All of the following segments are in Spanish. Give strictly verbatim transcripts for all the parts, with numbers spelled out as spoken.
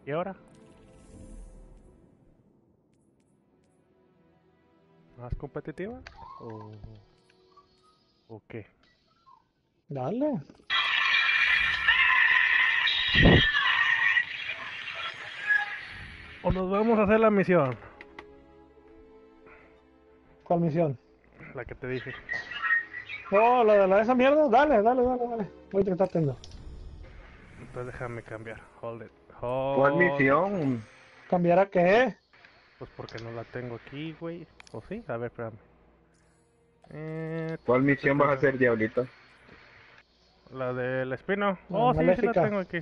¿Y ahora? ¿Más competitiva? ¿O, o qué? Dale. ¿O nos vamos a hacer la misión? ¿Cuál misión? La que te dije. Oh, la de la de esa mierda. Dale, dale, dale, dale. Voy a tratar tendo. Entonces déjame cambiar. Hold it. ¿Cuál Hold it. misión? ¿Cambiar a qué? Pues porque no la tengo aquí, güey. ¿O sí? A ver, espérame. Eh, ¿Cuál misión vas a hacer, Diablito? La del espino. La Oh, sí, sí la maléfica. tengo aquí.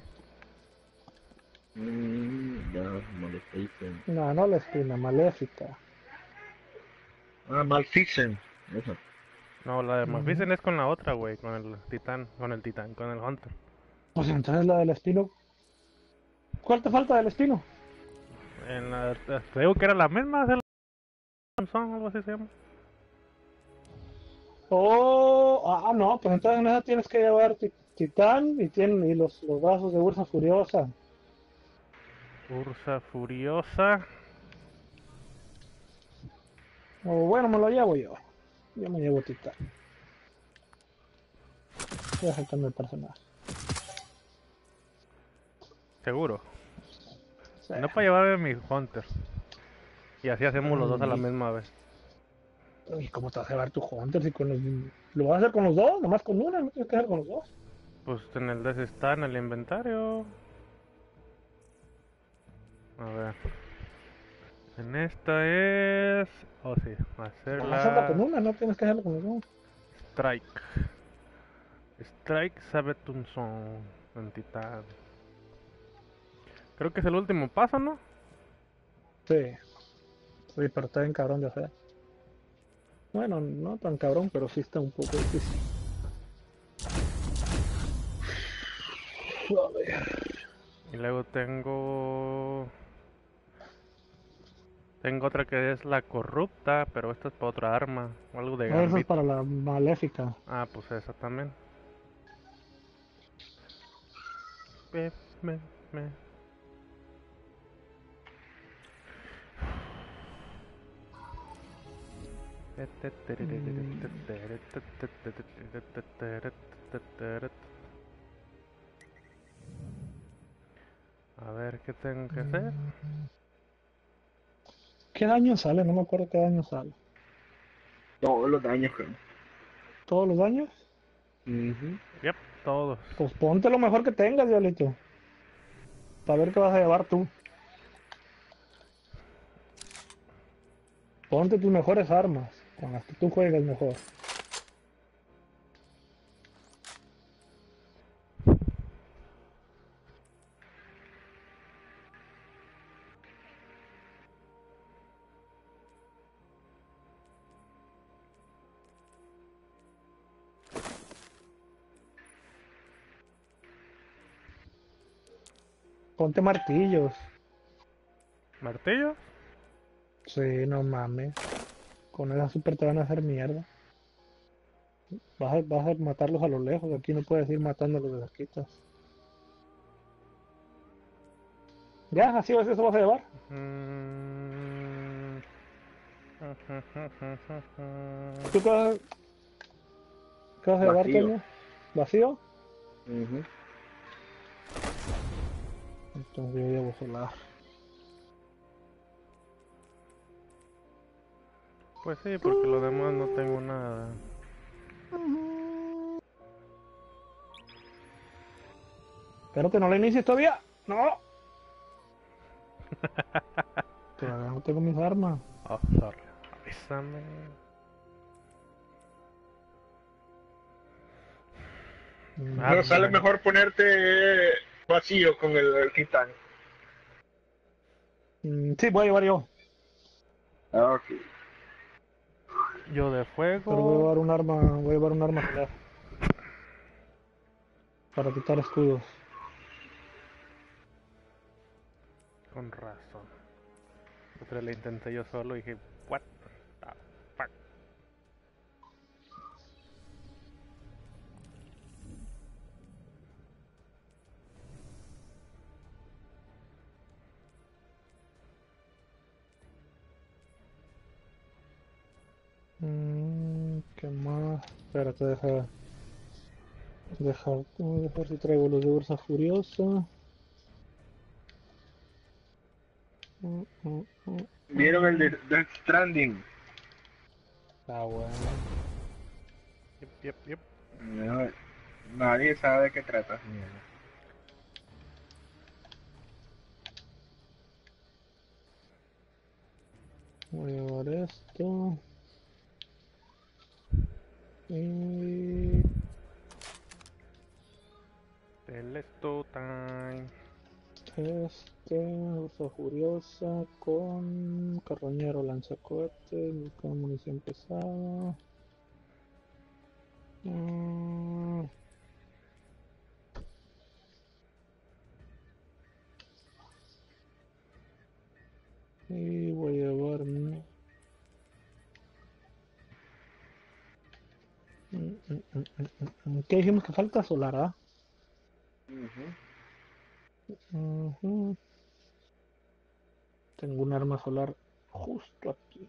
Mmm, ya, Maleficent. No, no la espina, maléfica. Ah, Maleficent. Esa. No, la de Ujú. Maleficent es con la otra, güey. Con el titán. Con el titán. Con el hunter. Pues entonces la del espino. ¿Cuál te falta del espino? En la, te digo que era la misma. De la Samsung, algo así se llama. Oh, ah, no, pues entonces en esa tienes que llevar ti- titán y, tienen, y los, los brazos de Ursa Furiosa. Ursa Furiosa. O bueno, me lo llevo yo. Yo me llevo titán. Voy a sacarme el personaje. Seguro. Sí. No para llevarme mi hunter. Y así hacemos los dos a la Mm, misma vez. ¿Y cómo te vas a llevar tu Hunter si con los... ¿Lo vas a hacer con los dos? Nomás con una, no tienes que hacer con los dos. Pues en el D S está en el inventario. A ver. En esta es... Oh, sí. Nomás hazlo con Hacerla... una, no tienes que hacerlo con los dos. Strike. Strike Sabetunson. En titán. Creo que es el último paso, ¿no? Sí. Sí, pero está bien cabrón de hacer. Bueno, no tan cabrón, pero sí está un poco difícil. A ver. Y luego tengo... Tengo otra que es la corrupta, pero esta es para otra arma. O algo de Eso es gambito. para la maléfica. Ah, pues esa también. Me, me, me. Mm, A ver, ¿qué tengo que hacer? ¿Qué daño sale? No me acuerdo qué daño sale. Todos los daños, creo. ¿Todos los daños? Ujú. Yep, todos. Pues ponte lo mejor que tengas, Diablito. Para ver qué vas a llevar tú. Ponte tus mejores armas, con las que tú juegas mejor. Ponte martillos. ¿Martillo? Sí, no mames. Con esa super te van a hacer mierda. Vas a, vas a matarlos a lo lejos. Aquí no puedes ir matándolos de cerquita. Ya, así vas, eso vas a llevar. Mm. ¿Tú qué vas, qué vas a llevar, Vacío. Toño? ¿Vacío? Ujú. Entonces yo llevo solar. Pues sí, porque lo demás no tengo nada. Espérate, no la inicies todavía. No. Todavía no tengo mis armas. Oh, sorry. Avísame. Ah, Mm, No, pues sale la... mejor ponerte vacío con el, el titán. mm, sí, voy a llevar yo. Ah, ok. Yo de Pero voy a fuego. llevar un arma, voy a llevar un arma solar para quitar escudos. Con razón. Otra la intenté yo solo y dije, what the fuck. ¿Qué más? Espérate, deja... Deja, dejar si traigo los de Ursa Furiosa. Mm, mm, mm, ¿Vieron el de mm. Death Stranding? Está bueno. Yep, yep, yep. No, nadie sabe de qué trata. Mierda. Voy a llevar esto. Y... Telesto time. Este, Ursa Furiosa con carroñero lanzacohetes, con munición pesada. Mm. Y voy a llevarme... Mm, mm, mm, mm, mm. ¿Qué dijimos que falta? Solar, ¿ah? Ujú. Ujú. Tengo un arma solar justo aquí.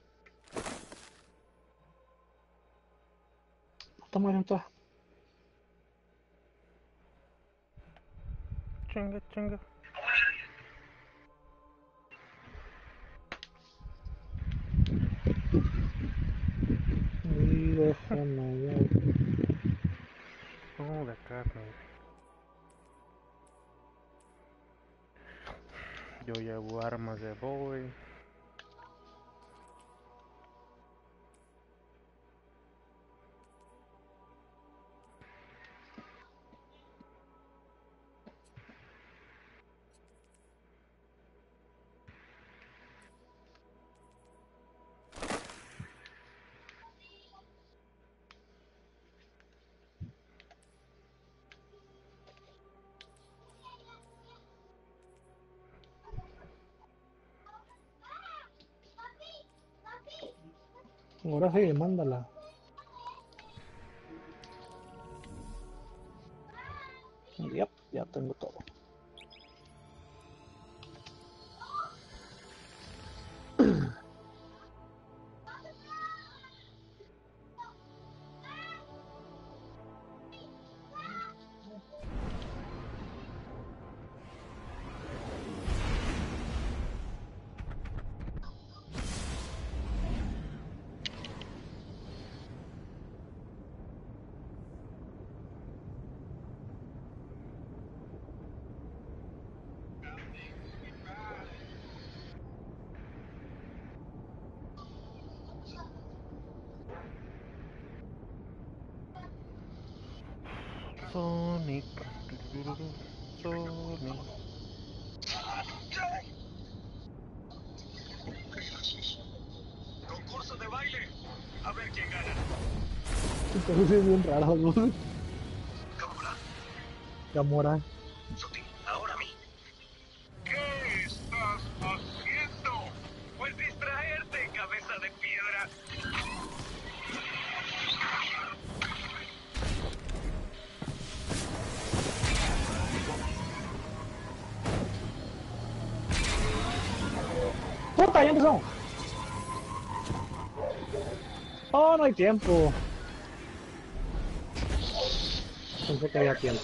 Puta madre, entonces. Chinga, chinga. Y déjame ver. Oh, de carne. Yo llevo armas de boy. Ahora sí, mándala. Yep, ya tengo todo. Sonic. Turururu, Sonic. Concurso de baile. A ver quién gana. Entonces es bien raro, ¿no? Gamora, Gamora. Sutil, ahora a mí. ¿Qué estás haciendo? Pues distraerte, cabeza de piedra. ¡Puta, ya empezó! ¡Oh, no hay tiempo! Pensé que había tiempo.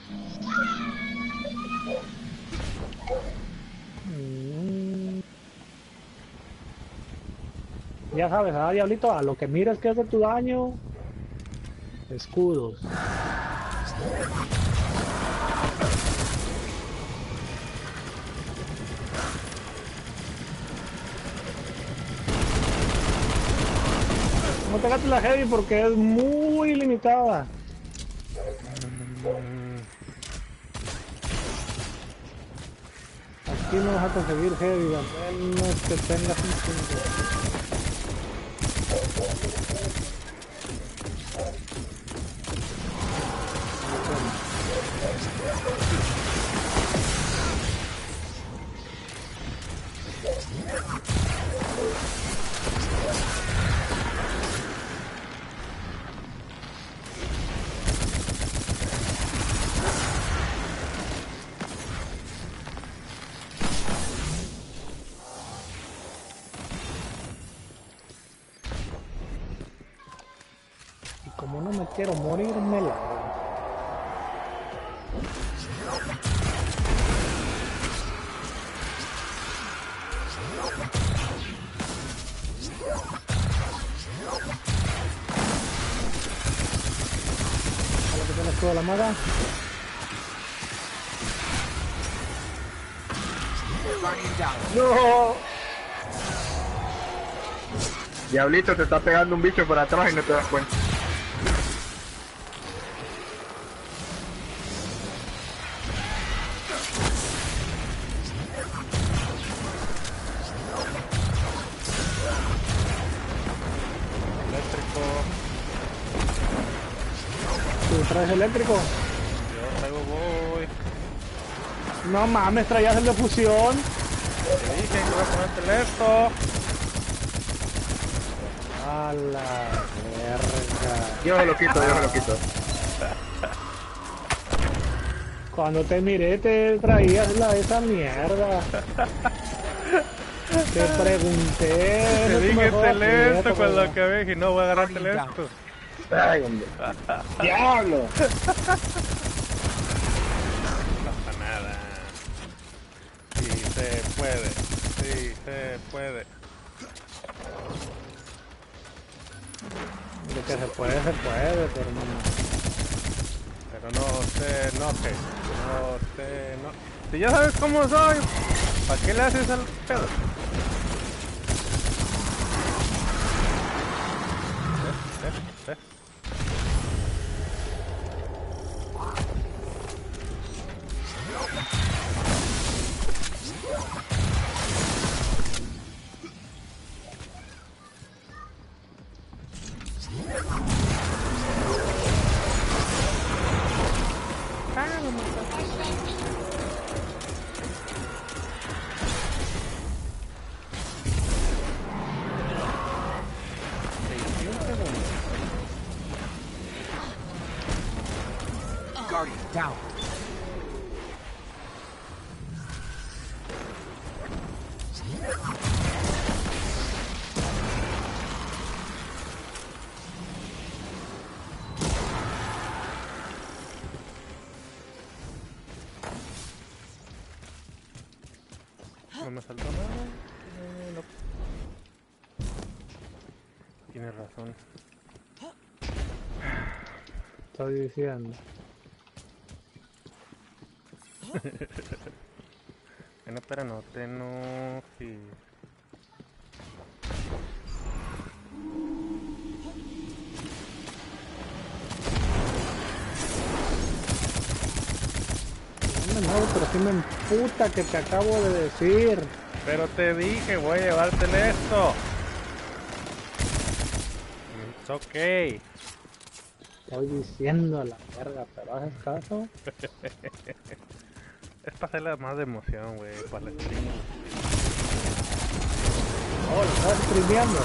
Mm. Ya sabes, ah, diablito, a lo que mires que hace tu daño. Escudos. No te gastes la heavy porque es muy limitada. Mm, Aquí no vas a conseguir heavy, a menos que tengas un chingo. quiero morirme la. A lo que tienes toda la maga. ¡No! Diablito, te está pegando un bicho por atrás y no te das cuenta. Eléctrico. ¿Tú traes eléctrico? Yo traigo voy. No mames, traías el de fusión. Te dije que iba a ponerte esto. A la verga. Yo se lo quito, yo se lo quito. Cuando te miré te traías la esa mierda. Te pregunté. Te no dije me jodas, telesto puñeta, cuando pero- acabé y no voy a agarrar telesto. Ay, hombre. ¡Diablo! No pasa nada. Sí se puede. Sí se puede. De que se puede, se puede, pero no. Pero no se enoje. No se enoje. Si ya sabes cómo soy, ¿para qué le haces al pedo? ¿Ves? ¿Ves? ¿Ves? Guardian down. No me saltó nada. Eh, no. Tienes razón. Estoy diciendo. Bueno, pero no te enojes. No me enojo, pero sí me emputa que te acabo de decir. Pero te dije, voy a llevártele esto. It's okay. Estoy diciendo a la verga, pero haces caso. Es para hacerle más de emoción, güey, para el stream. Oh, lo estás streameando.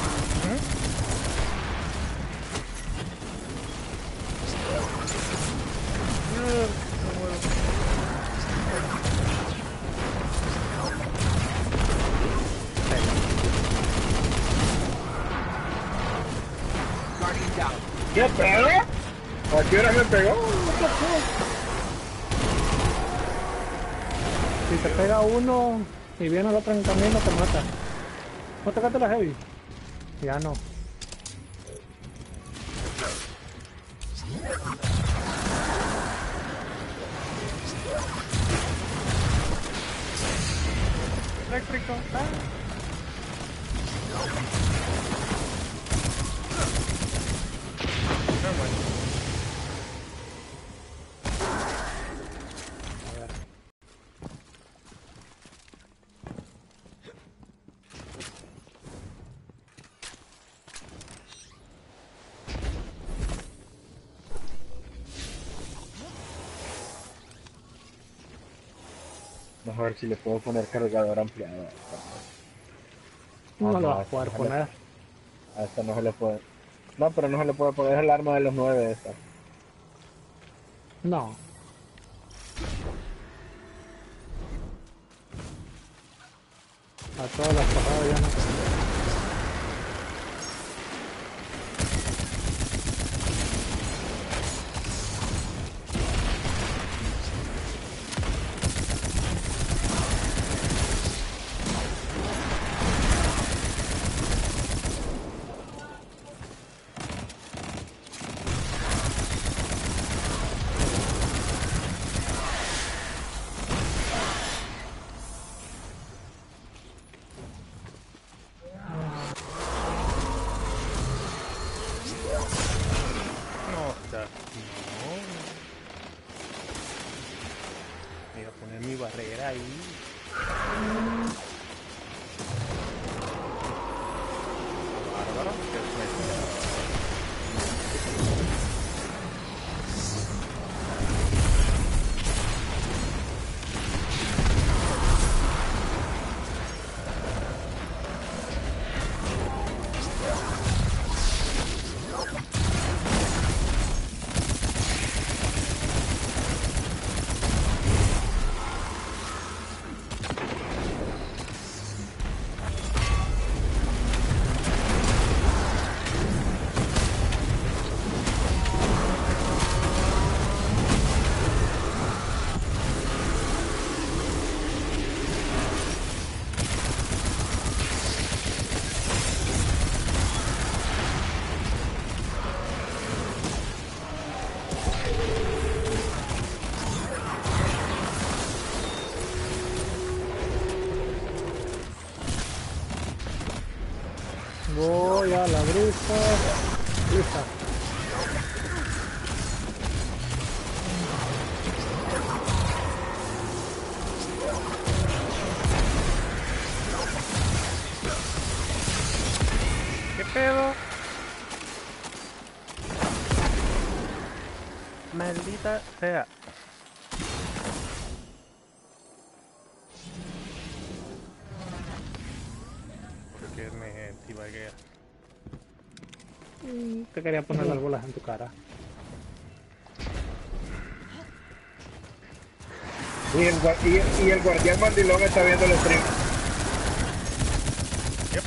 Guardian down. ¿Qué pedo? ¿A qué hora me pegó? What the fuck? Si te pega uno y viene el otro en camino, te mata. ¿No te tocaste la heavy? Ya no. Eléctrico. Ah. No, bueno. Vamos a ver si le puedo poner cargador ampliado. No Ah, lo no, vas a poder esta poner. A esta no se le puede. No, pero no se le puede poner el arma de los nueve esta. No. A todas las pasadas ya no. barrera ahí. Bárbaro, qué suerte. Voy a la bruja. Lista. ¿Qué pedo? Maldita sea. Porque me tibaguea. Mm, Te quería poner las bolas en tu cara. Y el, gua- y, y el guardián mandilón está viendo el stream. Yep.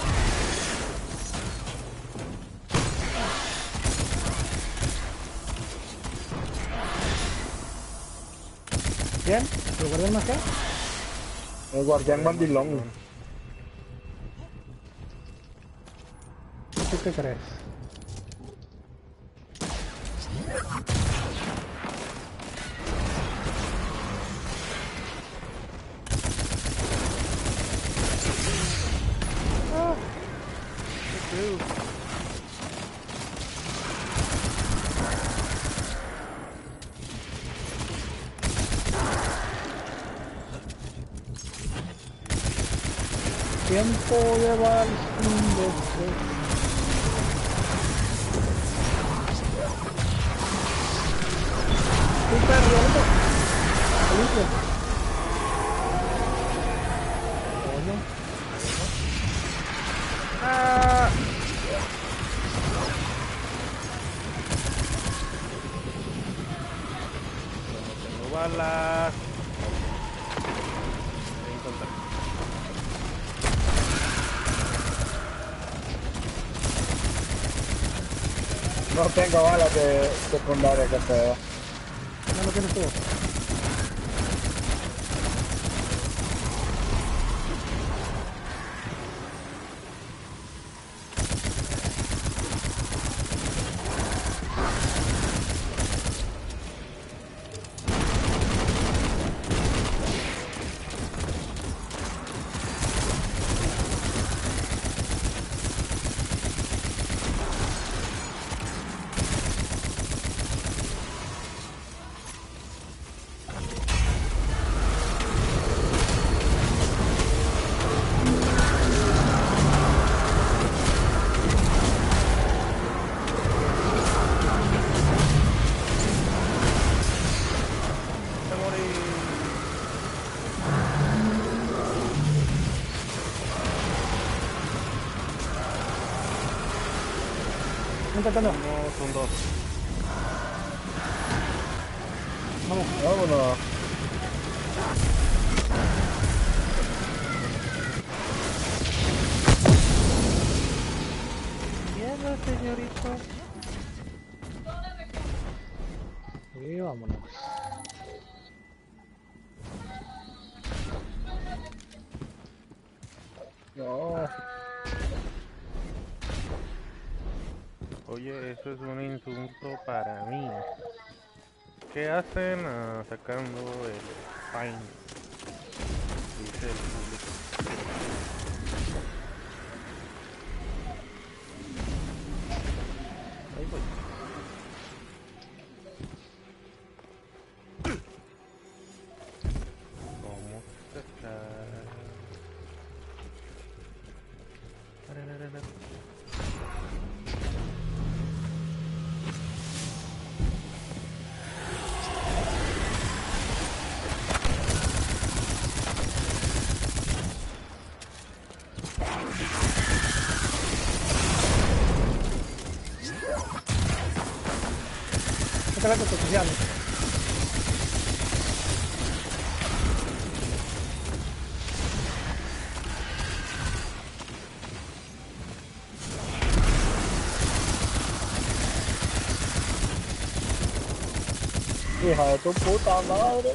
¿Bien? ¿Lo guardas más acá? El guardián mandilón. ¿Tú qué crees? Tiempo de vals un, dos, tres. Super, violento. Listo. Coño. ¡Ah! Tengo balas. Voy a encontrar. No tengo balas de secundaria, que pedo. No lo tienes todo. Se morí. Intentando. No, son dos. Vamos. Vámonos. Mierda, señorito. Y vámonos. No. Oye, eso es un insulto para mí. ¿Qué hacen ah, sacando el fine? Dice el público. Ahí voy. espérate, te cogiendo. Hija de tu puta madre.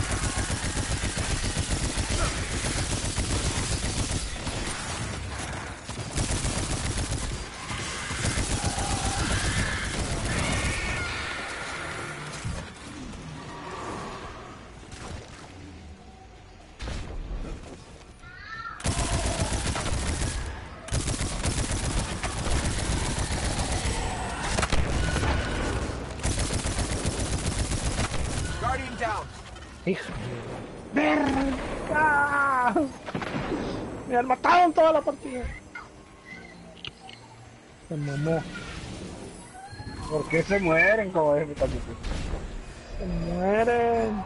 Guardian down. Hija. ¡Verga! Me han matado en toda la partida. Se mamó. ¿Por qué se mueren como es mi capítulo? Se mueren.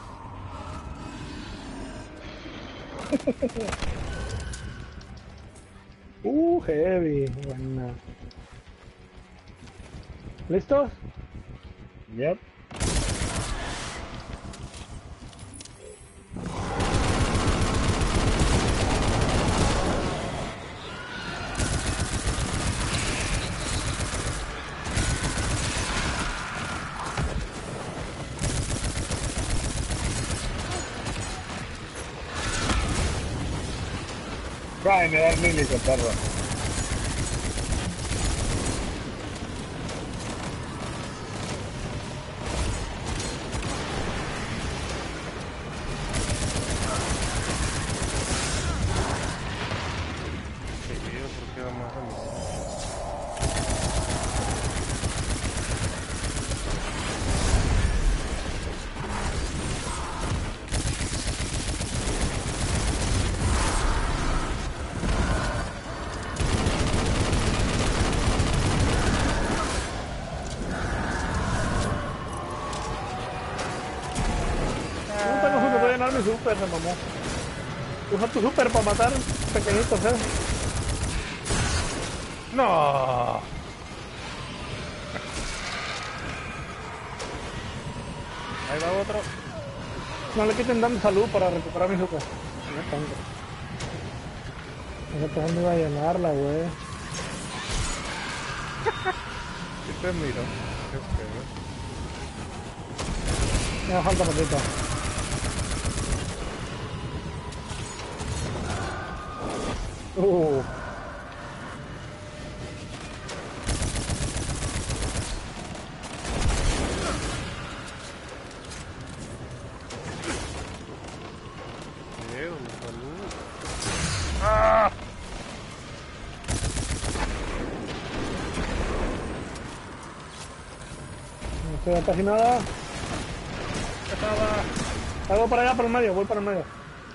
Uh, heavy. Buena. ¿Listos? Yep. Ay, me da el milico, perro. Sí, yo creo que vamos a mí. No tengo super, voy a llenar mi super, se mamó. Usa tu super para matar pequeñitos, eh. No. Ahí va otro. No le quiten dando salud para recuperar mi super. No tengo. No sé por dónde iba a llenarla, güey. Sí te miro. Qué feo. Me falta poquito. Uh. Diego, salud. ¡Ah! No se ve casi nada. Salgo para allá, para el medio, voy para el medio.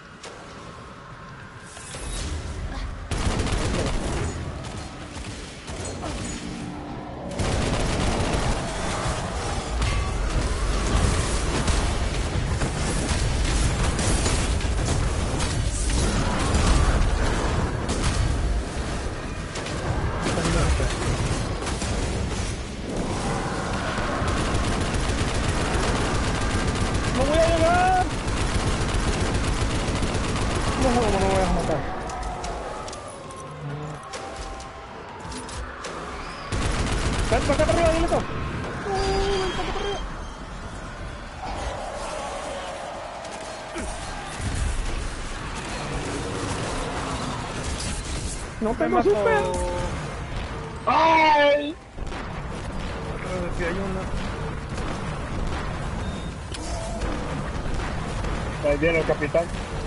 ¡No voy a llegar! No, no, no, no voy a matar. Ven, para acá para arriba, Dielito. Ven para acá para arriba. No tengo super. ¡Ay! Aquí hay una. Ahí viene el capitán.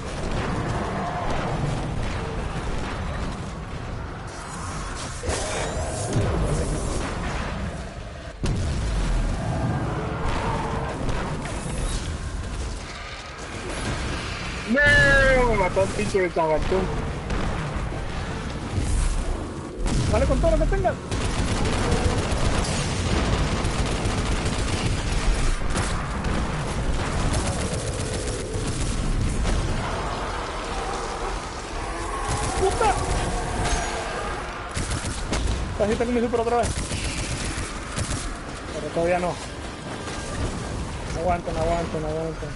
¡No! Me mató el pinche de Sagantún. Dale con todo lo que tengas. ¡Puta! Casi tengo mi super otra vez. Pero todavía no. Aguanten, aguanten, aguanten.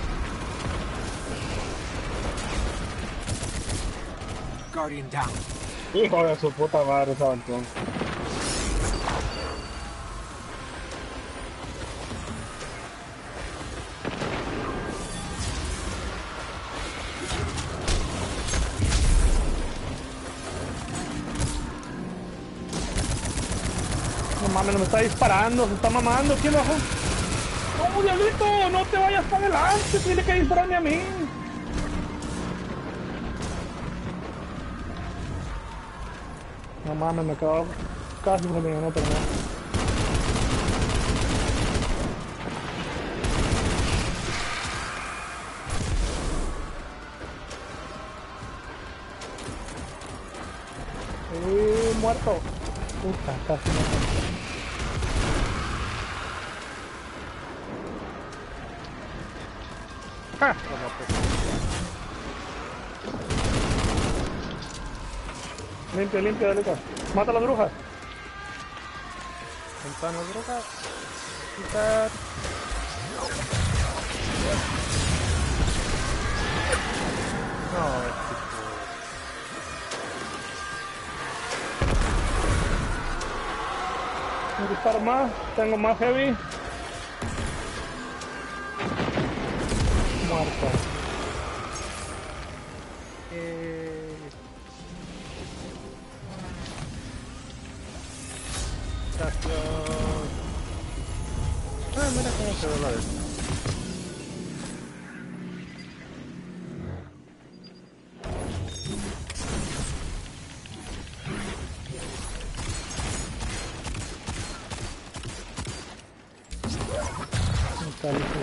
Guardian down. Hijo de su puta madre, esa aventón. No mames, no me está disparando, se está mamando. ¿Quién bajó? No, diablito, no te vayas para adelante, tiene que dispararme a mí. No mames, me acabo. Casi se me ganó, pero no. Eh, muerto. Puta, casi me mató. ¡Ja! Bueno, pues, Limpio, limpio, Diablito. Mata a las brujas. ventana droga. Quitar. No, es Un disparo más, tengo más heavy. Muerto. Eh... Gracias. Ah, mira cómo quedó la de esta. Está listo.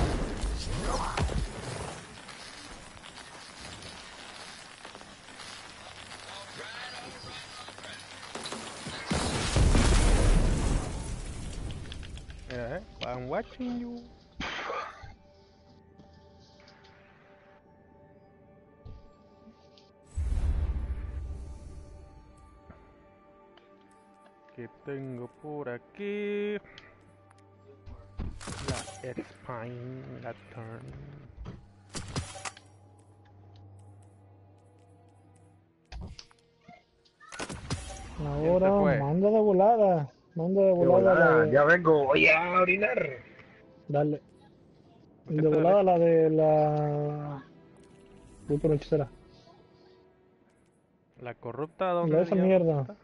Mira, eh. I'm watching you. ¿Qué tengo por aquí? La Spine, la Turn. Ahora, fue? manda de volada. Manda de De volada, la volada, de... ya vengo, voy a orinar. Dale. ¿Por qué De te volada derecha? la de la... Voy por hechicera. La corrupta, La ¿dónde de esa diablos mierda. está?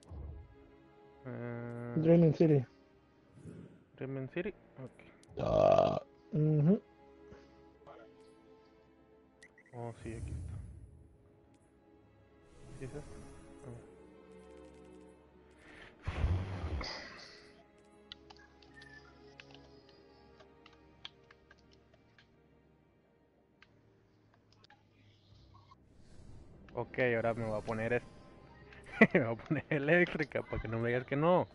Eh, Dreaming City. Dreaming City. Ok. Ah. Ujú. Oh, sí, aquí está. ¿Sí es esto? Ah. Ok, ahora me voy a poner es- me voy a poner eléctrica para que no me digas que no.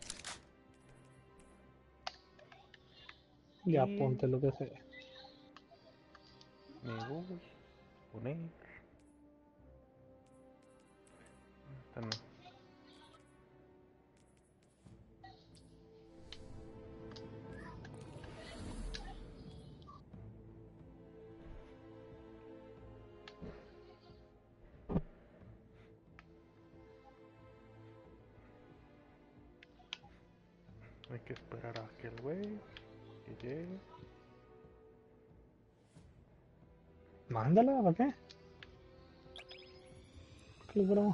Ya Y ponte lo que sea. me voy a poner. Esta no. Hay que esperar a aquel güey que llegue. Mándala, ¿para qué? Qué broma.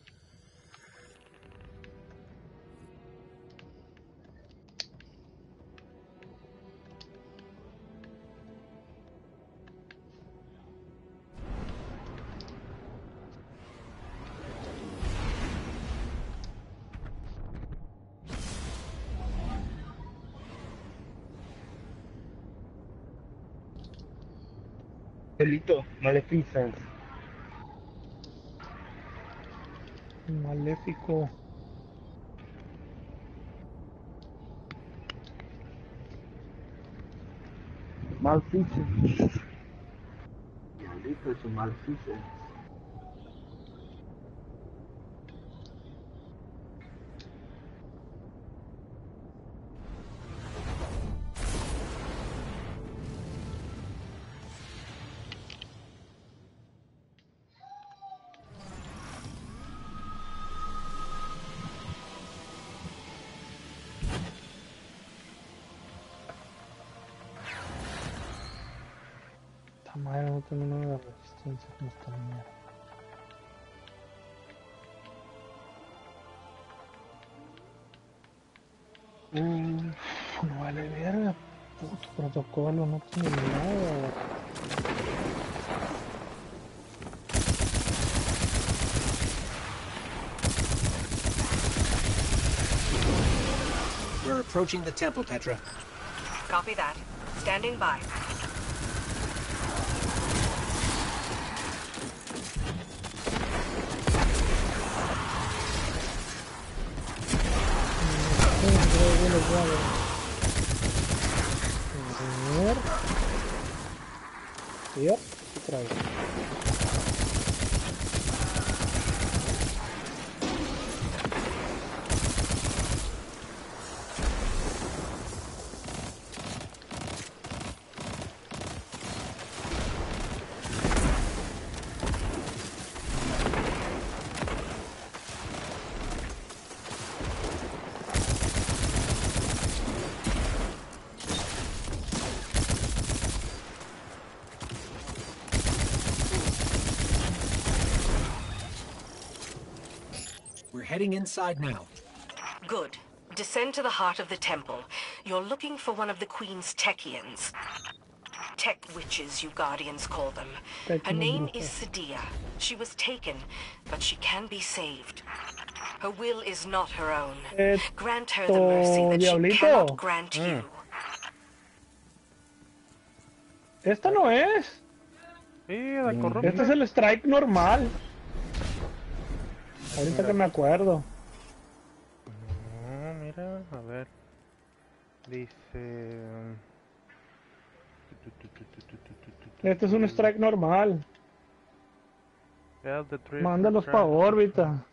Delito, Maleficent. Maléfico. Maleficent. Maldito es un Maleficent. Madre, no tengo nada de resistencia con esta mierda. Uf, no vale verga. Puto protocolo, no tiene nada. We're approaching the temple, Petra. Copy that. Standing by. Yep, traigo. We're heading inside now. Good. Descend to the heart of the temple. You're looking for one of the Queen's Techians. Tech witches, you Guardians call them. Her name is Sadia. She was taken, but she can be saved. Her will is not her own. Grant her the mercy that she cannot grant you. Esta no es. Sí, la corrupta. Este es el strike normal. Ahorita Mira. que me acuerdo. No, mira, a ver. Dice... Este es un strike normal. Help the trip Mándalos for para travel. órbita.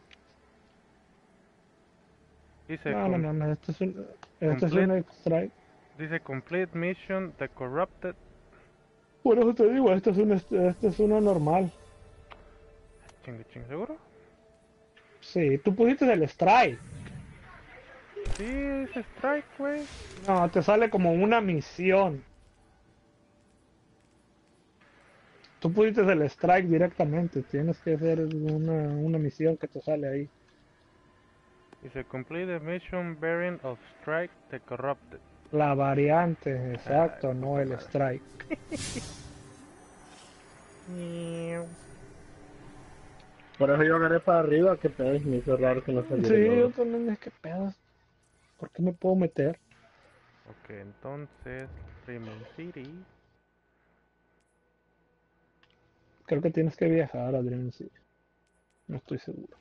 Dice, No, no, com- no, no, este es un, este es Complete. un strike. dice complete mission, the corrupted. Por eso te digo, este es un, este es uno normal. Chingue, chingue, ¿seguro? Sí, tú pusiste el strike. Sí, es strike, güey. No, te sale como una misión. Tú pusiste el strike directamente. Tienes que hacer una, una misión que te sale ahí. Dice complete the mission variant of strike, the corrupted. La variante, exacto, Ay, no puta el madre. strike. Por eso yo agarré para arriba, que pedo, me hizo raro que no saliera. Sí, luego. yo también es que pedos. ¿Por qué me puedo meter? Ok, entonces, Freeman City. Creo que tienes que viajar a Dream City. No estoy seguro.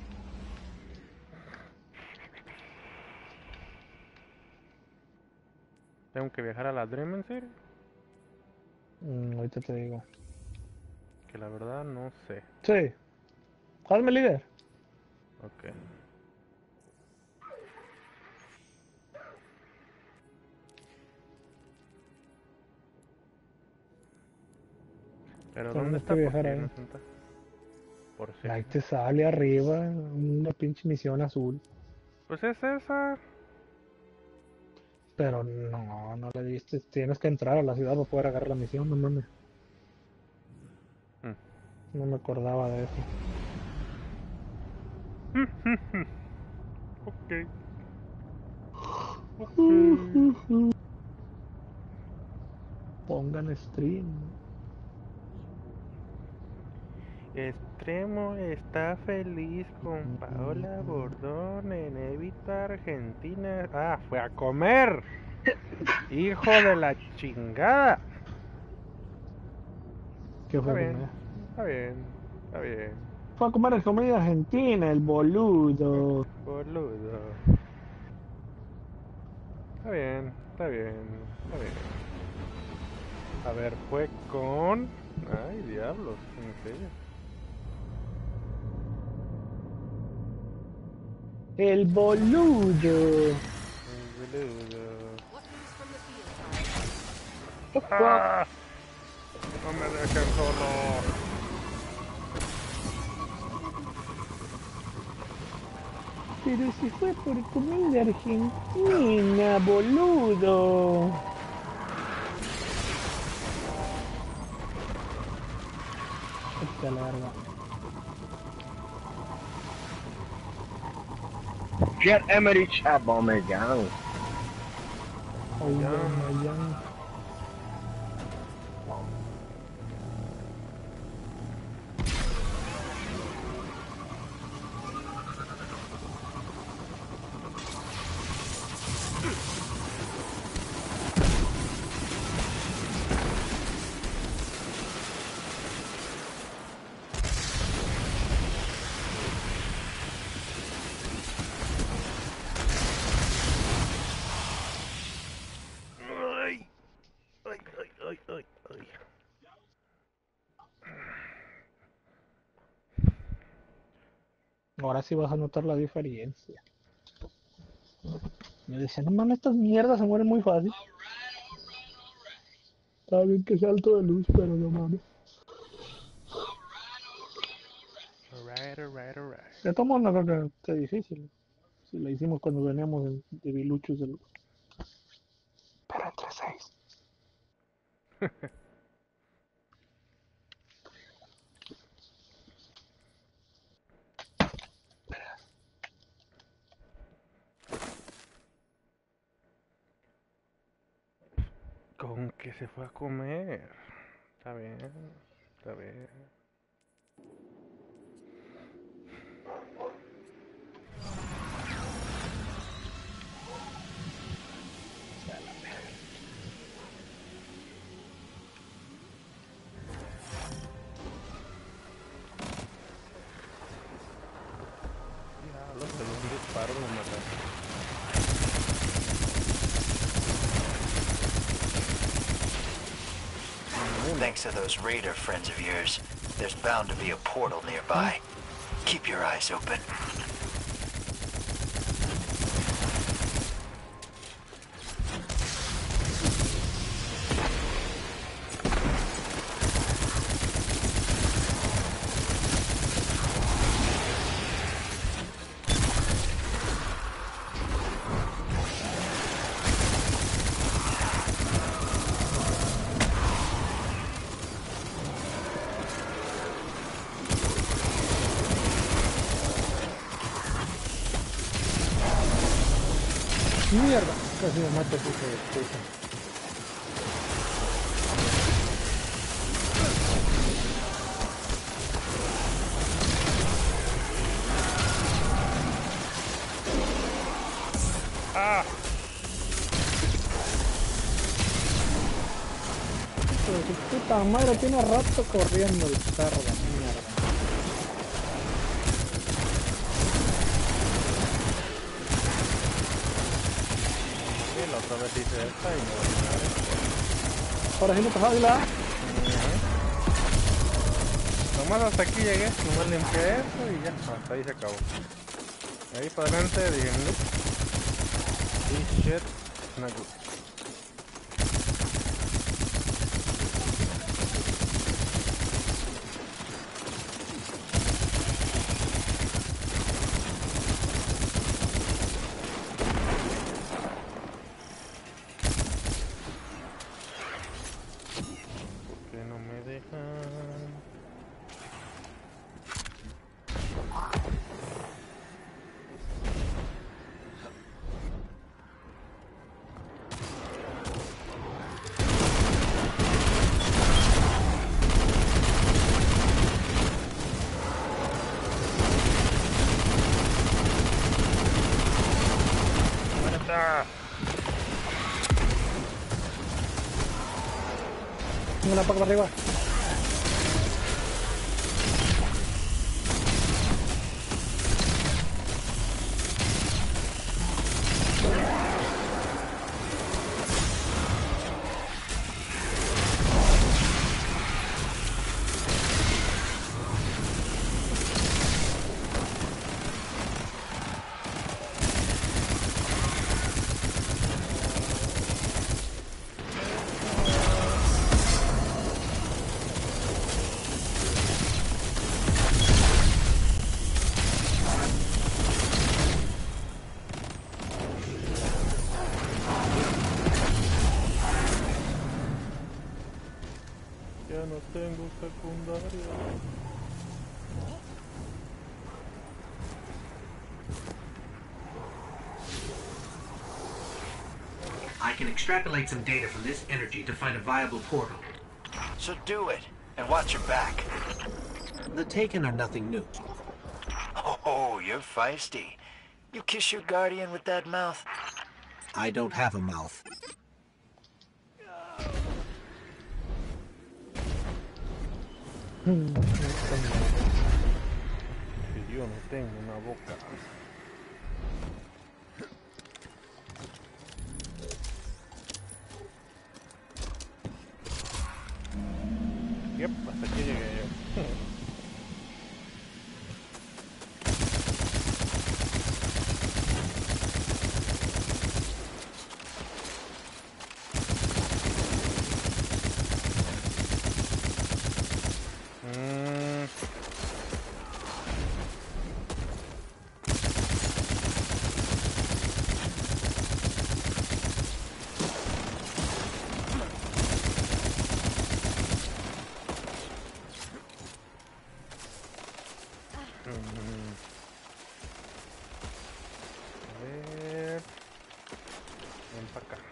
Tengo que viajar a la Dream City. Mm, ahorita te digo. Que la verdad no sé. Sí. Hazme líder. Ok. Pero Tenemos ¿dónde que está? ¿Por viajar qué ahí. no está? Por si. Ahí te sale arriba una pinche misión azul. Pues es esa. Pero no, no le diste. Tienes que entrar a la ciudad para poder agarrar la misión, no mames. Mm. No me acordaba de eso. Ok. Ok. Pongan stream. Extremo está feliz con Paola Bordón en Evita, Argentina. Ah, fue a comer. Hijo de la chingada. ¿Qué fue Está a bien, comer? está bien, está bien. Fue a comer en comida argentina, el boludo. Boludo. Está bien, está bien, está bien. A ver, fue con... Ay, diablos, en serio. El boludo. Boludo. ¡Ah! No me dejen solo. Pero si fue por comida argentina, boludo. Vete a la verga. Pierre Emerick Aubameyang. Aubameyang. Ay, ay, ay, ay, ay, ay. Ahora sí vas a notar la diferencia. Yo decía, no mames, estas mierdas se mueren muy fácil. Está bien que sea alto de luz, pero no mames. Alright, alright, alright. De todos modos, no creo que esté difícil. Si la hicimos cuando veníamos de, de biluchos de luz. Pero entre seis. Con que se fue a comer. Está bien, está bien. Diablo, de un disparo me mataron. Thanks to those raider friends of yours, there's bound to be a portal nearby. Keep your eyes open. Mierda, casi me mata ese hijo de puta. ¡Ah! Hijo de su puta madre, tiene rato corriendo el perro, mierda. Sí, la otra vez hice esta y no volví a ver. Ahora sí no te fácil, ¿ah? Nomás hasta aquí llegué, nomás limpié eso y ya, hasta ahí se acabó. Ahí para adelante dije, nope. This shit, not good. ¿Por qué no me dejan? ¡Muerta! Tengo una para arriba. Ya no tengo secundaria. I can extrapolate some data from this energy to find a viable portal. So do it, and watch your back. The Taken are nothing new. Oh, you're feisty. You kiss your guardian with that mouth? I don't have a mouth. Mm, Que yo no tengo una boca. Yep, hasta aquí llegué yo. Mm. Mm. A ver. Ven para acá.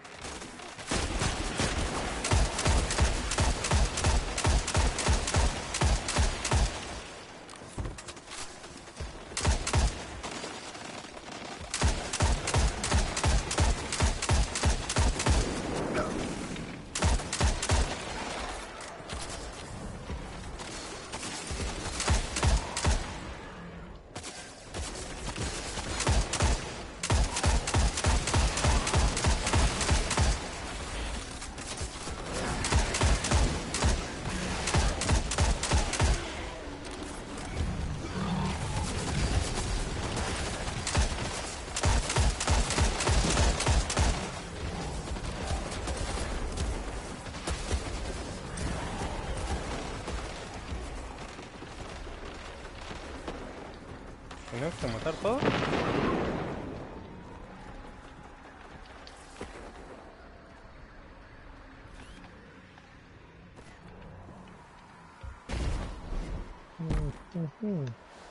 ¿Tenemos que matar todos? ujú.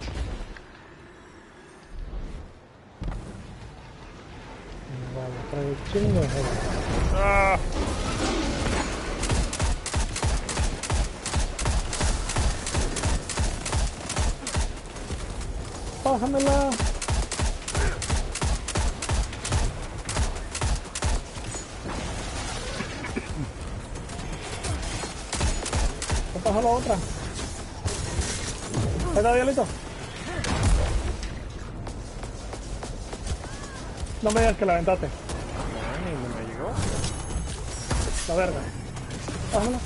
Vale, trae chingo de gente. ¡Ah! ¡Pásamela! ¿Qué pasa la otra? ¿Qué tal, Diablito? No me digas que la aventaste. No, ni no me llegó. La verga. Pásamela.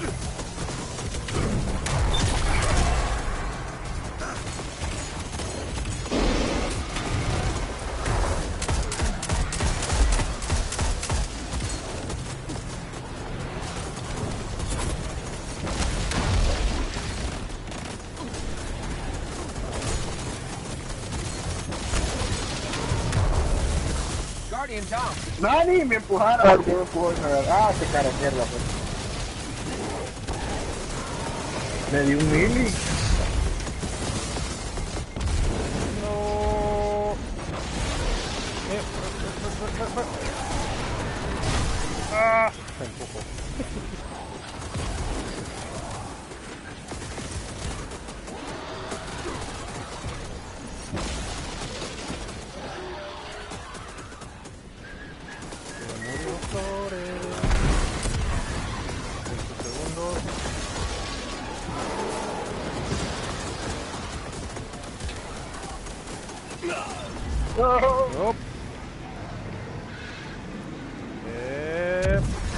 Guardian down. Nani, me empujaron. Yo me empujó, ah, qué cara de mierda, pues. Me di un mili. No. Eh, Ah, se empujó. Se murió Flores. Cinco segundos. Yup. Eh,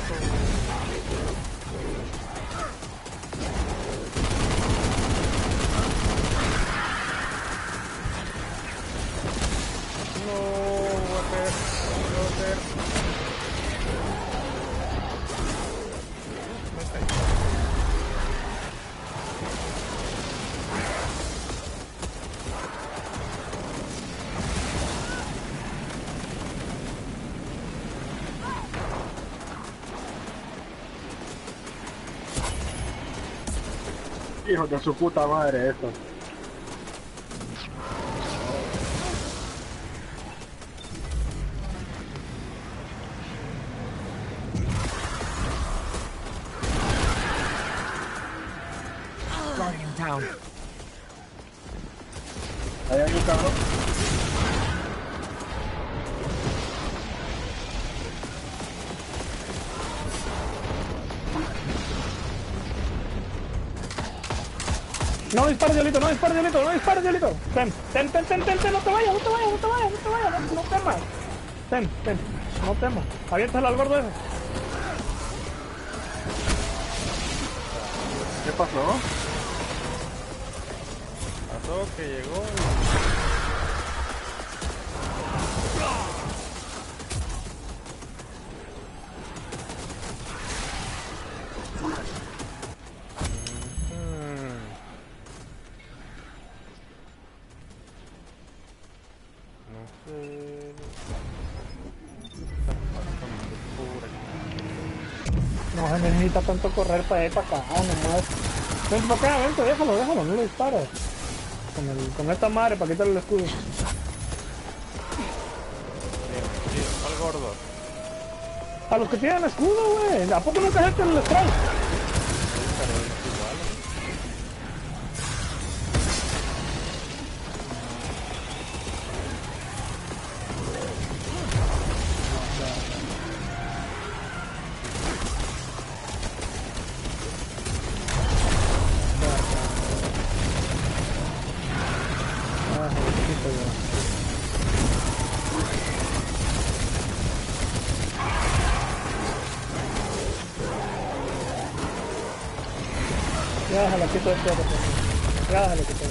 No, Water, Water. Me caí. Hijos de su puta madre, esto. Guardian down. Ahí hay un cabrón. No dispares, Diolito, no dispares, Diolito, no dispares, Diolito. Ten, ten, ten, ten, ten, ten, no te vayas, no te vayas, no te vayas, no te vayas, no, no temas. Ten, ten, no temas. Aviéntalo al gordo ese. ¿Qué pasó? Pasó que llegó No se necesita tanto correr para allá y para acá, nomás. Vente para acá, vente, déjalo, déjalo, no lo dispares. Con, el, con esta madre para quitarle el escudo. al gordo. A los que tienen escudo, güey. ¿A poco nunca se el strike? Ya déjala quito esto, ya déjala quito.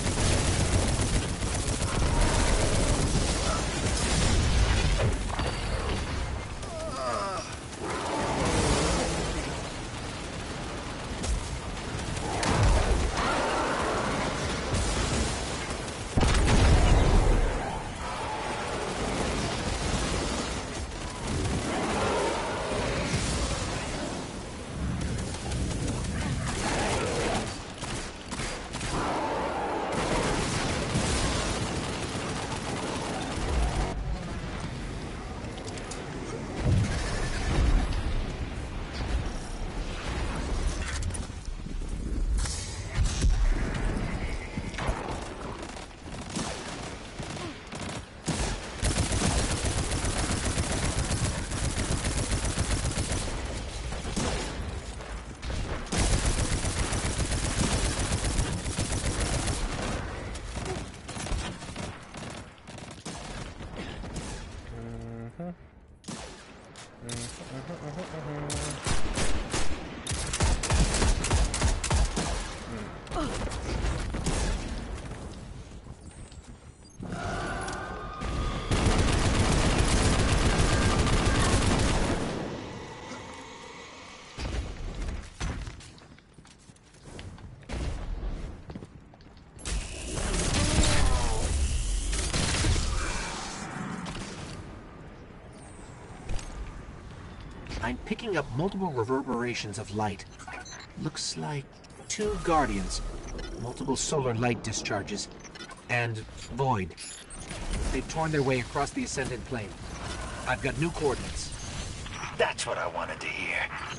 I'm picking up multiple reverberations of light. Looks like two Guardians, multiple solar light discharges, and Void. They've torn their way across the Ascended Plane. I've got new coordinates. That's what I wanted to hear.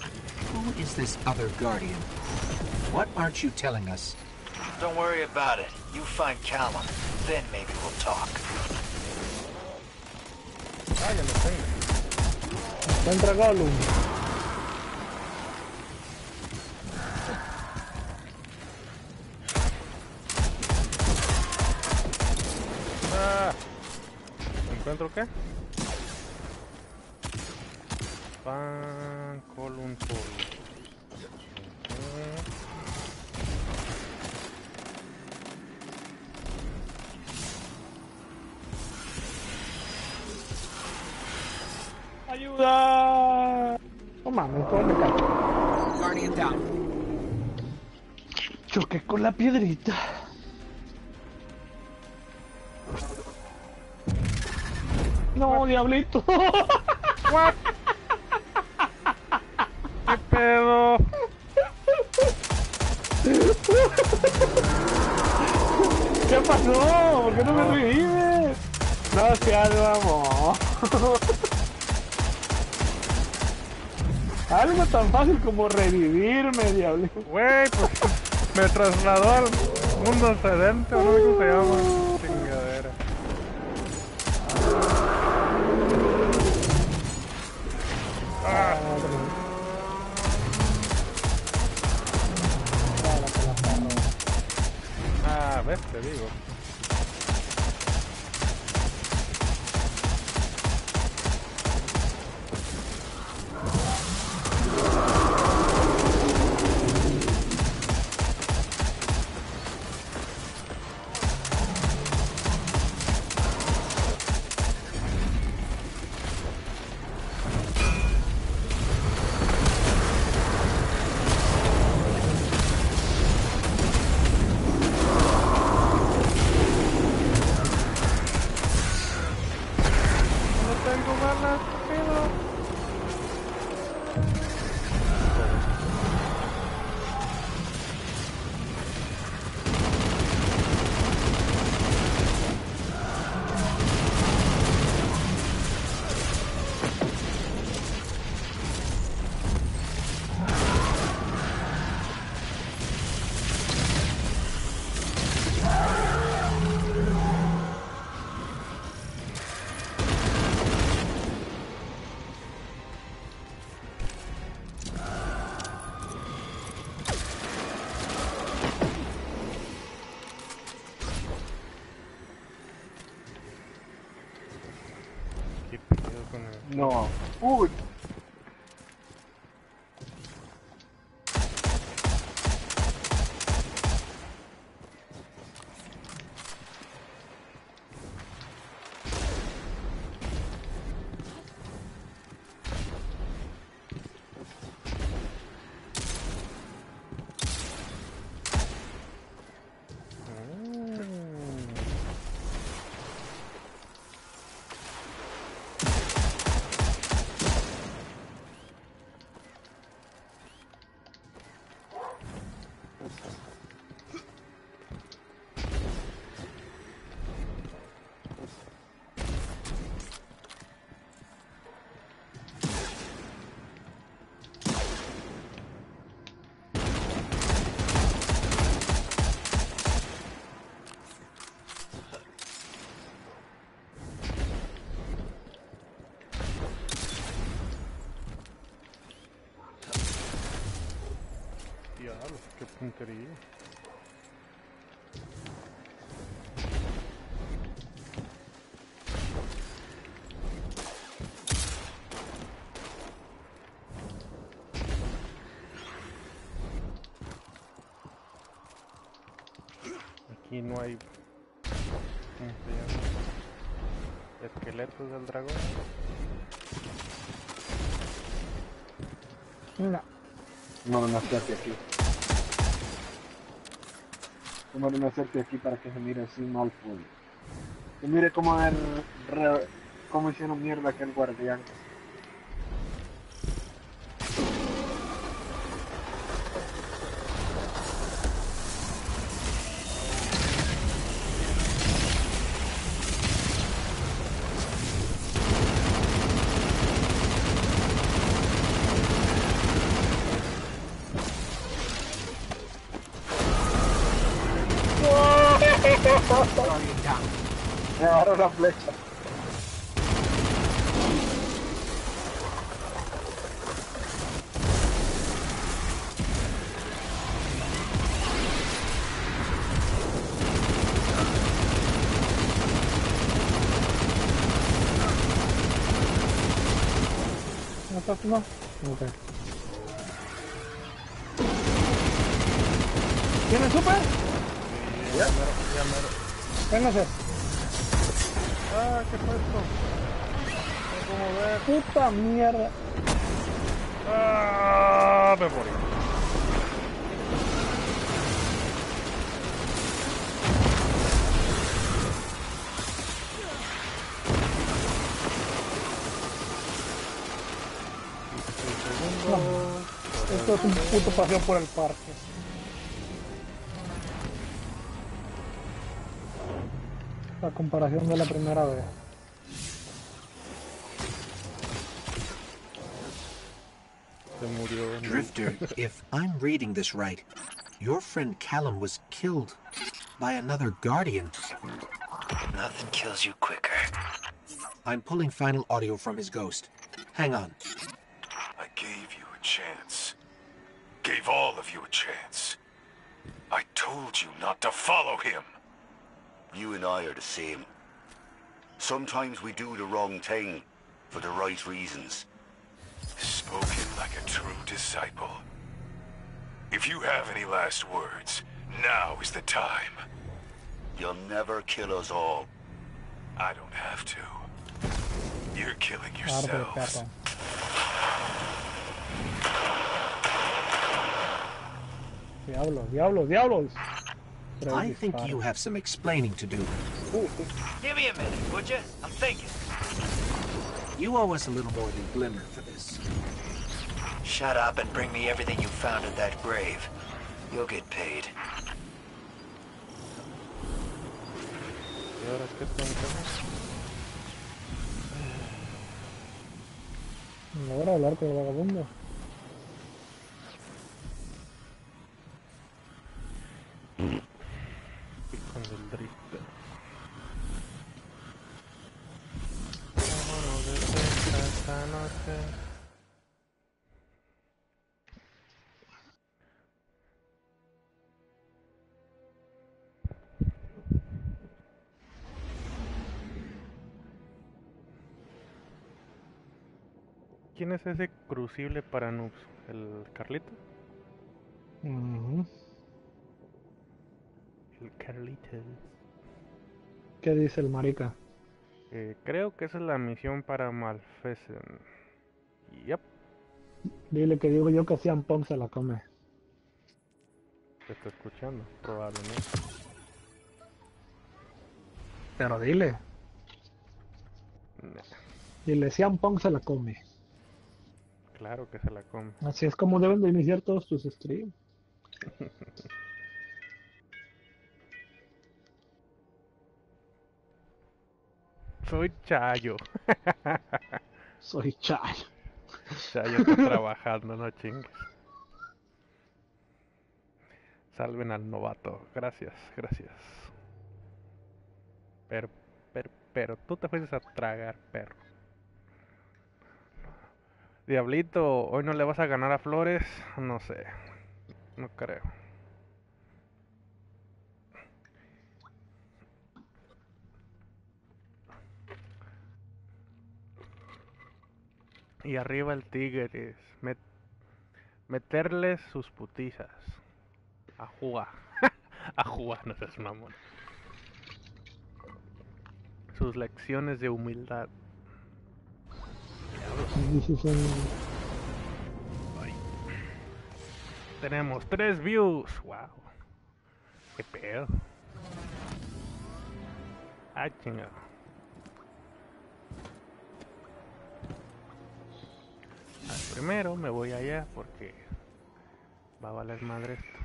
Who is this other Guardian? What aren't you telling us? Don't worry about it. You find Callum, then maybe we'll talk. Ah, ya lo tengo. Entra Gollum. Ah, ¿encuentro qué? Pan Column Tool. ¡Ayuda! No mames, ¿cómo me cae? Guardian down. Choqué con la piedrita. No, diablito. What? ¿Qué pedo? No, ¿por qué no me revives? No seas mamón. Algo tan fácil como revivirme, diablo. Güey, pues me trasladó al mundo sedente, o no sé cómo se llama. Chingadera. Ah. Ah, ves, te digo. No. Uy. Diablo, qué puntería. Aquí no hay, ¿cómo se llama? Esqueletos del dragón. No. No, no acerque aquí. Tomar una selfie aquí para que se mire así mal full. Que mire cómo, el, re, cómo hicieron mierda aquel guardián. Me agarró la flecha. ¿No estás no? Ok. ¿Tienes super? Sí, ya mero, ya mero. Véngase. Ah, ¿qué fue esto? ¿Cómo ver? Puta mierda. Ah, me morí. No. Esto es un puto paseo por el parque. a comparación de la primera vez. Se murió. Drifter, if I'm reading this right, your friend Callum was killed by another Guardian. Nothing kills you quicker. I'm pulling final audio from his ghost. Hang on. I gave you a chance. Gave all of you a chance. I told you not to follow him. You and I are the same. Sometimes we do the wrong thing for the right reasons. Spoken like a true disciple. If you have any last words, now is the time. You'll never kill us all. I don't have to. You're killing yourselves. Diablos, diablos, diablos. I think you have some explaining to do. Give me a minute, would you? I'm thinking. You owe us a little more than Glimmer for this. Shut up and bring me everything you found at that grave. You'll get paid. ¿Y ahora qué tenemos? Ahora hablar con el vagabundo. Y con el drifter. Vámonos de fiesta esta noche. ¿Quién es ese crucible para noobs? ¿El Carlito? Uh-huh. El Carlito. ¿Qué dice el marica? Eh, creo que esa es la misión para Malfesen. Yep. Dile que digo yo que Cian Pong se la come. Te está escuchando, probablemente. Pero dile. Nah, Dile, Cian Pong se la come. claro que se la come. Así es como deben de iniciar todos tus streams. Soy Chayo. Soy Chay. Chayo está trabajando, no chingues. Salven al novato. Gracias, gracias. Pero, pero, pero, tú te fuiste a tragar, perro. Diablito, ¿hoy no le vas a ganar a Flores? No sé. No creo. Y arriba el Tigres. Met meterles sus putizas. A jugar. A jugar, no seas mamón. Sus lecciones de humildad. Ay. Tenemos tres views. Wow. Qué pedo. Ah, chingado. Al primero me voy allá porque va a valer madre esto.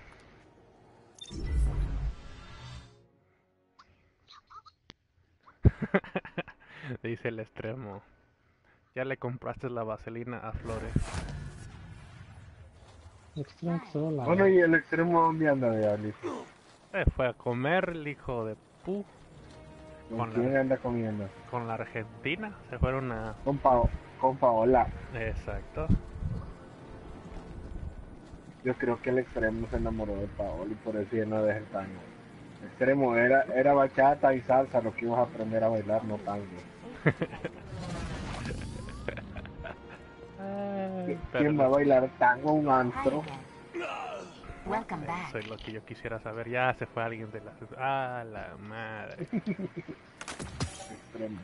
Dice el extremo. Ya le compraste la vaselina a Flores. Extremo sola. Bueno, ¿y el extremo dónde anda, Diablito? Eh, fue a comer el hijo de pu. ¿Con Con quién la, anda comiendo? con la Argentina. Se fueron a... Con, pa con Paola. Exacto. Yo creo que el extremo se enamoró de Paola y por eso ya no deja el tango. El extremo era, era bachata y salsa lo que ibas a aprender a bailar, no tango. ¿Quién va a bailar tango un antro? Welcome back. Eso es lo que yo quisiera saber. Ya se fue alguien de la... ¡Ah, la madre! Extremo.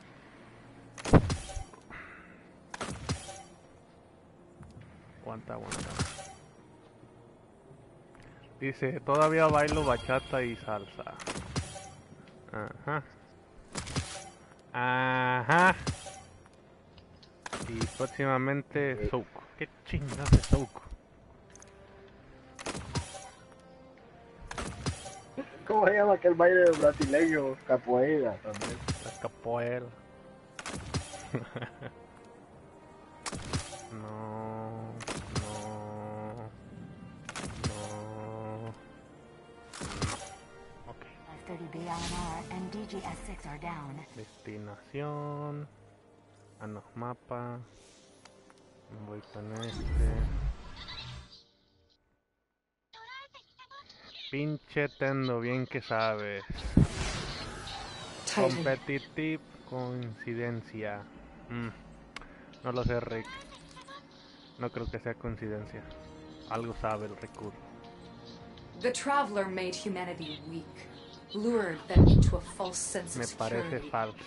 Aguanta, aguanta. Dice, todavía bailo bachata y salsa. Ajá. Ajá. Y próximamente Souko. ¿Qué chingados de Souko? ¿Cómo se llama aquel baile brasileño? Capoeira también. La capoeira. No, no, no. Ok. thirty B L N R and D G S six are down. Destinación. Ah, no, mapa. Voy con este. Pinche Tendo, bien que sabes. Competitive coincidencia. Mm. No lo sé, Rick. No creo que sea coincidencia. Algo sabe el Rick. The Traveler made humanity weak, lured them into a false sense of Me parece security. falso.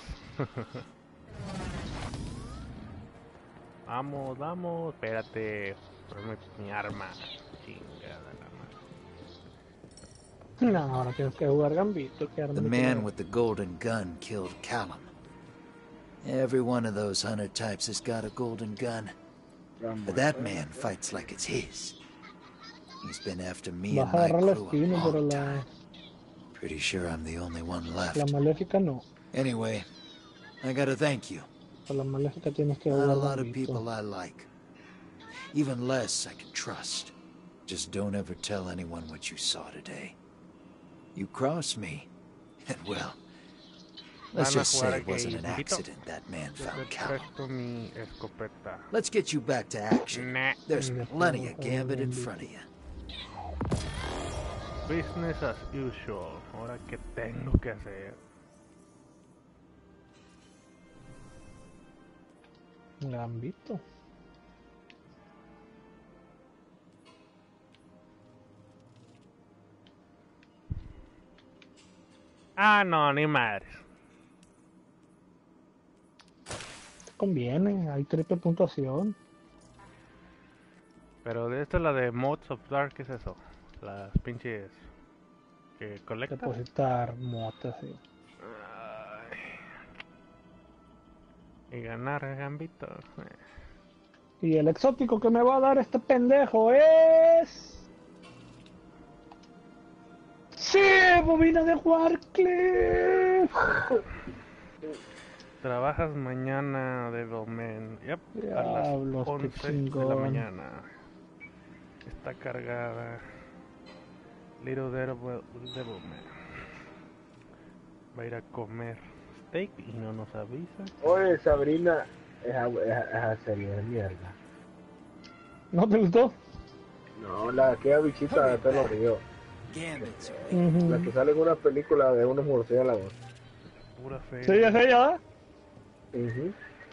Vamos, vamos. Espérate. Ponme mi arma. Chingada la madre. No, ahora tienes que jugar Gambito. Que The man with the golden gun killed Callum. Every one of those hunter types has got a golden gun. But that man fights like it's his. He's been after me and Vas a my agarrar la crew a espina, pero long la, time. Pretty sure I'm the only one left. la maléfica no. Anyway, I gotta thank you. A la maléfica tienes que Not a jugar lot of Gambito. people I like. Even less I can trust. Just don't ever tell anyone what you saw today. You crossed me, and well, let's Van a just jugar say a it wasn't an gamecito. accident that man Yo found te Callum. presto mi escopeta. Let's get you back to action. Nah. There's plenty of gambit in front of you. Business as usual. Ahora que tengo que hacer. Gambito. Ah, no, ni madres. Te conviene, hay triple puntuación. Pero de esta es la de Mods of Dark, ¿qué es eso? Las pinches que colectas. Depositar motas, sí. Y ganar Gambito. Y el exótico que me va a dar este pendejo es... ¡Sí! ¡Bobina de Warcliffe! Trabajas mañana, Devilman. Yep, a las Diablos, qué once de la chingón. mañana. Está cargada. Little Devil, Devilman. Va a ir a comer steak y no nos avisa. Oye, Sabrina, esa, esa, esa serie de mierda. ¿No te gustó? No, la que era bichita de pelo río. Ujú. La que sale en una película de unos murciélagos. Pura fe. Sí, ya sé, ya. Uh-huh.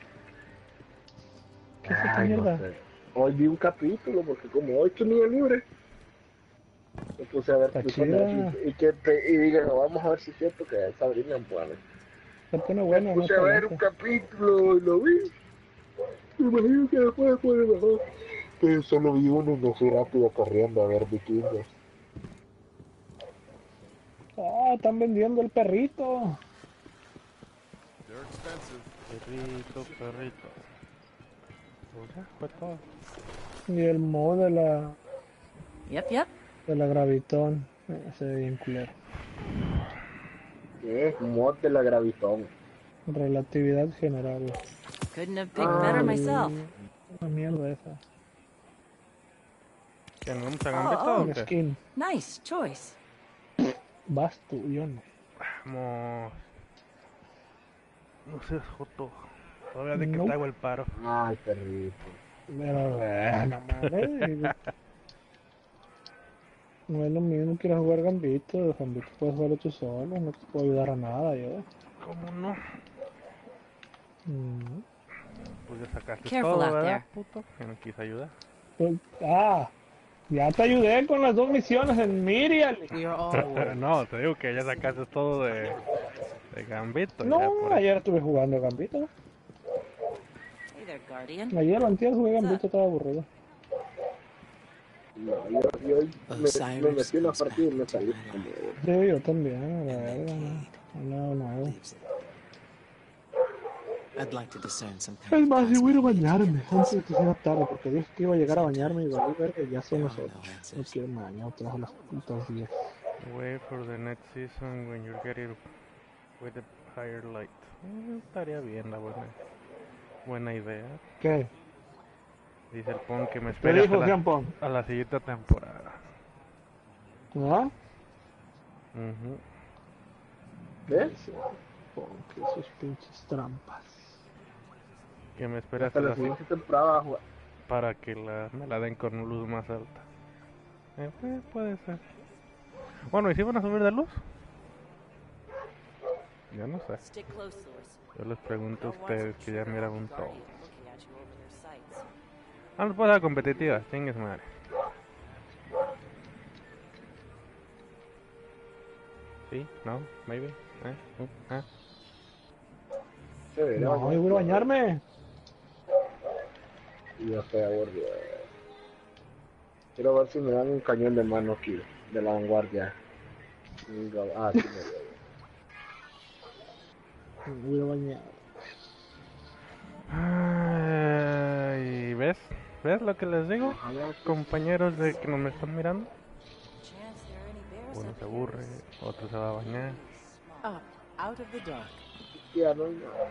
¿Qué es esta Ay, no mierda? sé. Hoy vi un capítulo porque como hoy tenía libre. Me puse a ver Está Prison chida. Break y, y, que, pe- y dije, no, vamos a ver si es cierto que Sabrina puede. Se pone Me bueno. no puse te a ver un gusta. capítulo y lo vi. Me imagino que después fue mejor. Pero solo vi uno y me fui rápido corriendo a ver vikingos. Ah, están vendiendo el perrito. Perrito, perrito. Pues ya, fue todo. Y el mod de la... Yep, yep. De la Gravitón. Eh, se ve bien culero. ¿Qué es? Mod de la Gravitón. Relatividad general. Couldn't have picked better myself. Una mierda esa. ¿Que no vamos a Oh, Gambito oh. o Un qué? skin. Nice choice. Vas tú, yo no. Vamos. No seas joto. Todavía de que Nope. te hago el paro. Ay, perrito. Pero, eh, no mames. No es lo mismo, quieres jugar Gambito. Gambito puedes jugarlo tú solo. No te puedo ayudar a nada, yo. ¿Cómo no? Mm. Pues ya sacaste Careful todo, out ¿verdad, there. puto? Que no quise ayudar. Pues, ah, ya te ayudé con las dos misiones en Miriam. We are all No, te digo que ya sacaste todo de, de Gambito. ya No, por- ayer estuve jugando Gambito. Hey there, Guardian. Ayer o antier jugué Gambito, estaba aburrido. No, yo, yo me, me metí en la partida y me salí como... Sí, yo también, a la verga, no. No, no. I'd like to discern some kind Es of más, yo voy a ir a cosmic bañarme antes de que sea tarde, porque dije que iba a llegar a bañarme y valí verga y ya son las no ocho. No answers. quiero bañar otra vez a las putas diez. Wait for the next season when you get it with a higher light. Eh, estaría bien la buena, buena idea. ¿Qué? Dice el Pon que me ¿Qué espere dijo hasta Jean la, Pon? a la siguiente temporada. ¿Ah? Ujú. ¿Ves? Pon que sus pinches trampas. Que me espere Hasta hasta la la siguiente temporada, jugar. para que la, me la den con luz más alta. Eh, eh, puede ser. Bueno, ¿y si van a subir de luz? Yo no sé. Stick close, Lewis. Yo les pregunto a Don't want ustedes some que ya trigger miraron happy todo. guardian looking at you over their sights. Ah, no puedo ser competitiva, chingues madre. ¿Sí? ¿No? ¿Maybe? ¿Eh? ¿Uh? ¿Eh? No, yo voy a bañarme. Y yo estoy aburrido. Quiero ver si me dan un cañón de mano aquí, de la vanguardia. Ah, sí me Voy a bañar. Ay, ¿ves? ¿Ves lo que les digo? Compañeros de que no me están mirando. Uno se aburre, otro se va a bañar. Up, out of the dark. Ya no,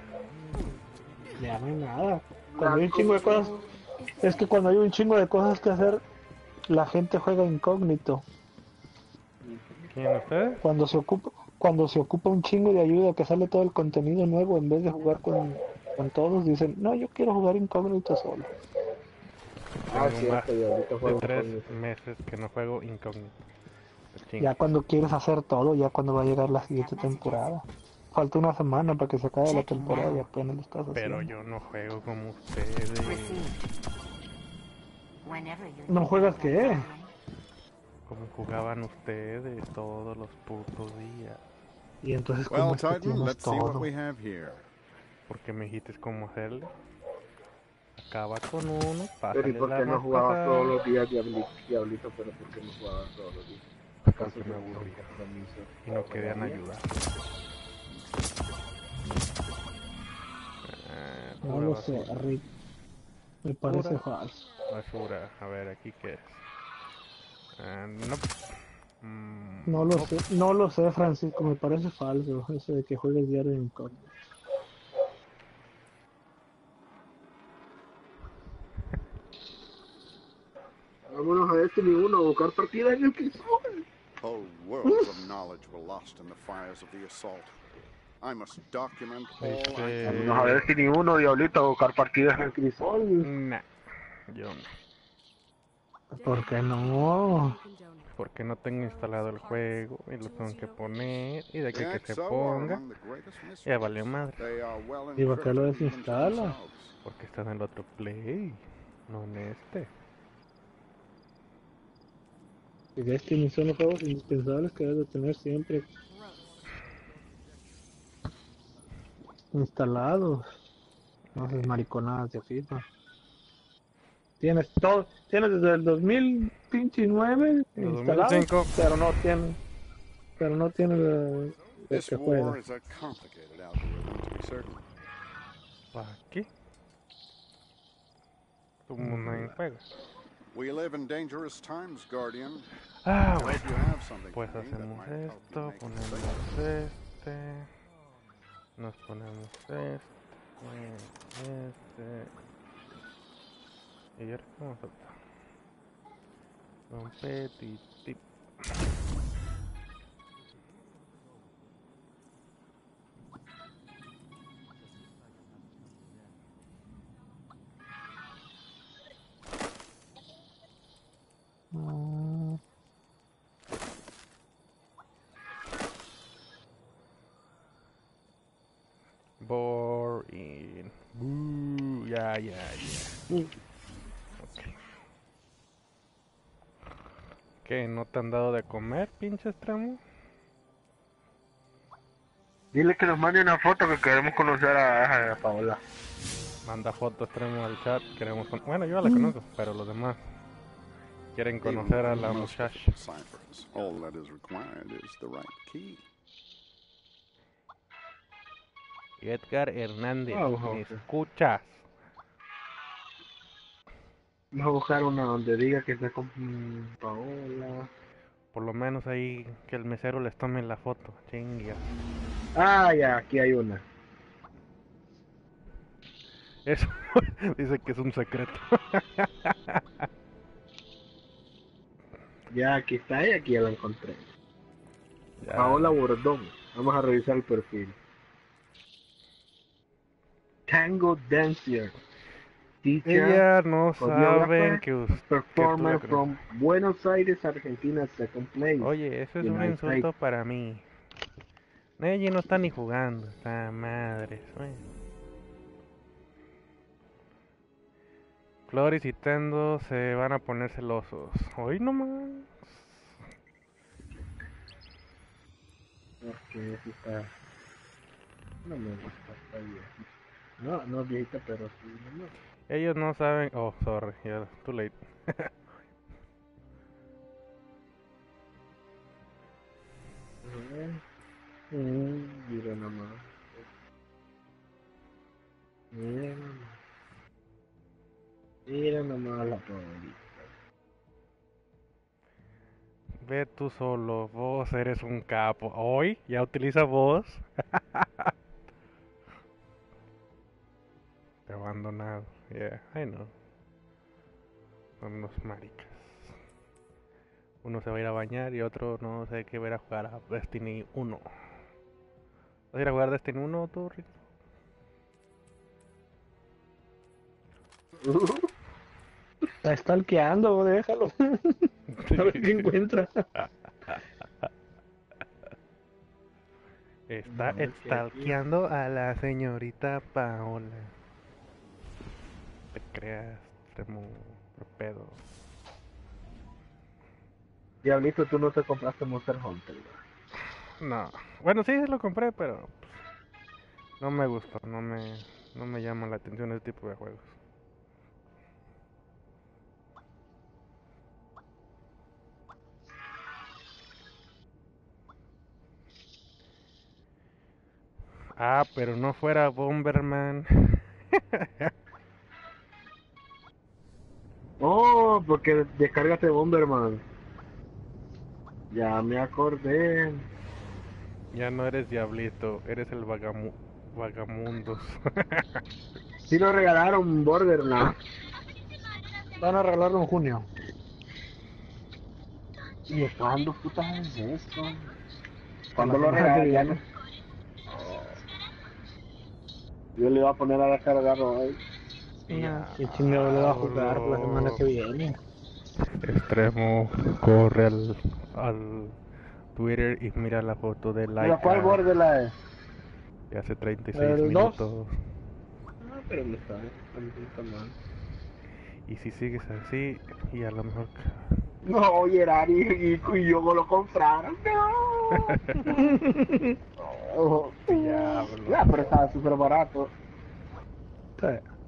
Ya no hay nada. Cuando hay un chingo de cosas, es que cuando hay un chingo de cosas que hacer, la gente juega incógnito. ¿Quién, ustedes? Cuando se ocupa, cuando se ocupa un chingo de ayuda, que sale todo el contenido nuevo, en vez de jugar con, con todos, dicen, no, yo quiero jugar incógnito solo. Ah, Tengo sí, más yo ahorita de juego tres incógnito. meses que no juego incógnito. Ya cuando quieres hacer todo, ya cuando va a llegar la siguiente temporada. Falta una semana para que se acabe la temporada y apenas lo estás haciendo. Pero yo no juego como ustedes. ¿No juegas qué? Como jugaban ustedes todos los putos días. Y entonces, ¿cómo Well, es que Titan, tienes let's see what todo? we have here. Porque me dijiste cómo hacerle. Acaba con uno, Pero ¿y pásale por la qué no más jugabas pasada. todos los días, Diablito? Diablito, pero ¿por qué no jugabas todos los días? Porque me aburría y no querían ayudar. Eh, No pura lo sé, basura. Rick. Me parece Pura falso. Basura. A ver, aquí qué es. Eh, no. Mm, No lo sé, no lo sé, Francisco, me parece falso eso de que juegues diario en incógnito. Vámonos a Destiny uno a buscar partidas en el crisol. Whole worlds of knowledge were lost in the fires of the assault. I must document all I can. Vámonos a Destiny uno, Diablito, a buscar partidas en el crisol. Nah, yo no. ¿Por qué no? Porque no tengo instalado el juego y lo tengo que poner y de aquí que se Exo are ponga among the greatest mysteries. ya valió madre. They are well ¿Y por qué lo encrypted even to desinstala? themselves. Porque está en el otro play, no en este. Y Destiny son los juegos indispensables que debes de tener siempre instalados. No haces mariconadas de FIFA. Tienes todo, tienes desde el dos mil nueve instalado, dos mil cinco. pero no tiene, pero no tiene el, el This que war juega. is a complicated algorithm, to be certain. Aquí. Tu mundo en juego. We live in dangerous times, Guardian. Ah, I bueno. hope you have something Pues for me that hacemos might help you esto, make a ponemos decision. este. Nos ponemos este. Este. Y ahora qué vamos a hacer. Competitive. Mm, Boring. Boo. Ya, ya, ya. Ok. ¿Qué? ¿No te han dado de comer, pinche extremo? Dile que nos mande una foto que queremos conocer a, a Paola. Manda foto extremo al chat. Queremos con... Bueno, yo la conozco, pero los demás quieren conocer a la Even most muchacha. difficult ciphers, all that is required is the right key. Edgar Hernández, Ah, ¿me ojo. escuchas? Vamos a buscar una donde diga que está con mm, Paola. Por lo menos ahí que el mesero les tome la foto. Chinga. Ah, ya, aquí hay una. Eso dice que es un secreto. Ya, aquí está y aquí ya la encontré. Ya. Paola Bordón. Vamos a revisar el perfil. Tango Dancer. Teacher, Ella no choreographer, saben que us- performer que tú- from Buenos Aires, Argentina, second place. Oye, eso es un United insulto States. para mí. Neji no está ni jugando. Está madre. Floris y Tendo se van a poner celosos. Hoy nomás. Porque eso está... No me gusta, está bien. No, no viejita, pero sí, no. Ellos no saben. Oh, sorry, ya, too late. Mm, mira nomás. Mira nomás. Mira nomás la favorita. Ve tú solo, vos eres un capo. Hoy ya utiliza voz. Te abandonado. Yeah, I know. Son unos maricas. Uno se va a ir a bañar y otro no sé qué, va a ir a jugar a Destiny uno. ¿Vas a ir a jugar Destiny uno tú, Rick? Está stalkeando, déjalo. A ver qué encuentra. Está No, es que stalkeando a la señorita Paola. Te creas, extremo pedo. Diablito, tú no te compraste Monster Hunter, ¿verdad? No. Bueno, sí, lo compré, pero pues, no me gustó. No me, no me llama la atención ese tipo de juegos. Ah, pero no fuera Bomberman. Oh, porque descargaste Bomberman. Ya me acordé. Ya no eres Diablito, eres el vagamu vagamundos. Sí lo regalaron Borderlands. Van a regalarlo en junio. ¿Y de cuándo putas es esto? ¿Cuándo La lo semana que regalan? viene. Yo le iba a poner a descargar hoy. No, qué chingado le va a jugar la semana que viene. Extremo corre al, al Twitter y mira la foto de ¿Pero Laika cuál Borderlands es? de hace treinta y seis El dos. minutos. Ah, pero no está, está mal. Y si sigues así, y a lo mejor... No, oye, Ari, y, y yo me lo compraron. No. Oh, Diablo. ya, pero estaba súper barato. Sí.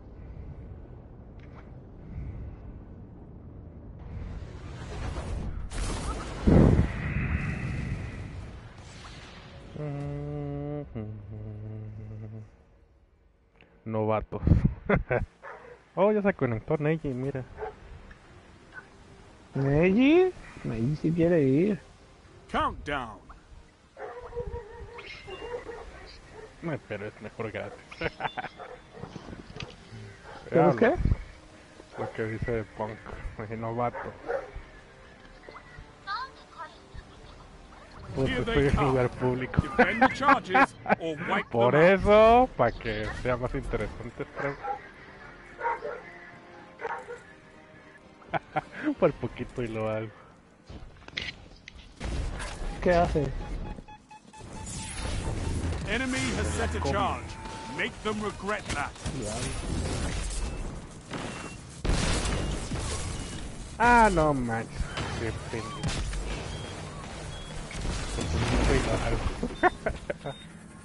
Novatos. Oh, ya se conectó Neji, mira. Neji, Neji si quiere ir. Countdown. No, pero es mejor gratis. ¿Pero es qué? Lo que dice de Punk, es novato. Pues Here estoy they en come. lugar público. Defend the charges or wipe Por them out. eso, para que sea más interesante. Por poquito y lo hago. ¿Qué hace? Enemy has set a charge. Make them regret that. Ah, no manches. Qué pendejo. Por poquito y lo hago.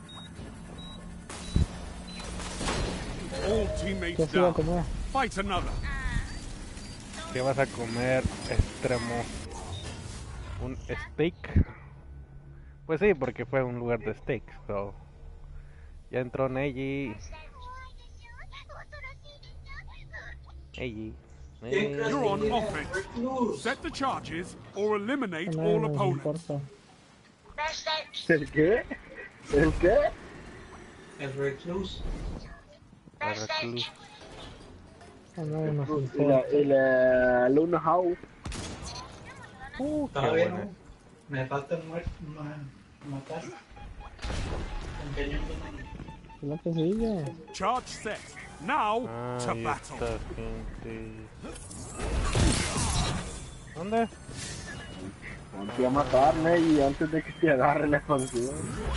All ¿Qué teammates se iba a down. comer? Fight another. ¿Qué vas a comer, extremo? ¿Un steak? Pues sí, porque fue un lugar de steak, so... Ya entró Neji. Neji. You're on offense. Set the charges or eliminate all opponents. ¿El qué? ¿El qué? El recluso. El recluso. Y la, y la Luna House. Uh, Todavía no. Me falta muerto, matar. La que sigue. Charge set. Now ah, to battle. ¿Dónde? Ponte a matarme y antes de que te agarre la expansión.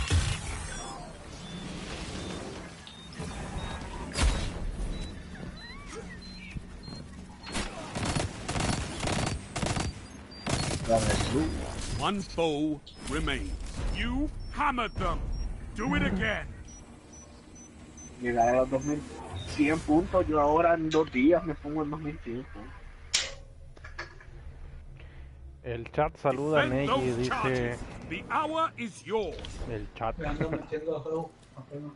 One foe remains. You hammered them. Do it again. Llegar a los dos mil cien puntos, yo ahora en dos días me pongo en dos mil cien puntos. El chat saluda a Ney y dice... The hour is yours. El chat. Me ando metiendo a juego. apenas.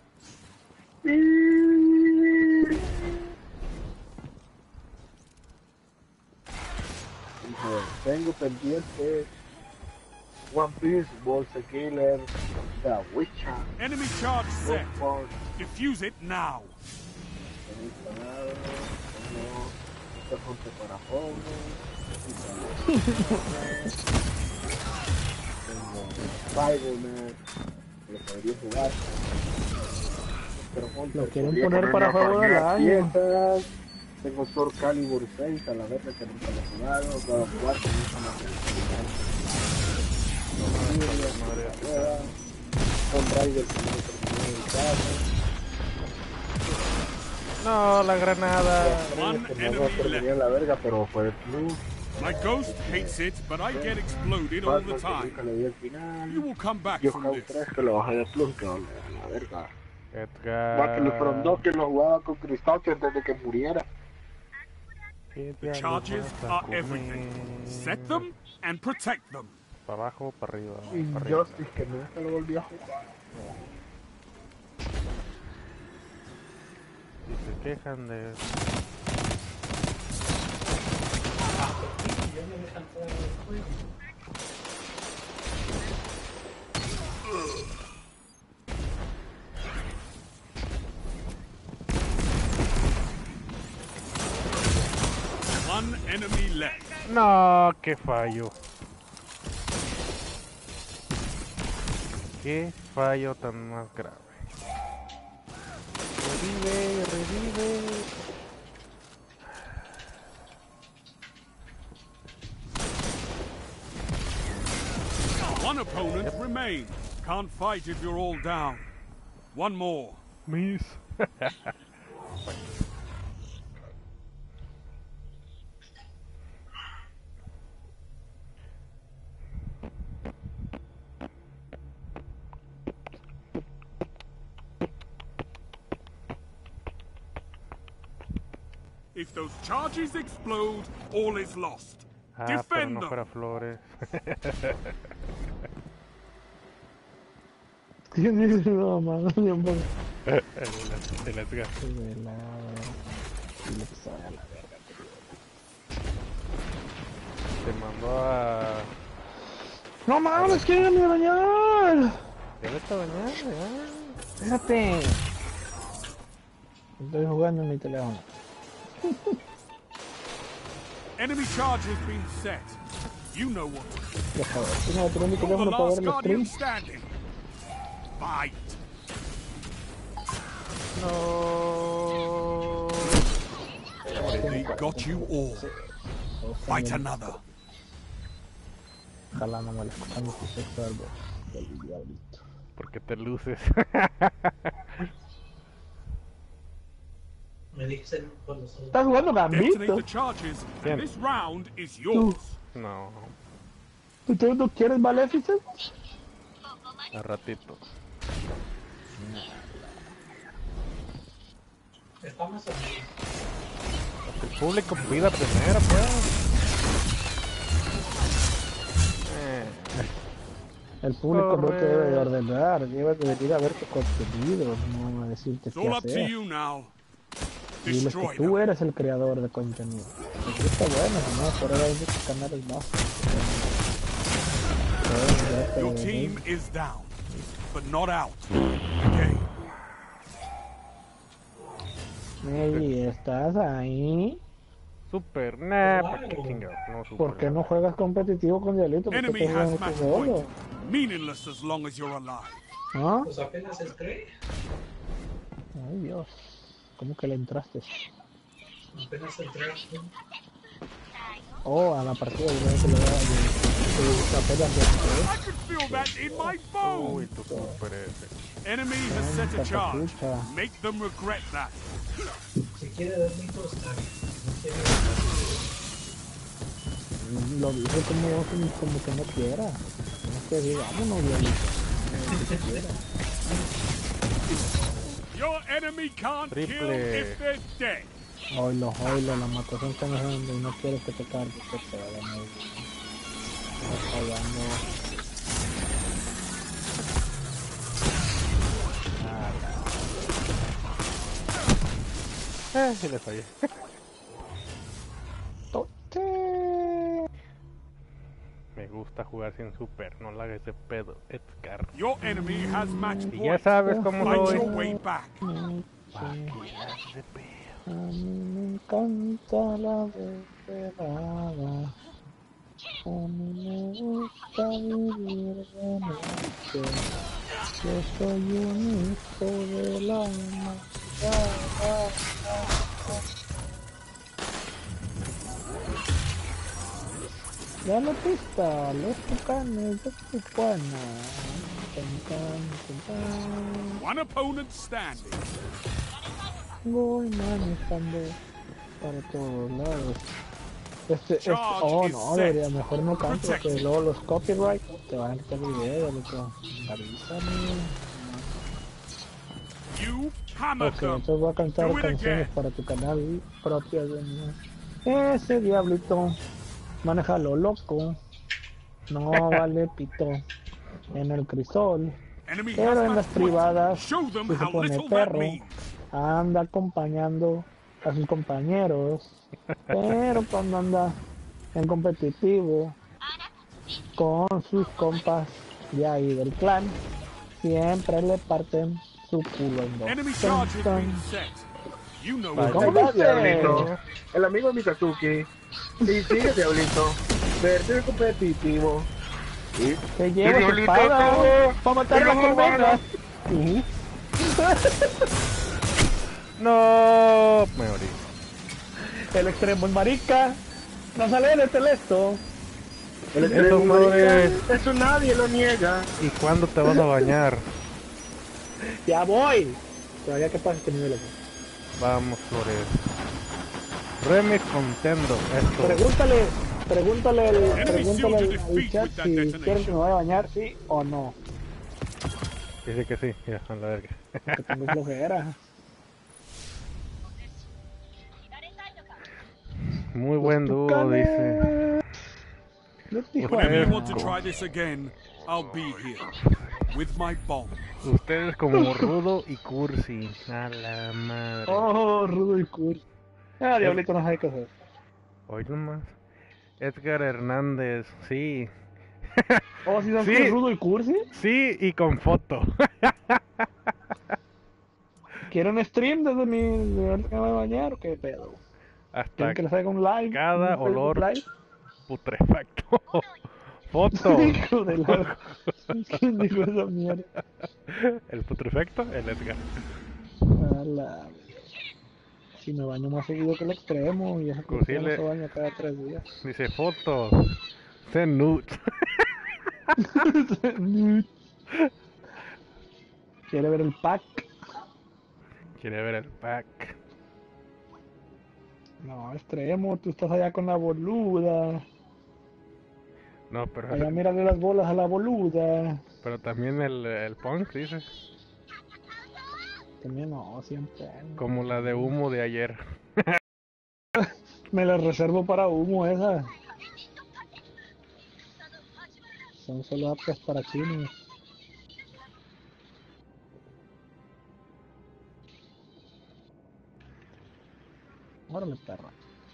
Tengo pendiente One Piece, Bolsa Killer, The Witcher. Enemy charge set. Defuse it now. Tengo punto para fuego. Tengo Spider-Man. Lo podría jugar. Pero lo quieren poner para juego del año. Tengo Sword Calibur seis a la vez que nunca lo he jugado. God of War que nunca lo he jugado. Tomb Raider que no terminé en casa. No, la granada. Que no terminé en la verga, pero fue plus. My ghost hates it, but I get exploded all the time. You will come back Yo from jugué this. tres que lo bajé de plus, que vale a la verga. Edgar. Battlefront dos que lo jugaba con Cristal antes de que muriera. The charges are everything. Set them and protect them. Para abajo, para arriba. Y para arriba. Justice que nunca lo volví a jugar. Y se quejan de... One enemy left. No, qué fallo. Qué fallo tan más grave. Revive, revive. One opponent remains. Can't fight if you're all down. One more. Miss. If those charges explode, all is lost. Ah, Defend pero no them. para flores. Tiene no, mano, ni un poco. El Edgar. Te mandó a... No mames, quieren irme a bañar. Ya vete a bañar, ya. Espérate. Estoy jugando en mi teléfono. Enemy charge has been set. You know what. Deja ver, tengo que tener mi You're the teléfono para last ver el guardian stream. standing. Fight. No. They got you all. Fight another. Ojalá no me lo escuchan mi sexo del del diablito. Porque te luces. Me dicen con los ojos. ¿Estás jugando Detonate Gambito? the charges, Bien. and this round is yours. No, ¿Tú no quieres Maleficent? a ratito. Está más o menos. El público pida primero, pues. Eh. El público no te Corre. debe de ordenar, debe de venir a ver tu contenido, no a decirte It's qué all up to hacer. you now. Diles que Destroy tú them. eres el creador de contenido. Aquí está bueno, ¿no? Pero ahora hay muchos canales bajos. Your team is down, but not out. Again. Ey, ¿estás ahí? Super, nah, ¿para qué chingados? No, super. ¿Por qué no juegas competitivo con Diablito? ¿Por qué Enemy estás has jugando match tú solo? point. Meaningless as long as you're alive. ¿Ah? Pues apenas entré. Ay, Dios. ¿Cómo que le entraste? Apenas entré. Oh, a la partida yo creo que le da apenas I can feel that in my bones. Uy, tu super ese. Enemy has set a charge. Make them regret that. Si quiere dar mi costa, no quiere. Lo dice como, como que no quiera. No que diga, vámonos, Diablito. No quiera. Your enemy can't Triple. kill if they're dead. Oilo, oilo, la matación está mejorando y no quieres que te cargue, que te vaya muy bien. Está fallando. Eh, sí le fallé. Me gusta jugar sin super, no le hagas ese pedo, Edgar. Your enemy has match Y ya point. sabes cómo Fight soy. your way back. Pa' que ya se pedo. A mí me encanta la desvelada. A mí me gusta vivir de noche. Yo soy un hijo de la madrugada. Ya la pista, los tucanes de Tijuana. Tan, tan, tan, tan. One opponent standing. Voy manejando para todos lados. Este, este, Charge oh is no, set. debería, mejor no canto, Protect. porque luego los copyright te van a quitar el video, loco. Avísame. You hammer Ok, them. entonces voy a cantar Do it canciones again. para tu canal propio de mí. Ese Diablito, manéjalo loco. No vale pito en el crisol. Enemy Pero has en las match point. privadas Show them se how pone little that perro. means. Anda acompañando a sus compañeros, pero cuando anda en competitivo con sus compas de ahí del clan, siempre le parten su culo en dos. Enemy Tan, charge has tan. been set. You know Vaya. it. ¿Cómo Ahí va, dice? Diablito. El amigo de Mikazuki. Sí, sigue, Diablito. Versión competitivo. ¿Sí? Te llevo su Diablito, espada ¿cómo? para matar la ¿Cómo van? corveta. Ujú. No, me morí. El extremo es marica. No sale de Telesto. El Eso, extremo, madre. marica, eso nadie lo niega. ¿Y cuándo te vas a bañar? Ya voy. Todavía que pasa este nivel aquí. Vamos, Flores. Remix Contendo, esto. Pregúntale, pregúntale, el, Enemy pregúntale al, sealed al defeat chat with that si detonation. quieren que me vaya a bañar, sí o no. Dice que sí, ya, a la verga. Que tengo flojera. Muy buen dúo, dice. De Whenever you want to Tijuana. try this again, I'll be here. With my bomb. Ustedes como Rudo y Cursi. A la madre. Oh, Rudo y Cursi. Ah, Diablito no sabe qué hacer. Hoy nomás. Edgar Hernández, sí. Oh, ¿sí sabes Sí. qué es Rudo y Cursi? Sí, y con foto. ¿Quieren stream desde mi... de ver que me voy a bañar o qué pedo? Hasta ¿Quieren que les haga un live? cada ¿Un Facebook olor live? putrefacto. Foto. Hijo de la... ¿Quién dijo esa mierda? El putrefacto, el Edgar. A la... Si me baño más seguido que el extremo y esa cosa no Cursile. se baña cada tres días. Dice foto. Send nudes. ¿Quiere ver el pack? Quiere ver el pack. No, extremo, tú estás allá con la boluda. No, pero, Allá mírale las bolas a la boluda. pero también el, el punk, dice. También no, siempre. Como la de humo de ayer. Me las reservo para humo esas. Son solo aptas para chinos. Órale, perra.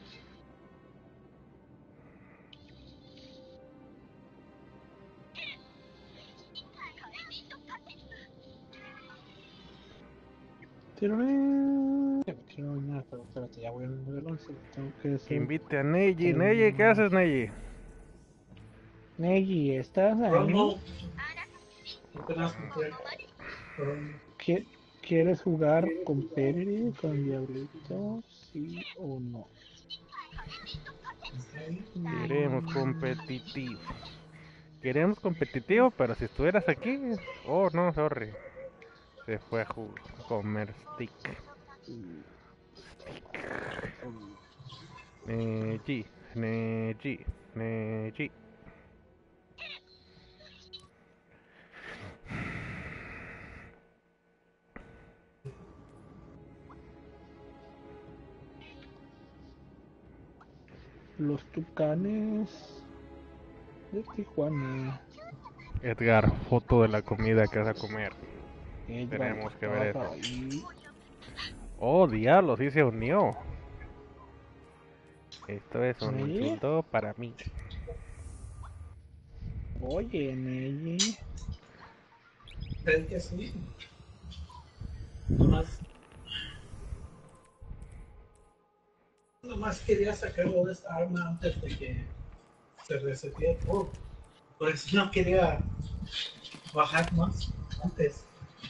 Quiero ver... Quiero bañar, pero espérate, ya voy al nivel once. Tengo que decir... Invite a Neji. Neji, ¿qué haces, Neji? Neji, ¿estás ahí? ¿Qui- ¿Quieres jugar competitive con Diablito? ¿Sí o no? Queremos competitivo. Queremos competitivo, pero si estuvieras aquí... Oh, no, sorry. Se fue a jugar, comer stick. Neji, Neji, Neji. Los Tucanes de Tijuana. Edgar, foto de la comida que vas a comer. Edgar, tenemos que ver eso. ahí. Oh, diablo, sí se unió. Esto es un ¿Sí? insulto para mí. Oye, Neji. ¿Crees que sí? Nomás, nomás quería sacarlo de esta arma antes de que se resetee todo. Por eso no quería bajar más antes.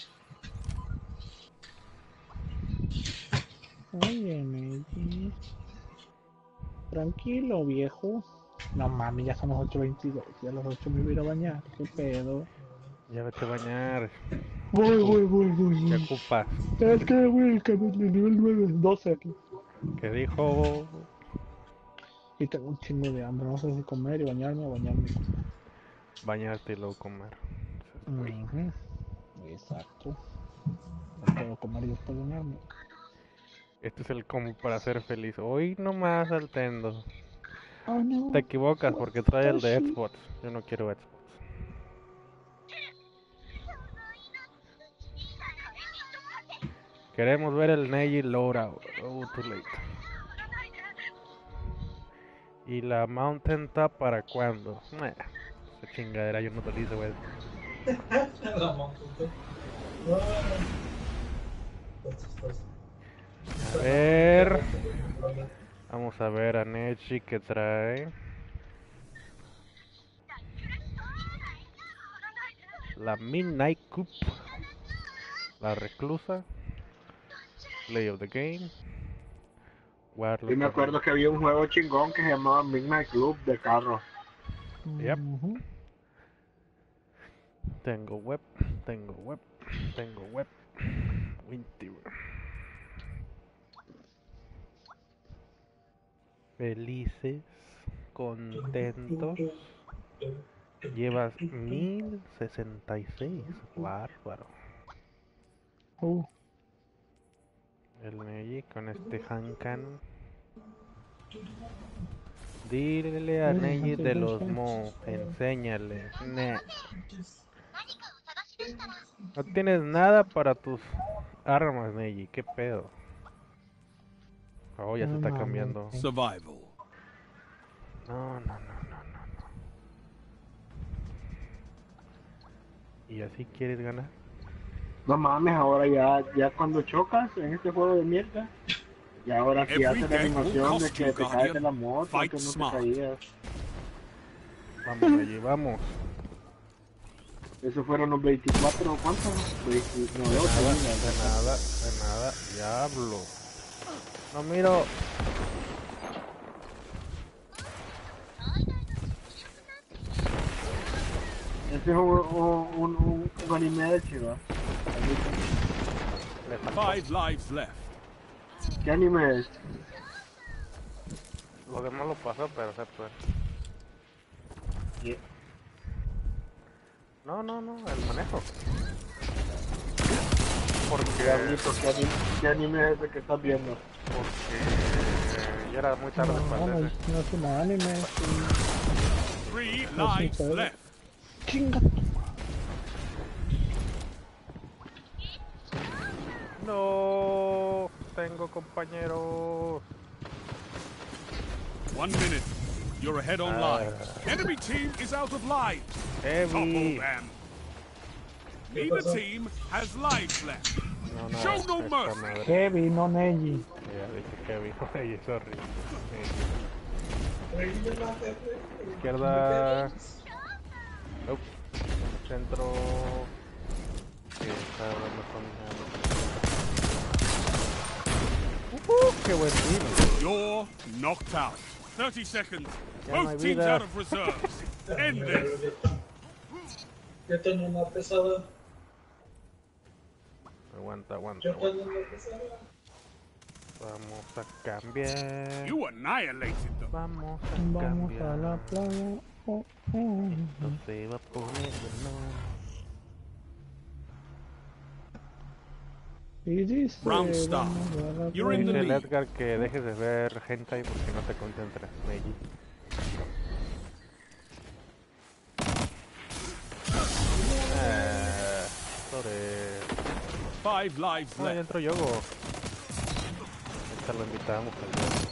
Oye, Neji. Tranquilo, viejo. No mames, ya son las ocho veintidós. Ya a las ocho me voy a ir a bañar. ¿Qué pedo? Ya vete a bañar. Voy, voy, voy, voy. ¿Qué voy. ocupas? Es que voy al camino del nivel nueve, doce aquí. ¿Qué dijo? Y tengo un chingo de hambre. No sé si comer y bañarme o bañarme y comer. Bañarte y luego comer. Ujú. Exacto. No puedo comer y después bañarme. Este es el combo para ser feliz. Hoy nomás Altendo. Oh, no. Te equivocas porque trae el de Toshi. Xbox. Yo no quiero Xbox. Queremos ver el Neji loadout. Oh, too late. ¿Y la Mountain Top para cuándo? Eh, esa chingadera yo no te lo hice, güey. La montaña. A ver. Vamos a ver a Neji que trae. La Midnight Cup. La reclusa. Play of the game. Warlock. Yo me acuerdo que había un juego chingón que se llamaba Midnight Club de carro. Yep. Ujú. Tengo web, tengo web, tengo web. Winter. Felices, contentos. Llevas mil sesenta y seis. Bárbaro. Uh. El Neji con este Hankan. Dile a Neji de los Mo, enséñale. Ne. No tienes nada para tus armas, Neji, qué pedo. Oh, ya se está cambiando. Survival. No, no, no, no, no, no. ¿Y así quieres ganar? No mames, ahora ya, ya cuando chocas en este juego de mierda, y ahora sí hace la animación de que te caes de la moto, que no te caías. Vamos, Neji, vamos. Eso fueron los veinticuatro, ¿cuántos? veintinueve, De nada, de nada, de nada, diablo. No miro. Este es un, un, un, un anime de chido. Five lives left. ¿Qué anime es? Lo demás lo pasó, pero se puede. Yeah. No, no, no, el manejo. Porque... Diablito, ¿qué anime, ¿qué anime es ese que estás viendo? Porque ya era muy tarde No, para no, ese. no es un anime. Three No, sí, lives pero- left. Chinga. No, tengo compañeros. One minute. You're ahead on Ah. lives. Enemy team is out of lives. Heavy. Topple them. Neither team has lives left. No, no, Show no esta mercy. madre. Heavy, no Neji. Ya dije Kevin, oye, sorry. Izquierda. Nope. Centro. Sí, está dando con... Uh, qué buen tiro. You're knocked out. thirty seconds. Ya no hay Both teams vida. out of reserves. End this. Yo tengo una pesada. Aguanta, aguanta, Yo tengo aguanta. una pesada. Vamos a cambiar. You annihilated them. Vamos a Vamos a cambiar. la playa. Oh, oh. Esto se va a poner bueno. Y dice, Round start. vamos a la You're in the Dice el lead. Edgar que dejes de ver hentai porque no te concentras, Neji. Ah, sobre... Five lives No, ya left. entró Yogo. Esta lo invitamos al Yogo.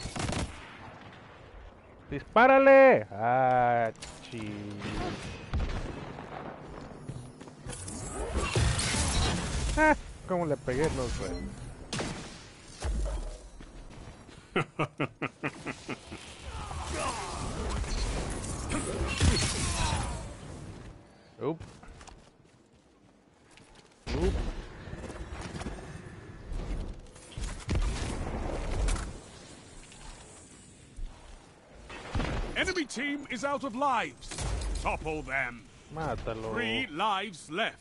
¡Dispárale! Ah, chi. Ah, ¿cómo le pegué? No sé. Oop. Oop. Enemy team is out of lives. Topple them. Mátalo. Three lives left.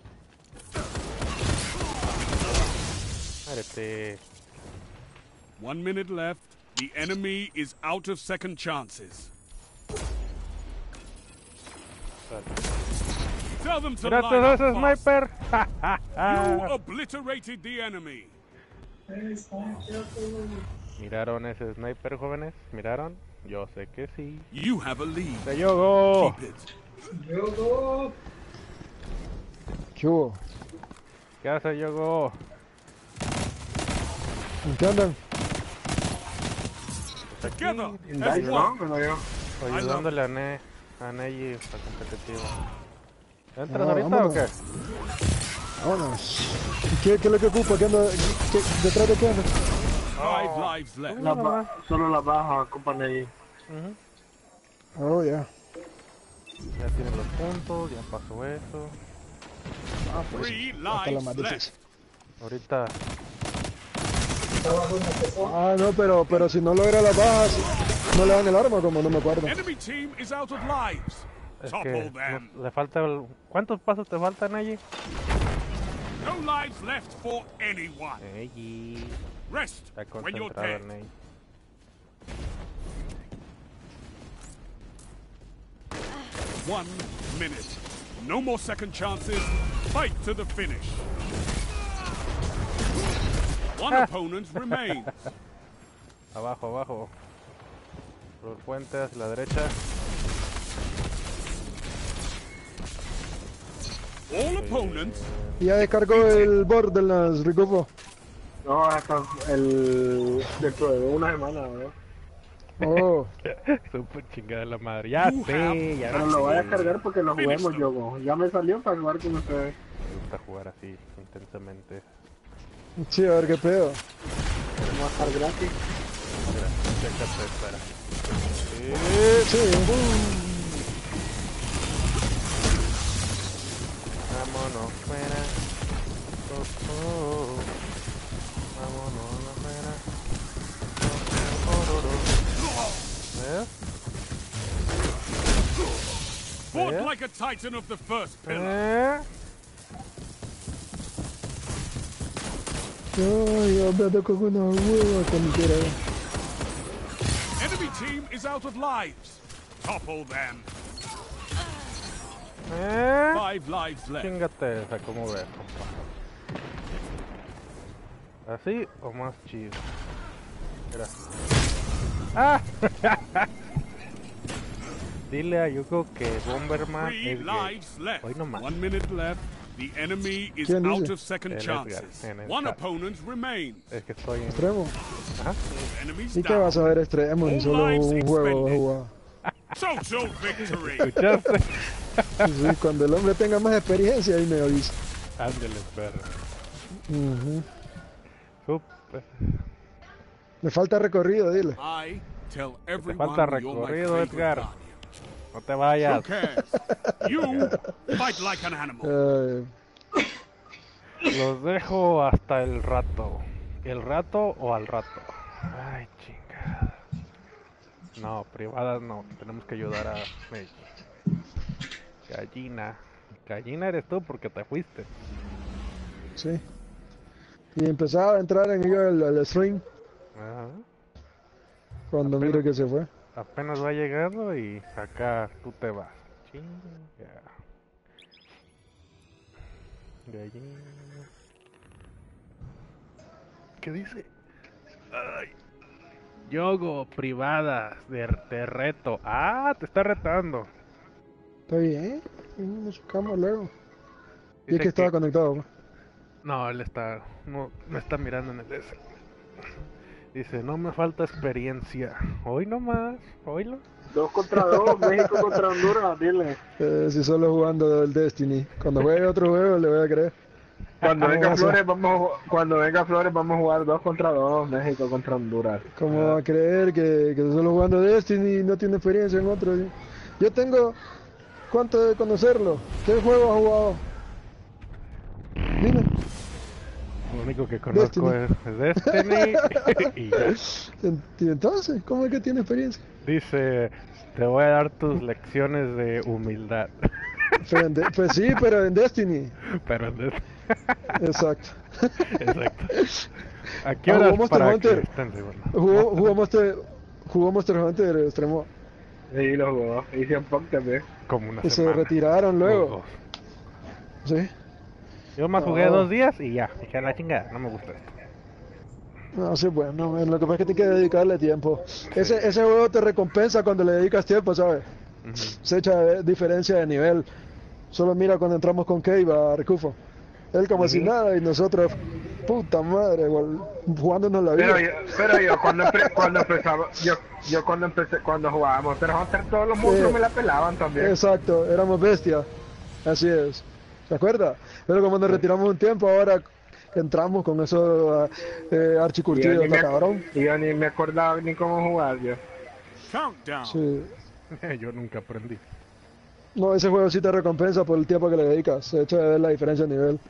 Muérete. One minute left. The enemy is out of second chances. Tell them to Mira line todo up ese fast. sniper. You obliterated the enemy. ¿Miraron ese sniper, jóvenes? ¿Miraron? Yo sé que sí. You have a lead. ¡De Yogo! Keep it. Yogo. ¿Qué hubo? ¿Qué hace Yogo? ¿En qué andan? Pues aquí, Together. Dice, ¿no? Bueno, yo. ayudándole a Ne, a Neji para competitivo. ¿Entras Ah, ahorita vámonos. o qué? Vámonos. ¿Qué, ¿Qué es lo que ocupa? ¿Qué anda? ¿Qué, ¿Detrás de qué anda? Five lives left. La ba- solo la baja, compañía ahí. Ujú. Oh, ya. Ya tienen los puntos, ya pasó eso. Ah, pues. Three Hasta la lives más left. difícil. Ahorita, Ah, no, pero, pero si no logra las bajas, no le dan el arma, como no me acuerdo. Enemy team is out of lives. es Topple que them. no- le falta el... ¿Cuántos pasos te faltan, Neji? No lives left for anyone. Neji. Rest Está when you're concentrado dead. el Neji. One minute. No more second chances. Fight to the finish. One opponent remains. Abajo, abajo. Por el puente hacia la derecha. All opponents. Y ya descargó el board de las Ricofo. No, hasta el... dentro de una semana, ¿no? Oh. Super chingada la madre. Ya sé, ya Pero sé. lo voy a cargar porque lo juguemos, Yogo. Ya me salió para jugar con ustedes. Me gusta jugar así, intensamente. Sí, a ver qué pedo. Va a estar gratis. Mira, chécate, espera. Sí. Vámonos fuera. Oh, oh. Vámonos afuera. Oh, oh, oh, oh. ¿Ves? Fought ¿Ves? like a titan of the first pillar. ¿Eh? Ay, hablando con una hueva cuando quiera. Enemy team is out of lives. Topple them. ¿Eh? Five lives left. Chingate esa, ¿cómo ves, compa? ¿Así o más chido? Mira. ¡Ah! Dile a Yuko que Bomberman Three es gay. lives left. Hoy no más. One minute left. The enemy is ¿Quién out dice? of second En Edgar, chances. en el One chat. opponent remains. Es que estoy en... Extremo. Ajá. Enemies ¿Y qué down. vas a ver extremo si All solo lives un juego expended. jugado? Total victory. ¿Escuchaste? Sí, cuando el hombre tenga más experiencia ahí me avisa. Ándale, perro. Ujú. Súper. Me falta recorrido, dile. I tell Te everyone falta you're my recorrido, favorite Edgar. guardian. No te vayas. Who cares? You fight like an animal. Eh, Los dejo hasta el rato. ¿El rato o al rato? Ay, chingada. No, privadas no. Tenemos que ayudar a Meiji. Gallina. Gallina eres tú porque te fuiste. sí. Y empezaba a entrar en ello el, el stream Ajá. cuando Apenas- mire que se fue. Apenas va llegando y acá tú te vas. Chinga. Gallina. ¿Qué dice? Ay. Yogo, privadas, de, de reto. Ah, te está retando. Está bien. Nos chocamos luego. Y Dice es que estaba que- conectado. ¿no? No, él está, no, no está mirando en el S. Dice, no me falta experiencia. Hoy nomás, hoylo. Dos contra dos, México contra Honduras, dile. Eh, si solo jugando el Destiny. Cuando juegue otro juego le voy a creer. Cuando ¿Cómo venga va a ser? Flores vamos a, ju- cuando venga Flores vamos a jugar dos contra dos, México contra Honduras. ¿Cómo va a creer que, que solo jugando Destiny y no tiene experiencia en otro? Yo tengo... ¿Cuánto de conocerlo? ¿Qué juego ha jugado? Dime. Lo único que conozco Destiny. es, es Destiny y ya. ¿Y entonces? ¿Cómo es que tiene experiencia? Dice, te voy a dar tus lecciones de humildad. Pero en de- pues sí, pero en Destiny. Pero en Destiny. Exacto. Exacto. ¿A qué Ah, horas jugó Monster para Hunter. que estén seguros? Jugó, jugó Monster, jugó Monster Hunter extremo. Sí, lo jugó. Y cien Punk también. Como una Y se semana. retiraron Los luego. dos. Sí. Yo más jugué No. dos días y ya. Dije, a la chingada, no me gusta esto. No, sí, bueno, man, lo que pasa es que tienes que dedicarle tiempo. Ese, ese juego te recompensa cuando le dedicas tiempo, ¿sabes? Ujú. Se echa eh, diferencia de nivel. Solo mira cuando entramos con Cave a Recufo. Él como si nada y nosotros, puta madre, igual, jugándonos la vida. Pero yo, pero yo cuando, empe- cuando empezaba, yo, yo cuando empecé, cuando jugaba Monster Hunter, todos los monstruos Eh, me la pelaban también. Exacto, éramos bestias. Así es. ¿Se acuerda? Pero como nos retiramos un tiempo, ahora entramos con eso eh, Y yo, archicurtido, ni está me, cabrón. y yo ni me acordaba ni cómo jugar yo. Countdown. Sí. Yo nunca aprendí. No, ese juego sí te recompensa por el tiempo que le dedicas. Se echa de ver la diferencia de nivel.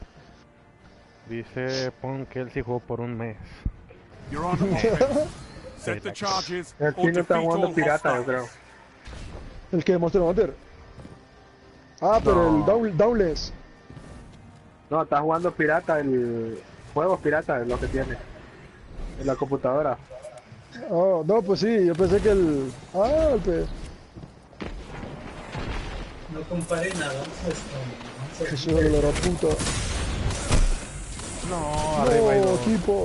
Dice Pon que él sí jugó por un mes. You're on offense. Set the charges El or chino está defeat jugando all pirata, yo hostiles. creo. ¿El que Monster Hunter? Ah, pero No. el Down, Downless. No, está jugando pirata, el juego pirata es lo que tiene. En la computadora. Oh, no, pues sí, yo pensé que el... Ah, el pe... No compare nada, vamos a Eso es la puta. No, arriba hay No, dos. equipo.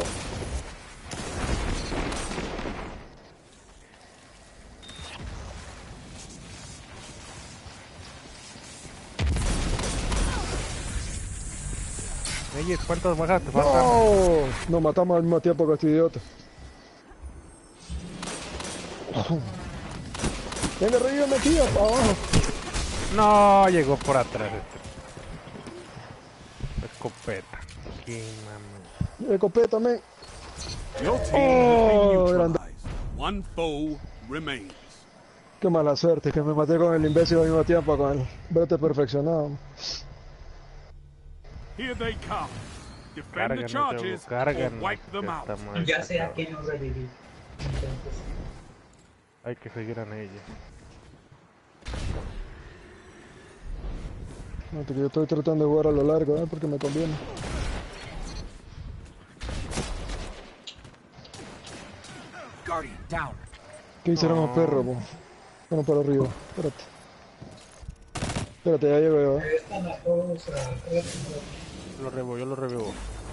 Oye, ¿cuántas bajas te faltan? No, nos matamos al mismo tiempo que este idiota. Venga, reírme aquí, para abajo. No, llegó por atrás este. Escopeta. Qué mami. Escopeta, men. Your team Oh, has been grande. neutralized. One foe remains. Qué mala suerte, que me maté con el imbécil al mismo tiempo, con el brete perfeccionado. Here they come. Defend Cargan, the no charges te cargan. or wipe them out. Esta madre Ya está sé a cabrón. quién nos revivir. Entonces, Hay que seguir en ella. No, porque yo estoy tratando de jugar a lo largo, ¿eh? Porque me conviene. Guardian down. ¿Qué hicieron los perros, po? Bueno, para arriba. Espérate. Espérate, ya llego yo. ¿eh? esta la cosa, Lo revivo, yo lo revivo.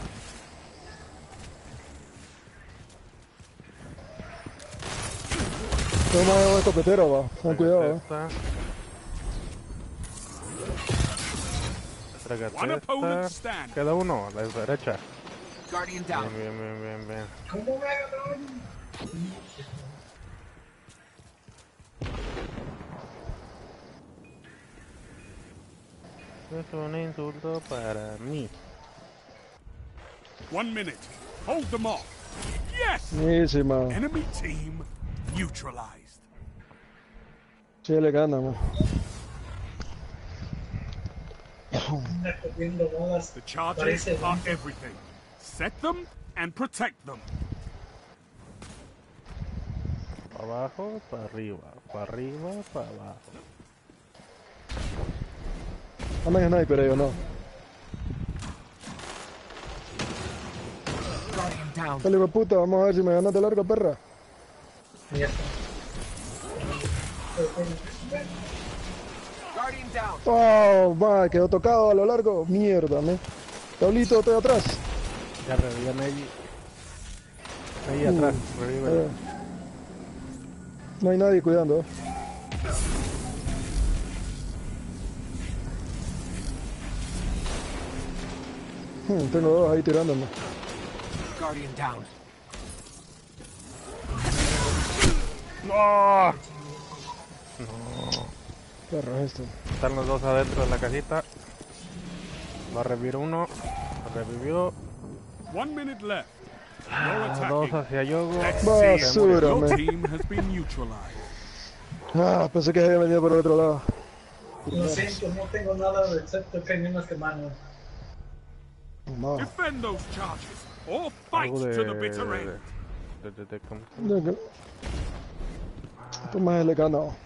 Toma una escopetera, va. Ten cuidado, ¿eh? Esta. Trágate esta. Queda uno, a la derecha. Guardian down. Bien, bien, bien, bien. ¿Cómo me agarró? Es un insulto para mí. One minute. Hold them off. Yes. Buenísima. Enemy team neutralized. Sí, le ganamos. The charges are everything. Set them and protect them. Para abajo, para arriba, para arriba, para abajo. Andan sniper ellos, no. Dale, hijo de puta, vamos a ver si me ganas de largo, perra. Oh, va, quedó tocado a lo largo. Mierda, me. Tablito, estoy atrás. Ya revivían ahí. Ahí uh, atrás, reviven. Eh. No hay nadie cuidando. ¿Eh? Hmm, tengo dos ahí tirándome. Guardian down. No. No. Perro esto. Están los dos adentro de la casita. Va a revivir uno. Revivió. One minute left. Ah, dos hacia Yogo. Basura, Your man. team has been neutralized. Ah, pensé que había venido por el otro lado. Lo siento, no tengo nada excepto cañones de mano. No. Defend those charges or fight de, to the bitter end. De, de, de, de, de, Esto más le ganado.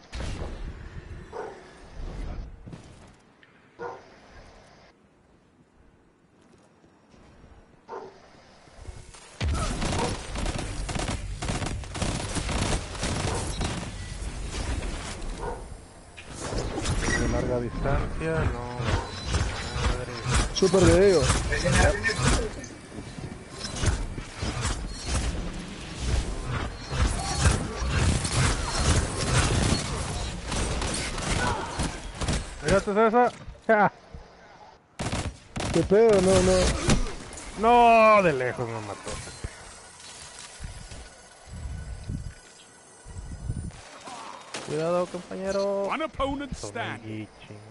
de larga distancia, no. Madre. Super de ellos. ¿Miraste esa? ¡Ja! ¿Qué pedo? No, no. No, de lejos me mató. Cuidado, compañero. One opponent stand.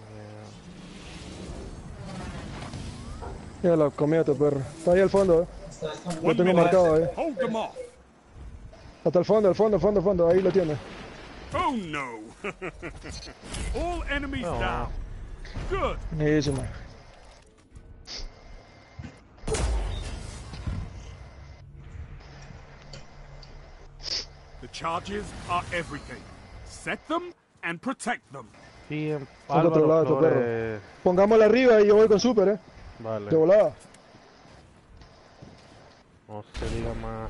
Ya lo comí a tu perro. Está ahí al fondo, eh. Lo tengo marcado ahí. Hasta el fondo, el fondo, fondo, fondo. Ahí lo tiene. Oh no. All enemies no. down. Good. Buenísimo. The charges are everything. Set them and protect them. Sí, en al otro lado, tu perro. Pongámosla arriba y yo voy con super, eh. Vale. De volada. No se diga más.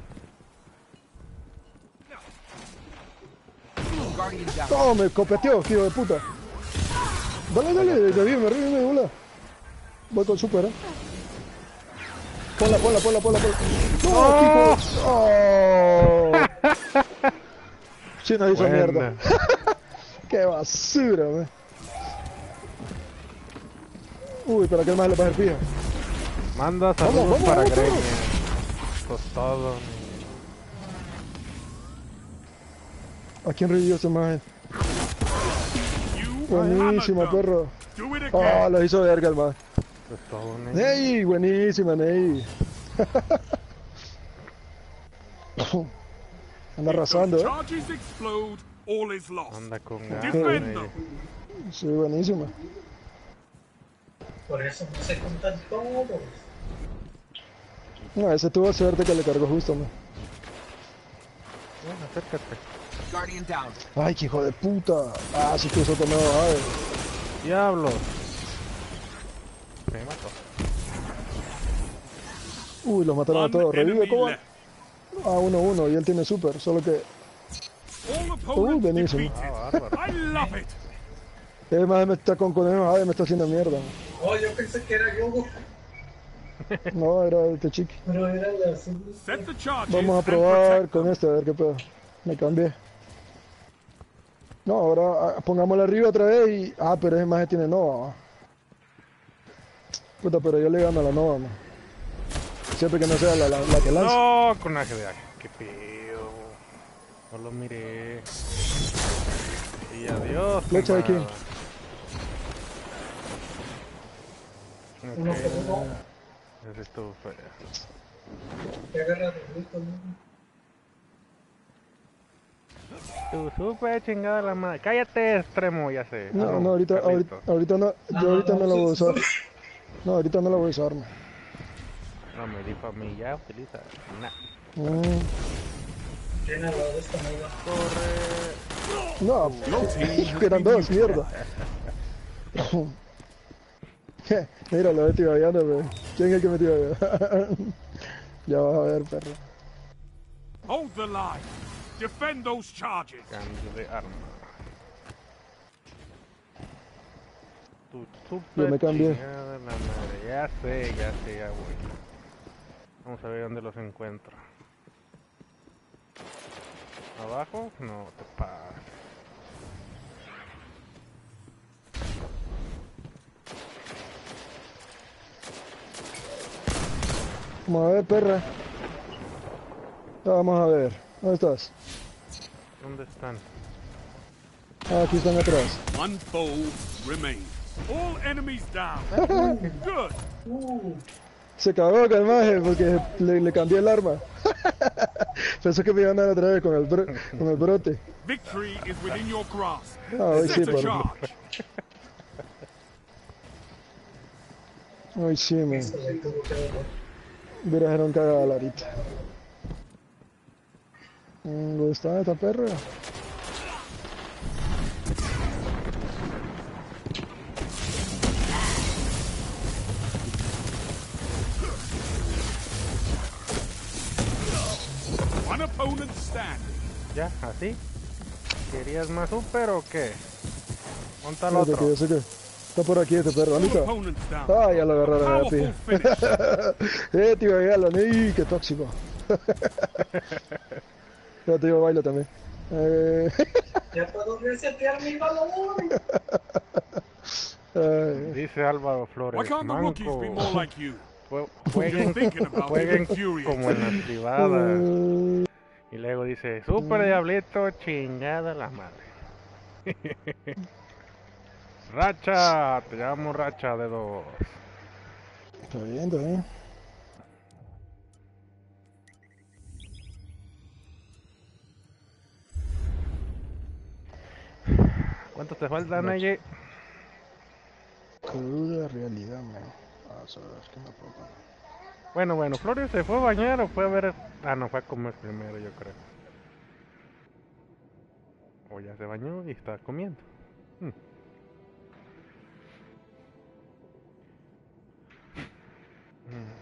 No, me copeteó, tío de puta. Dale, dale, revive, revive, hola. Voy con super, eh. Ponla, ponla, ponla, ponla, ponla. ¡No, oh. Chico! ¡Oh! Sí, nos hizo Buena. mierda. ¡Qué basura, man! Uy, pero que más le va a hacer pija. Manda saludos vamos, vamos, para vamos, Greña. vamos. Esto es todo. ¿A quién revivió ese maje? Buenísima, perro. Ah, oh, lo hizo verga el maje. ¡Ney! Buenísima, Ney. Anda arrasando, eh. Anda con ganas. Sí, buenísima. Por eso no se contan todos. No, ese tuvo suerte que le cargó justo, man. Bueno, acércate. Guardian down. Ay, qué hijo de puta. Ah, sí que eso tomó, ay. Diablo. Me mató. Uy, los mataron a todos. Revive, ¿cómo? Ah, uno uno, y él tiene super, solo que... Uy, buenísimo. Ah, bárbaro. Es más, me está con conejos, ay, me está haciendo mierda. Oh, yo pensé que era Yogo. No, era este chiqui. Pero era la azul. Vamos a probar con este, a ver qué pedo. Me cambié. No, ahora pongámosla arriba otra vez y... Ah, pero ese más tiene Nova. Puta, pero yo le gano a la Nova, man. Siempre que no sea la, la, la que lanza. No, con A G D A. Qué pedo. No lo miré. Y adiós. Flecha de quién. Uno por uno. Ese estuvo feo. Te agarras de gusto, ¿no? Tu super chingada la madre. Cállate, extremo, ya sé. No, Ah, no, ahorita, ahorita, ahorita no, yo ahorita no la voy a usar. No, ahorita no la voy a usar, man. No me dijo a mí, ya utiliza. Nah. Mm. Llena la de esta mierda. Corre. No, eran dos, mierda. Mira, lo de tibagueando, güey. ¿Quién es el que me tibaguea? Ya vas a ver, perro. Hold the line. Defend those charges. Cambio de arma. Tu super Yo me cambié. chingada la madre. Ya sé, ya sé, ya voy. Vamos a ver dónde los encuentro. ¿Abajo? No, te pases. Vamos a ver, perra. Vamos a ver. ¿Dónde estás? ¿Dónde están? Ah, aquí están atrás. One foe remains. All enemies down. Good. Se cagó con el maje porque le, le cambié el arma. Pensó que me iban a dar otra vez con el, bro, con el brote. Victory is within your grasp. Ah, hoy sí, Set a pero... charge. Hoy sí, man. Mira, era un cagada ahorita. ¿Dónde está esta perra? One opponent standing. ¿Ya? ¿Así? ¿Querías más super o qué? Ponta al Espérate, otro. que yo sé que está por aquí este perro. ¿Dónde está? Ah, ya lo agarraron a la pija. Eh, tío, galo, ¡ay, qué tóxico! Ya te digo, bailo también. Eh... Ya puedo resetear mi balón. Ay. Dice Álvaro Flores. Why can't the rookies Manco. be more like you? Jue- Jueguen, Thinking about jueguen it, infuriating. como en las privadas. Y luego dice, super diablito, chingada la madre. Racha, te llamo Racha de dos. Está bien, está bien. ¿Cuántos te faltan, Naye? Cruda realidad, man. Ah, sabes que me puedo poner. Bueno, bueno, Flores se fue a bañar o fue a ver... Ah, no, fue a comer primero, yo creo. O ya se bañó y está comiendo. Hmm. Mm.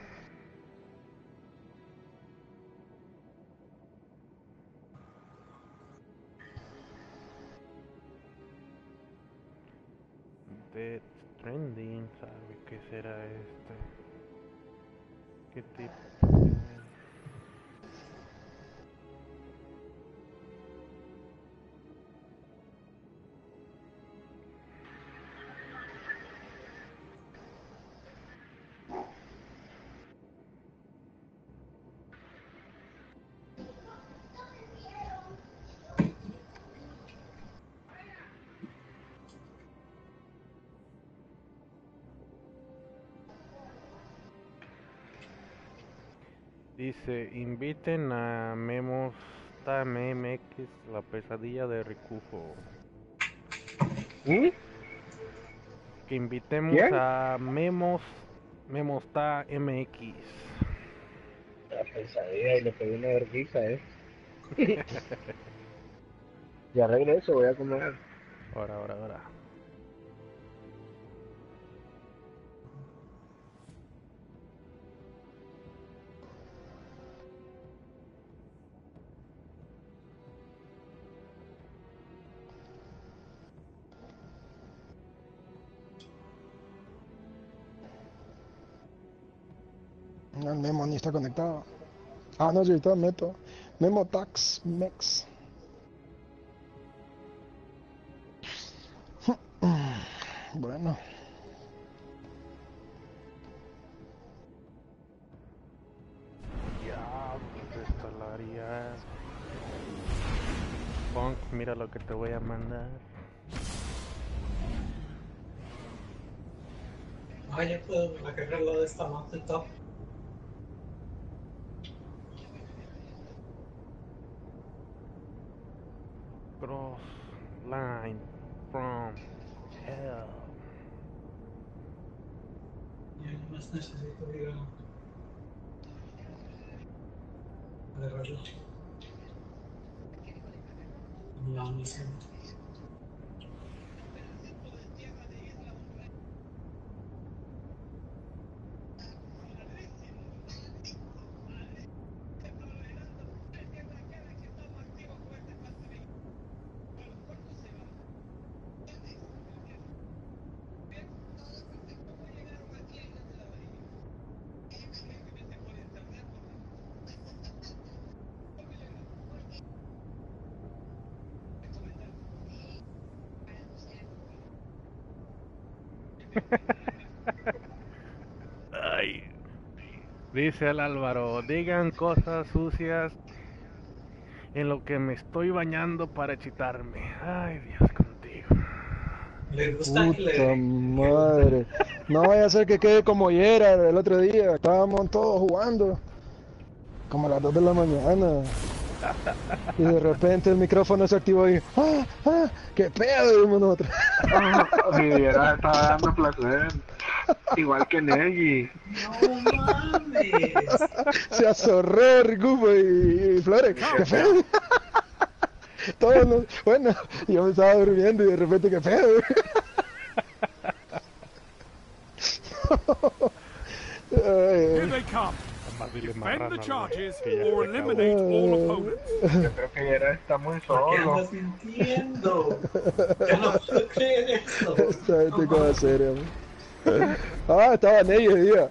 Death Stranding, ¿sabe qué será este? ¿Qué tipo? Dice, inviten a Memos M M X, la pesadilla de Ricufo. ¿Y? Que invitemos ¿Quién? a Memos, Memosta M X. La pesadilla y le pedí una vergüenza, eh. Ya regreso, voy a comer. Ahora, ahora, ahora. No, el Memo ni está conectado. Ah, no, sí, está Meto. Memo Tax Mex. Bueno. Mira lo que te voy a mandar. Ah, ya puedo agarrarlo de esta mountain top. Cross line from hell. Ya no más necesito ir a agarrarlo. La misión. Ay. Dice el Álvaro, digan cosas sucias en lo que me estoy bañando para excitarme. Ay, Dios contigo. Le gusta que Puta le... madre. No vaya a ser que quede como Yera el otro día. Estábamos todos jugando. Como a las dos de la mañana. Y de repente el micrófono se activó y... ¡Ah! ¡Ah! ¡Qué pedo! Dijimos nosotros. Si Yera estaba dando placer. Igual que Neji. No mames. Se azorró Ricufo y, y Flores. ¡Qué feo! Todos nos... Bueno, yo me estaba durmiendo y de repente ¡qué feo! Here they come. Defend the charges or eliminate all opponents. Yo creo que Yera está muy ¿Qué solo. andas mintiendo? Yo no puedo creer esto. Esta gente cosa seria, man. Ah, estaba Ney ese día.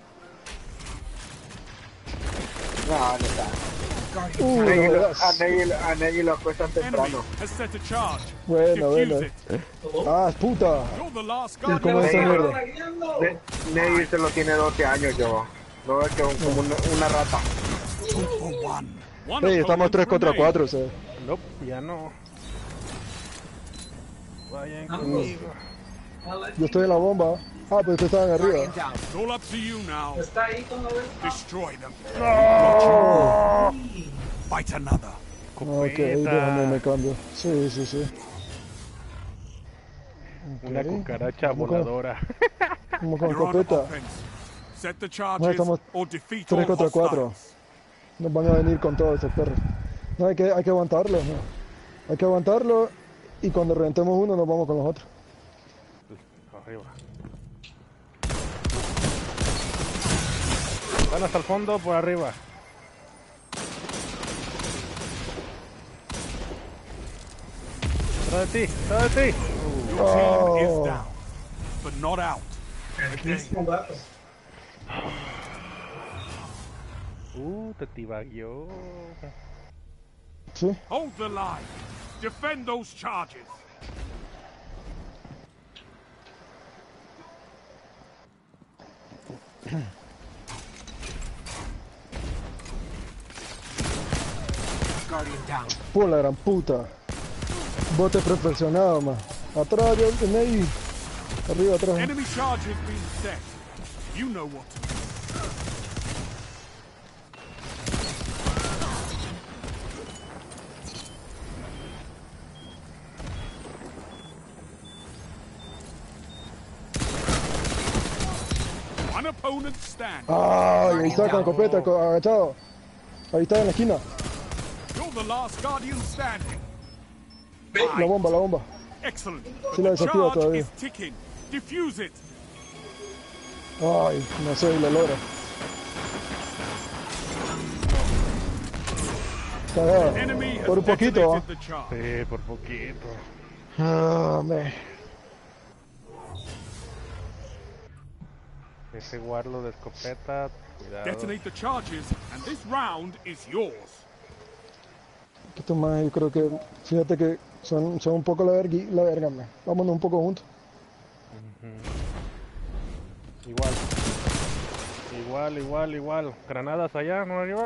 No, no está. Uh, A Neji no lo- veas. a Neji- a Neji lo acuestan Enemy temprano. has set a charge. Bueno, Defuse bueno. it. Ah, puta. You're the last ¿Y cómo guardian. es esa mierda? Ne- Neji se lo tiene doce años yo. No es que un- como una, una rata. Two for one. One Hey, estamos opponent tres contra remains. cuatro, o sea. Nope, ya no. Vayan Vamos. conmigo. Yo estoy en la bomba. Ah, pero ustedes estaban arriba. It's all up to you now. Está ahí con la vez. Destroy them. Oh. Fight another. Ok, déjame me cambio. Sí, sí, sí. Una Ok. cucaracha Vamos con- voladora. Vamos con You're on escopeta. offense. Set the No, charges estamos or defeat tres all contra cuatro. hostiles. Nos van a venir con todos estos perros. No, hay que, hay que aguantarlo. ¿no? Hay que aguantarlo y cuando reventemos uno nos vamos con los otros. Arriba. Van hasta el fondo, por arriba. Detrás de ti, detrás de ti. Your team Oh. is down, but not out. El mismo vato. Uh, te tibagueó. Sí. Hold the line. Defend those charges. Guardian down. Por la gran puta. Bote perfeccionado, man. Atrás, yo, Ney. Arriba, atrás. Enemy charge has been set. You know what to do. One opponent stand. Ay, ahí está con escopeta, co- agachado. Ahí está en la esquina. You're the last guardian standing. La bomba, la bomba. Excellent. But Sí la the desactiva charge todavía. is ticking. Defuse it. Ay, no sé, lo logra. Cagada. Enemy has Por un poquito, detonated the charge. Sí, por poquito. Ah, me. Ese guardo de escopeta, cuidado. Detonate the charges, and this round is yours. Esto más, yo creo que. Fíjate que son, son un poco la, vergui, la verga, me. Vámonos un poco juntos. Ujú. Igual. Igual, igual, igual. Granadas allá, no arriba.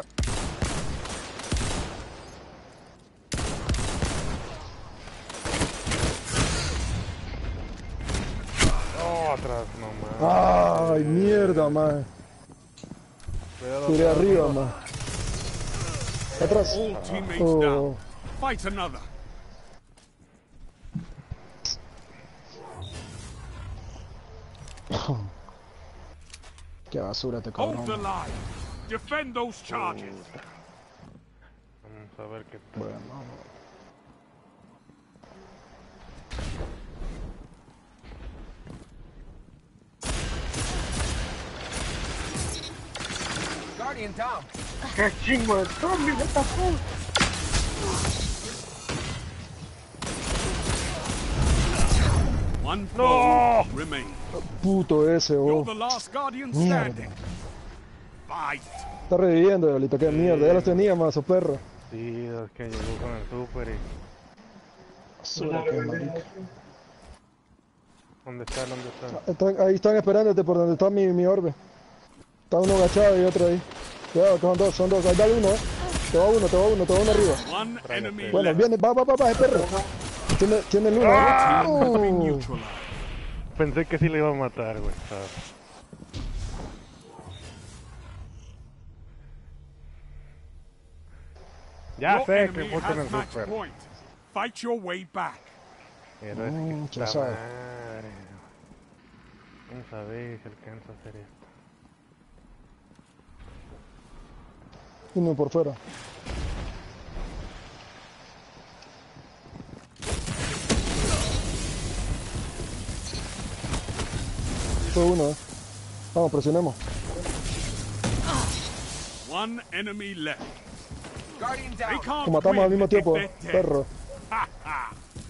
No más. Ay, mierda, man. Tiré arriba, man. Atrás. All teammates Oh. down. Fight another. Qué basura te Hold the cabrón. line. Defend those charges. Vamos a ver qué tal. Bueno. Guardian down. ¡Qué chingo de zombies! What the fuck? One No. foe remains. Puto ese, You're oh. the last guardian Mierda. standing. Fight. Está reviviendo, Diablito. Qué mierda. Ya los tenía, más, esos perros. Sí, es que llegó con el super y... Basura, qué maldito. ¿Dónde están? ¿Dónde están? Están, ahí están esperándote por donde está mi, mi orbe. Está uno agachado y otro ahí. Cuidado, que son dos, son dos. Ahí dale uno, eh. Te va uno, te va uno, te va uno arriba. One enemy Bueno, left. viene, va, va, va, va, el perro. Tiene, tiene el uno, ¡Ah! ¿eh? Oh. Pensé que sí le iba a matar, güey. ¿Sabes? Ya Your sé que enemy fue con el has match super. point. Fight your way back. Pero es que Mm, ya esta sabe. madre. Vamos a ver si alcanza a hacer esto. Uno por fuera. Fue uno, eh. Vamos, presionemos. One enemy left. Guardian They down. can't Lo matamos al win mismo if tiempo, they're dead. perro. Ha, ha.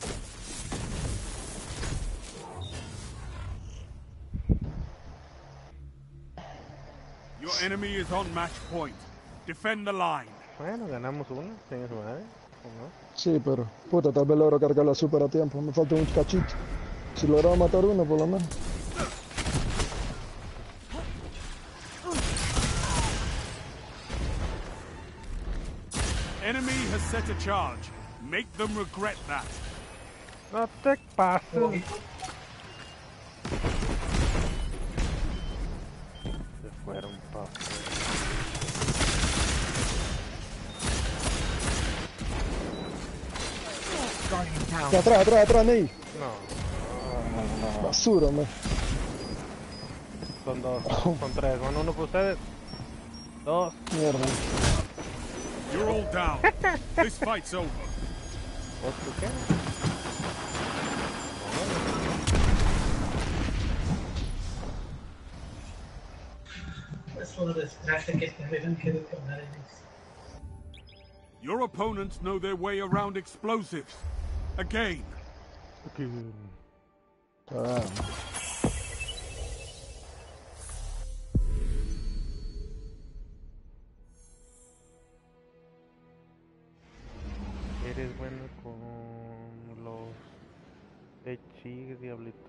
Your enemy is on match point. Defend the line. Bueno, ganamos una, tiene su madre. ¿O no? Sí, pero, puta, tal vez logro cargar la super a tiempo. Me falta un cachito. Si lograba matar uno, por lo menos. Enemy has set a charge. Make them regret that. No te pases. Se fueron pa' Guardian down. De atrás, atrás, atrás, Ney. No. Basura, man. Son dos, son tres. Bueno, uno por ustedes. Dos. Mierda. You're all down. This fight's over. ¿Otro qué? Es lo desgracia que te deben que detonar en eso. Your opponents know their way around explosives. Again. Okay. Ah. Eres bueno con los hechis, diablito.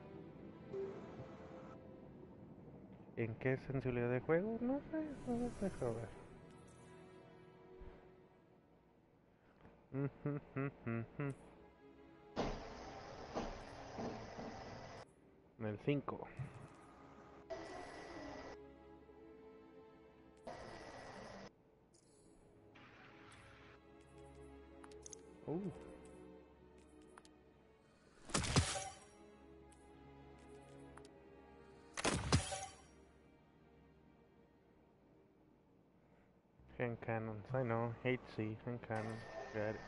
¿En qué sensibilidad de juego? No sé, no sé, deja ver. En el cinco. Uh. Hand cannons, I know, H C, hand cannons, got it.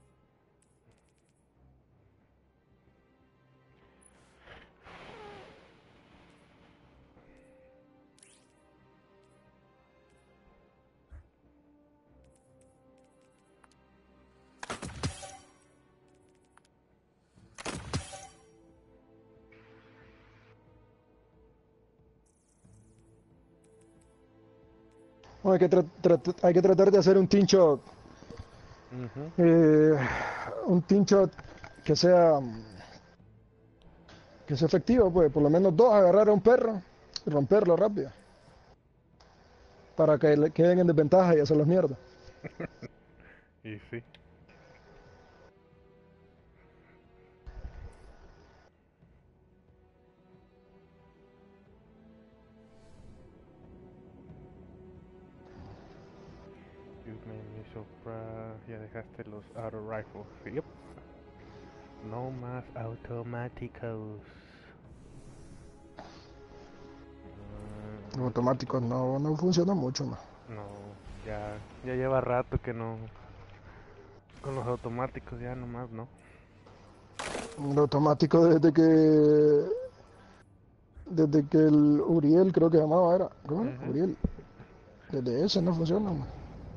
Bueno, hay, que tra- tra- hay que tratar de hacer un team shot. Uh-huh. Eh, un team shot que sea que sea efectivo, pues por lo menos dos agarrar a un perro y romperlo rápido para que le queden en desventaja y hacerlos mierda. Y sí. Mini Supra, ya dejaste los auto rifles. Yep. No más automáticos. Los automáticos no, no funcionan mucho más. No, ya, ya lleva rato que no. Con los automáticos ya nomás, ¿no? Los automáticos desde que. Desde que el Uriel, creo que llamaba, era. ¿Cómo era? Uh-huh. Uriel. Desde ese no funciona más.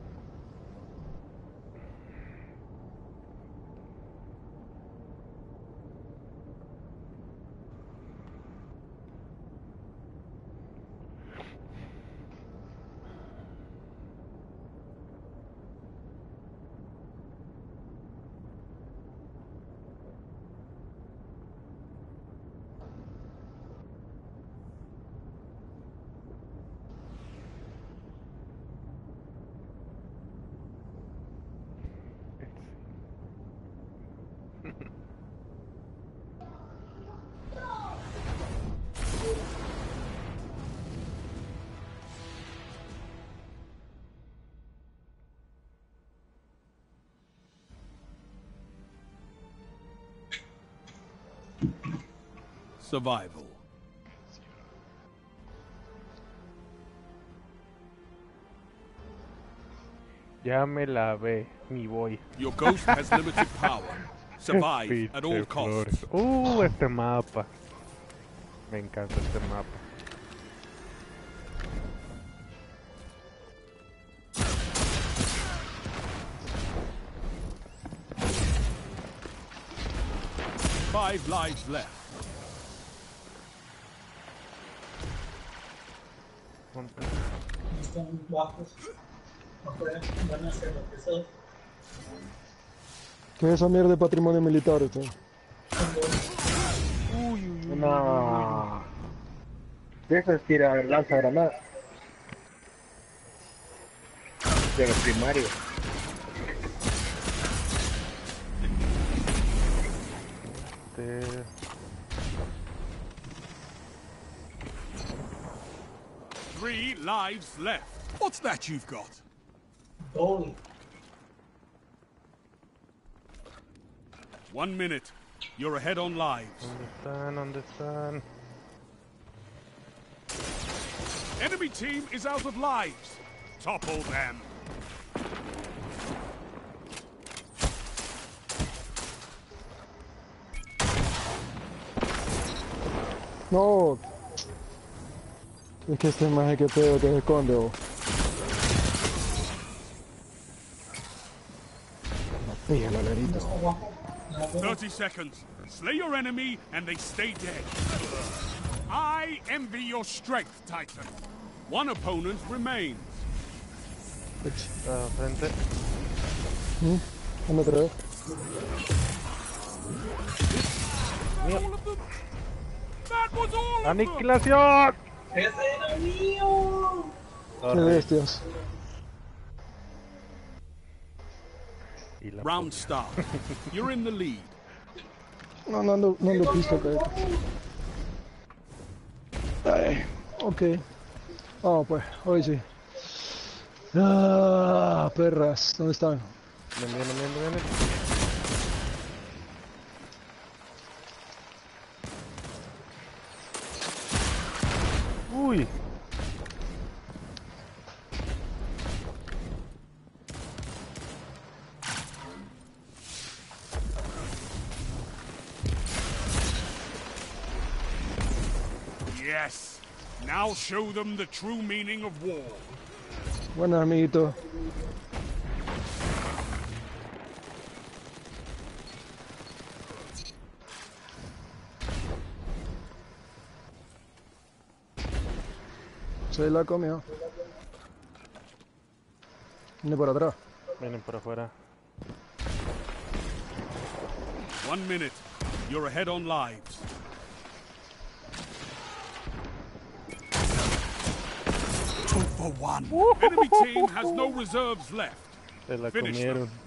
Survival. Ya me la ve, mi boy. Your ghost has limited power. Survive at all costs. Uh, este mapa. Me encanta este mapa. Five lives left. Están bajos. Afuera, van a ser lo que son. ¿Qué es esa mierda de patrimonio militar? Esto? No. De eso es tirar lanza granada. De los primarios. De... Three lives left. What's that you've got? Goalie. One minute. You're ahead on lives. Understand, understand. Enemy team is out of lives. Topple them. No. Es que este maje que pedo que se esconde, vos. No pilla la lerita. Thirty seconds. Slay your enemy and they stay dead. I envy your strength, Titan. One opponent remains. Uh, frente. ¿Mm? Dame otra vez. All of them. That was all of them. ¡Aniquilación! ¡Ese era mío! ¡Qué bestias! Round start. You're in the lead. No, no ando, no ando pisto, cabrón. Ay, ok. Vamos pues, hoy sí. Ah, perras, ¿dónde están? Ven, ven, ven, ven. Uy. Yes. Now show them the true meaning of war. Bueno, amiguito. Se la comió. Viene por atrás. Vienen por afuera. One minute. You're ahead on lives. Two for one. Enemy team has no reserves left. Se la Finish comieron. them.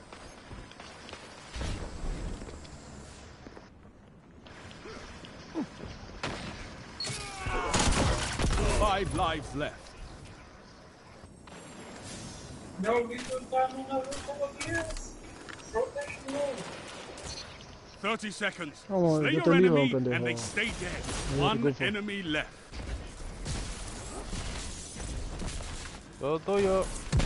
Five lives left. No, we took down another couple of years. Rotation low. thirty seconds. Vamos, Slay yo te your ligo, enemy pendejo. and they stay dead. Yo te One cofo. enemy left. Todo tuyo.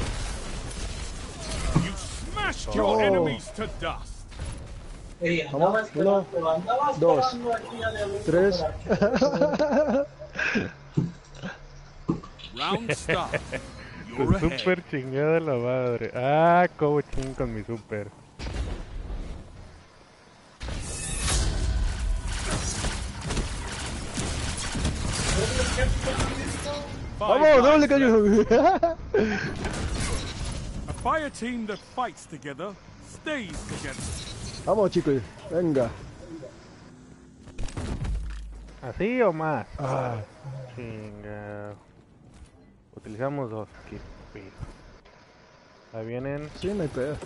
You smashed Oh. your enemies to dust. Ey, Vamos, andaba uno, esperando, andaba dos, esperando aquí a de tres. Round start. Tu You're ahead. super chingada la madre. Ah, como ching con mi super. Vamos, doble cayó. A fire team that fights together stays together. Vamos, chicos, venga. ¿Así o más? Ah. Chinga. Utilizamos dos. Qué pedo. Ahí vienen. Sí, no hay pedo.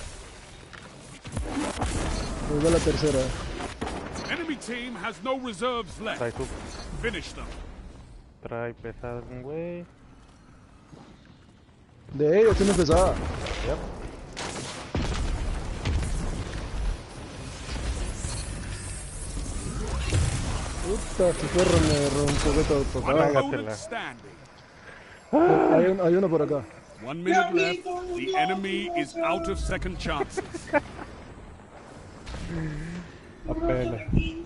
Voy a la tercera. Enemy team has no reserves left. Trae su... Finish them. Trae pesado un güey. De ellos tiene pesada. Yep. Puta, este perro me rompe un poquito tocado. Opponent standing. Hay, un, hay uno por acá. One minute left. The enemy is out of second chances. Apenas.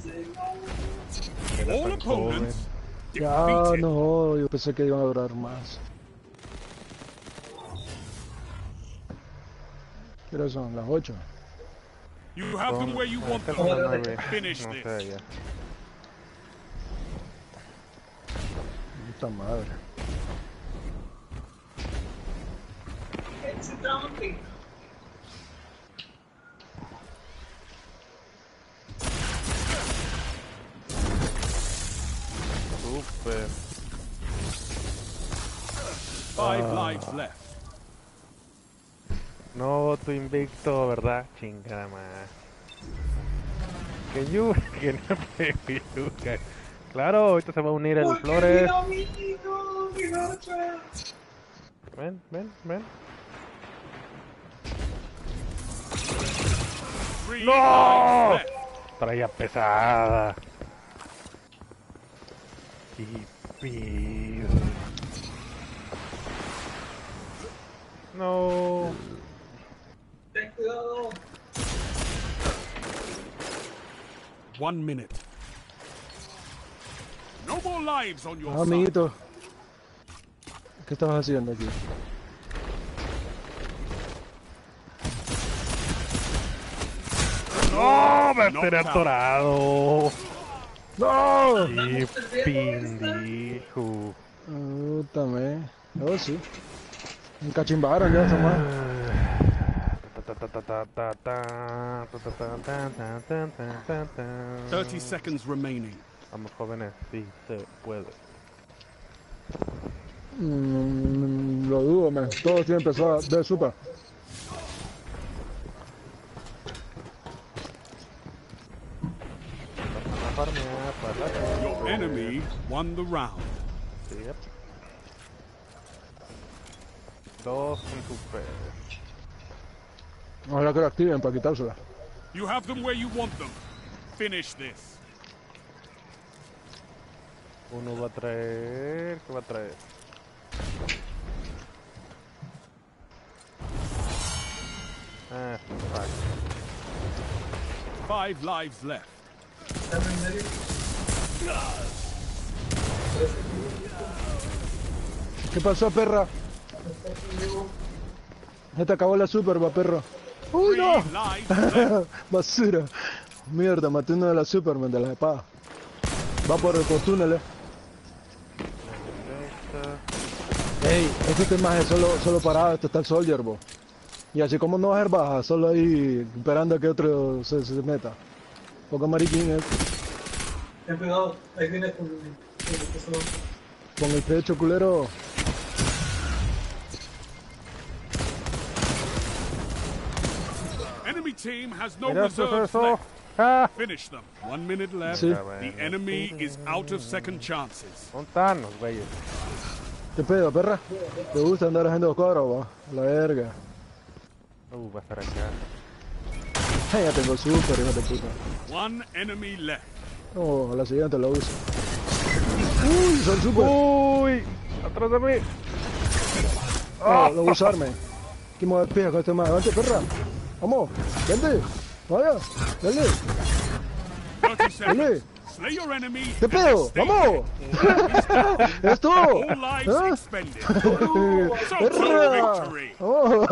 All opponents Ya defeated. no, yo pensé que iban a durar más. ¿Qué hora son? Las ocho. You have them where you want Son las nueve. them. Finish No this. sé ya. Puta madre. It's a donkey. Super. Five Ah. lives left. No, tu invicto, ¿verdad? Chingada más. Que you, que no te yuca. Claro, ahorita se va a unir el Flores. Ven, ven, ven. Three ¡No! lives left. Traía pesada. Y pido. No. Ten cuidado. One minute. No more lives on your Ah, side. amiguito. ¿Qué estabas haciendo aquí? No, me Knocked estaré out. atorado. ¡No! Y pendejo. Puta me. Oh, sí. Me cachimbaron ya, esa madre. Thirty seconds remaining. Vamos, jóvenes, sí se puede. Mm, lo dudo, man. Todos tienen pesada de super. Your enemy won the round. Yep. Dos en super. Ojalá que lo activen para quitársela. You have them where you want them. Finish this. Uno va a traer. ¿Qué va a traer? Ah, fuck. Five lives left. ¿Qué pasó, perra? Se te acabó la super, va, perro. ¡Uy, no! Three lives left. Basura. Mierda, maté uno de las Superman de la espada. Va por los túneles. Ey, este tema es solo, solo parado, este está el Soldier, bo. Y así como no va a ser baja, solo ahí esperando a que otro se, se meta. Poco mariquín es. Ten cuidado, ahí viene con, con, Con el pecho culero. Enemy team has no Mira, ¿qué es reserves eso? left. Ah, Finish them. One minute left. Sí. The enemy is out of second chances. ¿dónde están los güeyes? ¿Qué pedo, perra? ¿Te gusta andar haciendo cuadros, va? A la verga. Uh, va a estar acá. Ay, ya tengo super, hijo de puta. One enemy left. No, a la siguiente lo uso. Uy, son super. Uy, atrás de mí. Ah, lo voy a usarme. ¿Qué me pija con este más? Vente, perra. Vamos, vente. Vaya, dale. Dale. Slay your enemy. ¿Qué pedo? ¡Vamos! ¡Esto! ¿Ah? ¡Perra! ¡Vamos!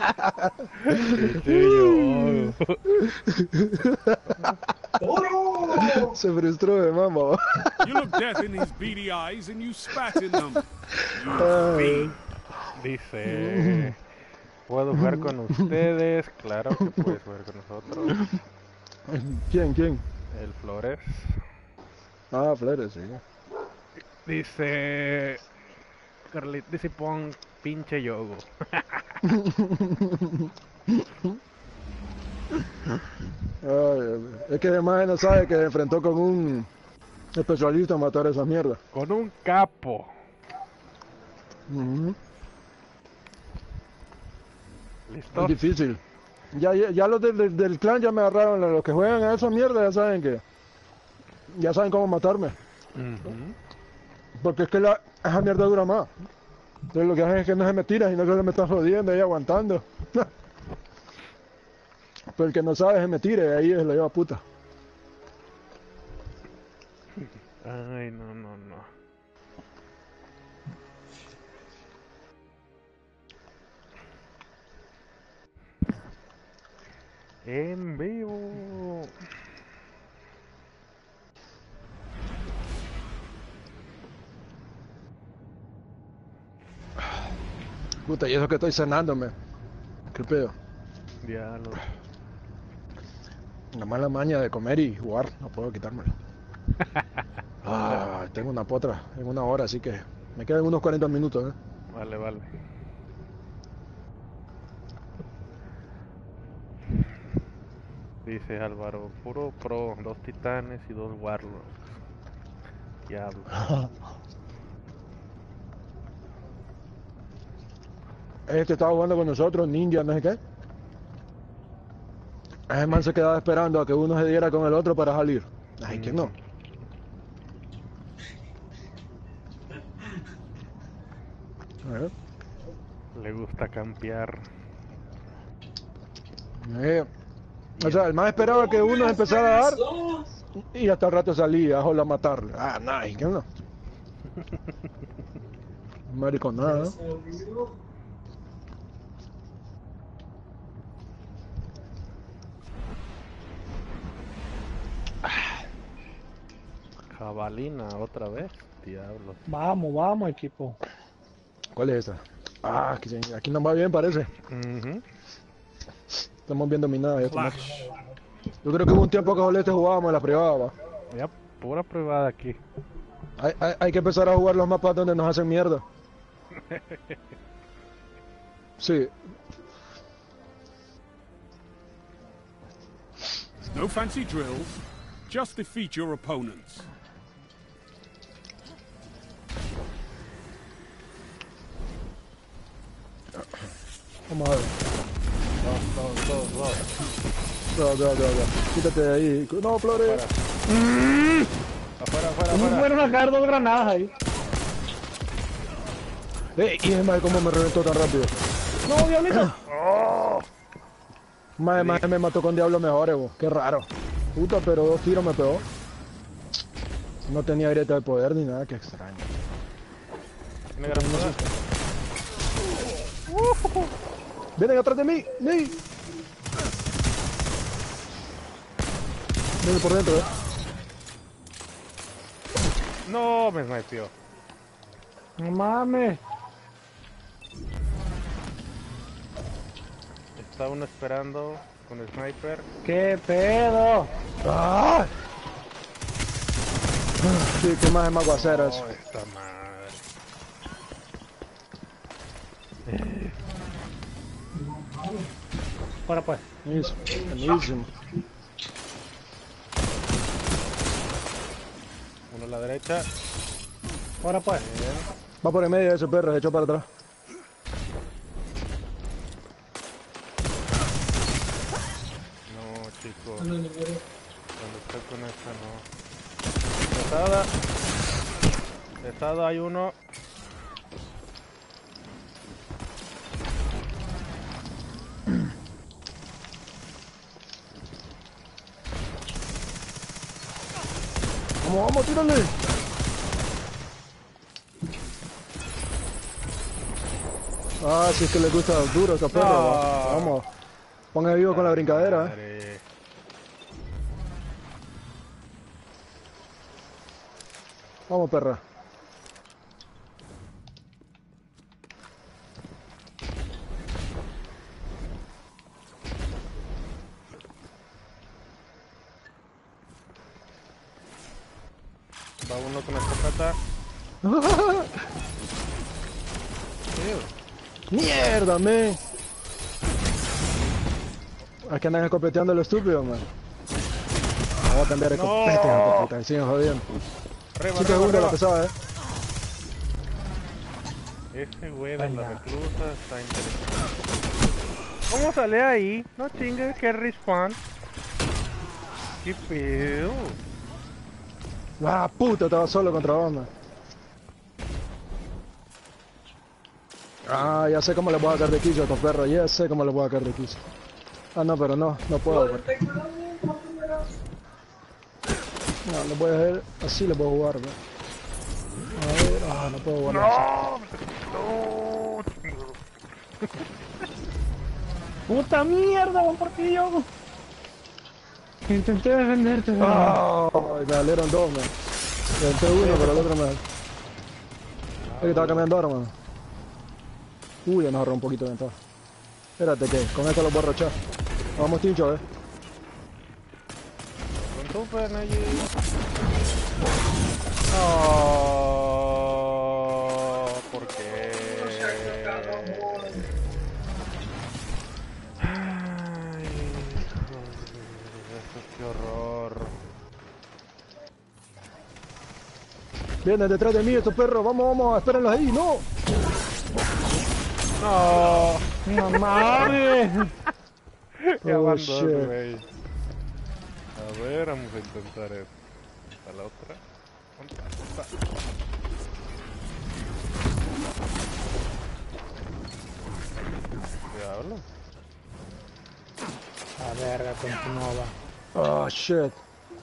Se frustró de mamá. You look death in his beady eyes and you spat in them. Ay. Dice, ¿puedo jugar con ustedes? Claro que puedes jugar con nosotros. ¿Quién, quién? El Flores. Ah, Flores, sí. Dice, Carlit, dice pon pinche yogo. Ay, es que además no sabe que se enfrentó con un especialista en matar esa mierda. Con un capo. Uh-huh. ¿Listo? Es difícil. Ya, ya, ya los del, del, del clan ya me agarraron, los que juegan a esa mierda ya saben que... Ya saben cómo matarme. Uh-huh. Porque es que la, esa mierda dura más. Entonces lo que hacen es que no se me tiran, sino que se me están jodiendo ahí aguantando. Pero el que no sabe se me tire, ahí se lo lleva puta. Ay, no, no, no. En vivo. Puta, y eso que estoy cenándome. ¿Qué pedo? Diablo. La mala maña de comer y jugar, no puedo quitármelo. Ah, tengo una potra en una hora, así que me quedan unos cuarenta minutos, ¿eh? Vale, vale. Dice Álvaro, puro pro, dos titanes y dos warlords. Diablo. Este estaba jugando con nosotros, ninja, no sé qué. Ese man se quedaba esperando a que uno se diera con el otro para salir. Ay, que no. A ver. Le gusta campear. Eh. O sea, el más esperaba que uno se empezara a dar y hasta el rato salía a joder a matarle. Ah, nice, que no. Mariconada. Jabalina, otra vez. Diablo. Vamos, vamos, equipo. ¿Cuál es esa? Ah, aquí, aquí nos va bien, parece. Uh-huh. Estamos bien dominados. Ya Yo creo que hubo un tiempo que Jolete jugábamos en la privada, va. Ya, pura privada aquí. Hay, hay, hay que empezar a jugar los mapas donde nos hacen mierda. Sí. No fancy drills, just defeat your opponents. Vamos a ver. Dos, dos, dos, dos. Dos, dos, dos, dos. Quítate de ahí. No, Flores. Mm. Afuera, afuera, ¿Cómo afuera. fueron a caer dos granadas ahí? Eh, y es más, ¿cómo me reventó tan rápido? No, diablito. Oh. Más, más me mató con diablo mejores, vos. Qué raro. Puta, pero dos tiros me pegó. No tenía grieta de poder ni nada, qué extraño. Tiene gran poder. Uh, Vienen atrás de mí, ¡Ni! Vienen por dentro, eh. No, me snipeó. No mames. Está uno esperando con el sniper. ¿Qué pedo? ¡Ah! Sí, qué más es más aguacero eso. Oh, esta madre. Fuera pues. Eso, buenísimo. Uno a la derecha. Fuera pues. Bien. Va por el medio de ese perro, se echó para atrás. No, chicos. Cuando estoy con esta no. Pesada. Pesada, hay uno. Vamos, vamos, tírale. Ah, si es que le gusta duro a esta perra. No. Vamos. Ponga vivo con la brincadera, eh. Vamos, perra. Va uno con la escopeta. Mierda, me. Es que andan escopeteando lo estúpido, man. Vamos a cambiar de No. escopeta, hijo de puta, siguen jodiendo. Arriba, Sí que arriba, es una la arriba. pesada, eh. Este güey de la reclusa está interesante. ¿Cómo sale ahí? No chingues, que respawn. ¿Qué pedo? Ah, puta, estaba solo contra banda. Ah, ya sé cómo le voy a sacar de quicio a estos perros, ya sé cómo le voy a sacar de quicio. Ah, no, pero no, no puedo. Porque... No, le voy a hacer, así le puedo jugar, ¿no? A ver, ah, no puedo jugar. No, ¡Puta mierda, van por ti, yo! Intenté defenderte, pero... Oh, me salieron dos, man. Intenté uno, pero el otro me... Es que estaba cambiando arma. Uy, ya nos agarró un poquito de ventaja. Espérate que, con esto lo puedo arrochar. Vamos, Tincho, eh. Con tu pena allí. No, ¿por qué? Ay, joder, qué horror. Vienen detrás de mí estos perros, vamos, vamos, espérenlos ahí, no. No, no mames. Qué Oh, abandono, shit. güey. A ver, vamos a intentar esto. A la otra. ¿Dónde está? ¿Dónde está? Diablo. La verga, continuaba. Oh, shit.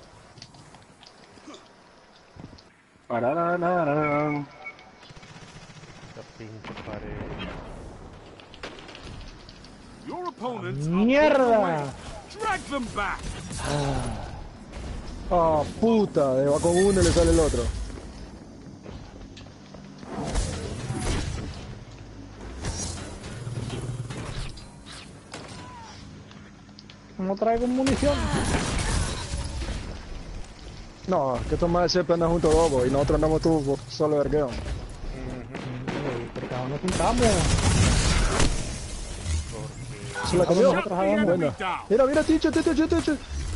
Pararararán. Esta pinche pared. Your opponents are Mierda. pulling away. Drag them back. Ah, puta, de va con uno y le sale el otro. No traigo munición. No, que estos más siempre andan juntos locos y nosotros andamos todos solo vergueo. Porque ahora nos juntamos. Se la comió. Nosotros hagamos. Buena. Mira, mira, Ticho, Ticho, Ticho, Ticho.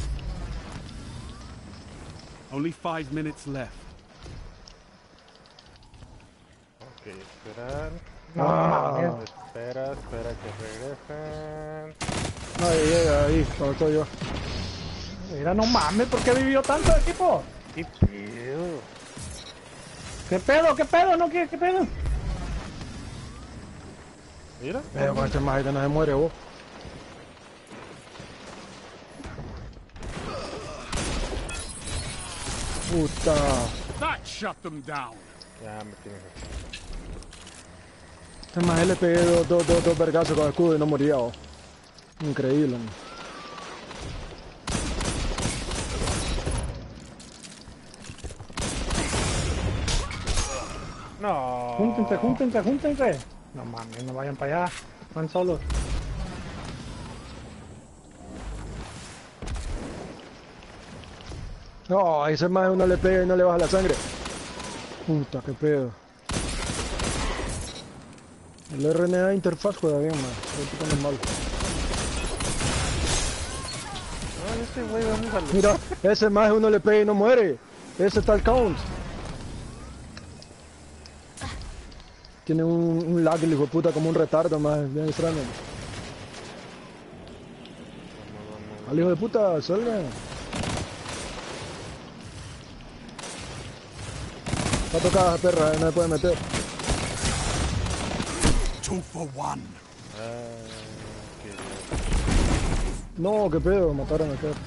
Only five minutes left. Ok, esperar. Ah. Espera, espera que regresen. Ahí llega, ahí, cuando estoy yo. Mira, no mames, ¿por qué vivió tanto el equipo? ¿Qué pedo? ¿Qué pedo? ¿Qué pedo? ¿No qué? ¿Qué pedo? Mira. Pero con este más que no se muere, vos. Puta. That shut them down. Ya me tienes. Este más le pegué dos, dos, dos, dos vergazos con el escudo y no moría, vos. Increíble, man. No. Júntense, júntense, júntense. No mames, no vayan para allá. Van solos. No, ese más uno le pega y no le baja la sangre. Puta, qué pedo. El R N A interfaz juega bien, man. El tipo no es malo. No, este güey, vamos a luchar. Mira, ese más uno le pega y no muere. Ese está el count. tiene un, un lag, el hijo de puta, como un retardo más bien extraño. Al hijo de puta, salga. Está tocada esa perra, eh, no me puede meter. Two for one. No, qué pedo, mataron a aquel.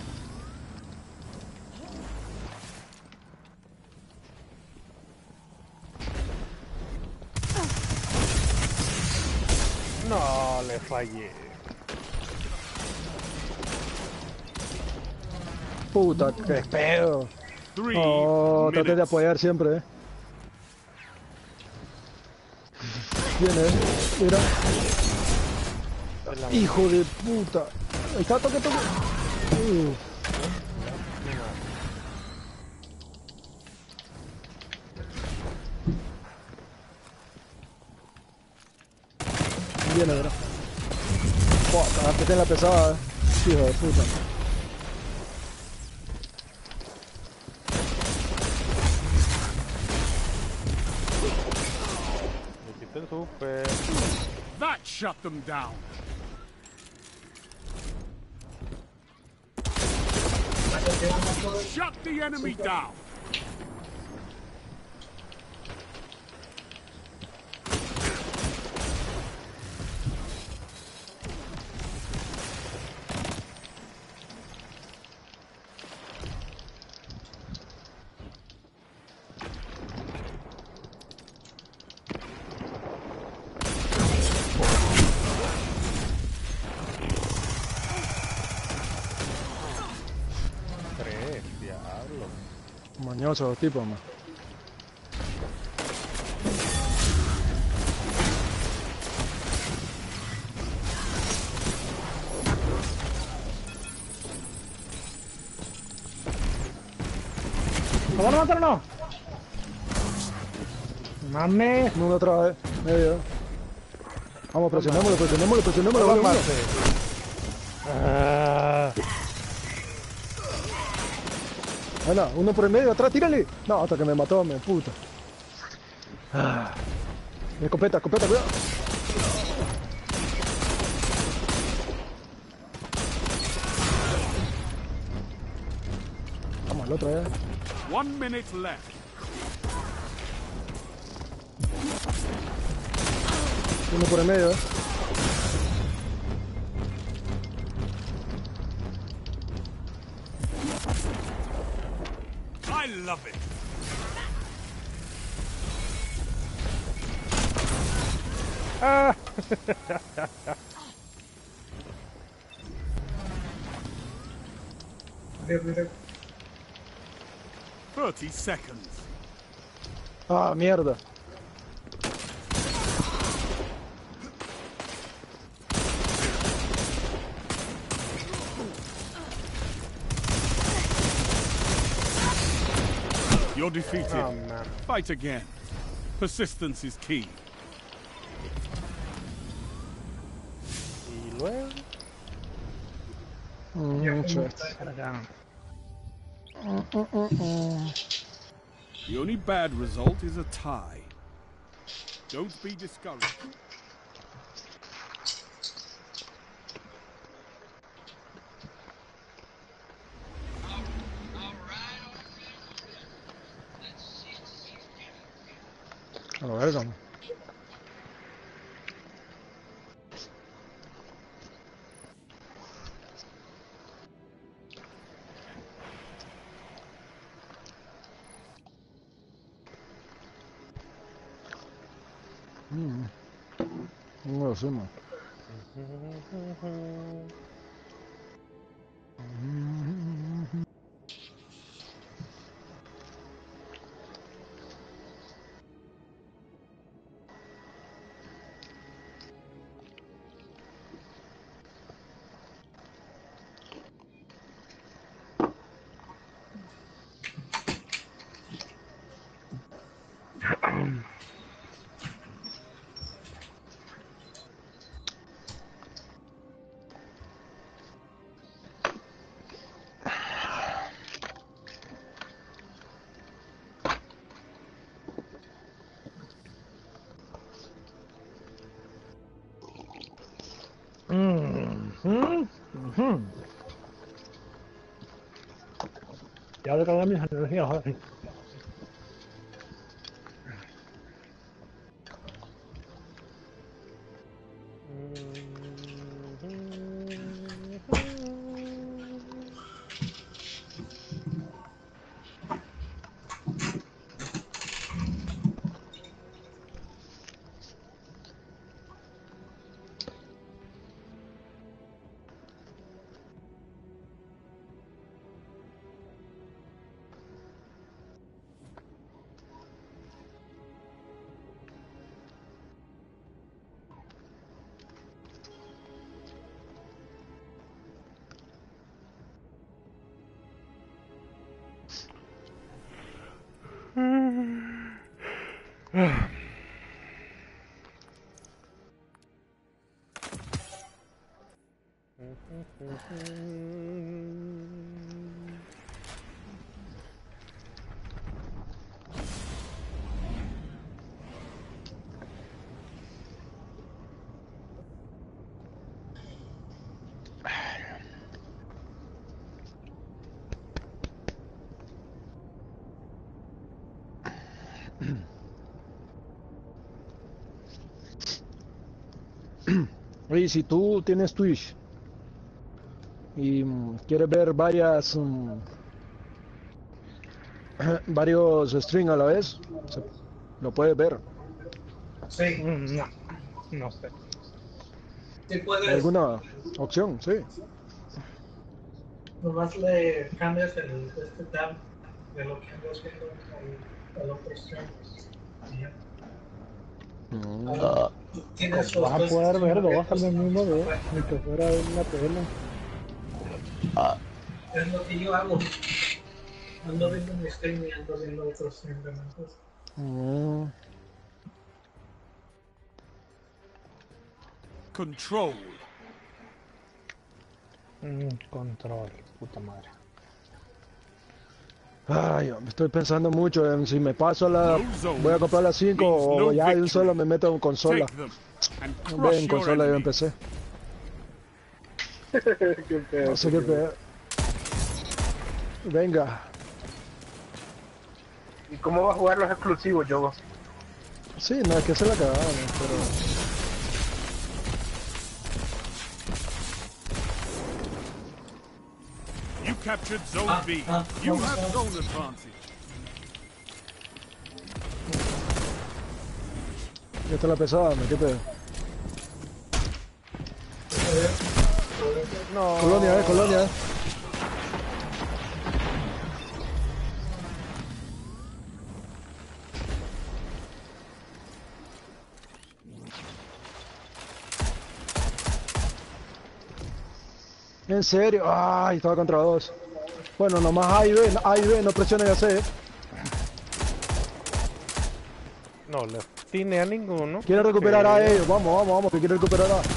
No, le fallé. Puta, qué pedo. Oh, trate de apoyar siempre, eh. Viene, mira. Hijo de puta. Ahí está, toque, toque. Uh. Viene, mira. Puta, que tiene la pesada, eh. Hijo de puta. Super. That shut them down. Shut the enemy down. Mañoso los tipos, man. ¿Cómo no matar o no? Mames. Uno otra vez, medio. Vamos, presionémoslo, presionémoslo, presionémoslo. Vamos, vamos. Ah. Bueno, uno por el medio, atrás, tírale. No, hasta que me mató, me puta. Ah. Escopeta, escopeta, cuidado. Vamos, el otro, eh. One minute left. Uno por el medio, eh. I love it. Ah. Thirty seconds. Ah, mierda. You're defeated. Oh, man. Fight again. Persistence is key. Y luego. Mm, shit. Mm, mm, mm, mm. The only bad result is a tie. Don't be discouraged. A la verga, man. Mm. No lo sé, man. Uh-huh. Ya le cargué mis energías, joder. Oye, si tú tienes Twitch y mm, quieres ver varias mm, varios streams a la vez, se- lo puedes ver. Sí. No, no sé. Sí puedes. ¿Alguna opción? Sí. Nomás le cambias el este tab de lo que andas viendo al, al otro stream. Y ya. Ah, Tienes ¿cómo los vas a dos poder ver dos streams al mismo día? Ni que fuera en la tele. Ah. Es lo que yo hago. Ando viendo mi stream y ando viendo otro stream de más. Mm. Control. Mm, control, puta madre. Ay, me estoy pensando mucho en si me paso a la... Voy a comprar la cinco o ya de un solo me meto en consola. Ve, en consola yo empecé. Qué pedo, No sé qué pedo. Venga. ¿Y cómo va a jugar los exclusivos, Yogo? Sí, no, es que se la cagaron, pero... You captured Zone B. You have zone advantage. Ya está la pesada, ¿me qué pedo? No. Colonia, eh, colonia, eh. En serio, ay, estaba contra dos. Bueno, nomás A y B, A y B, no presionen a C. No le tiene a ninguno. Quiere recuperar a Eh, ellos, vamos, vamos, vamos, que quiere recuperar a...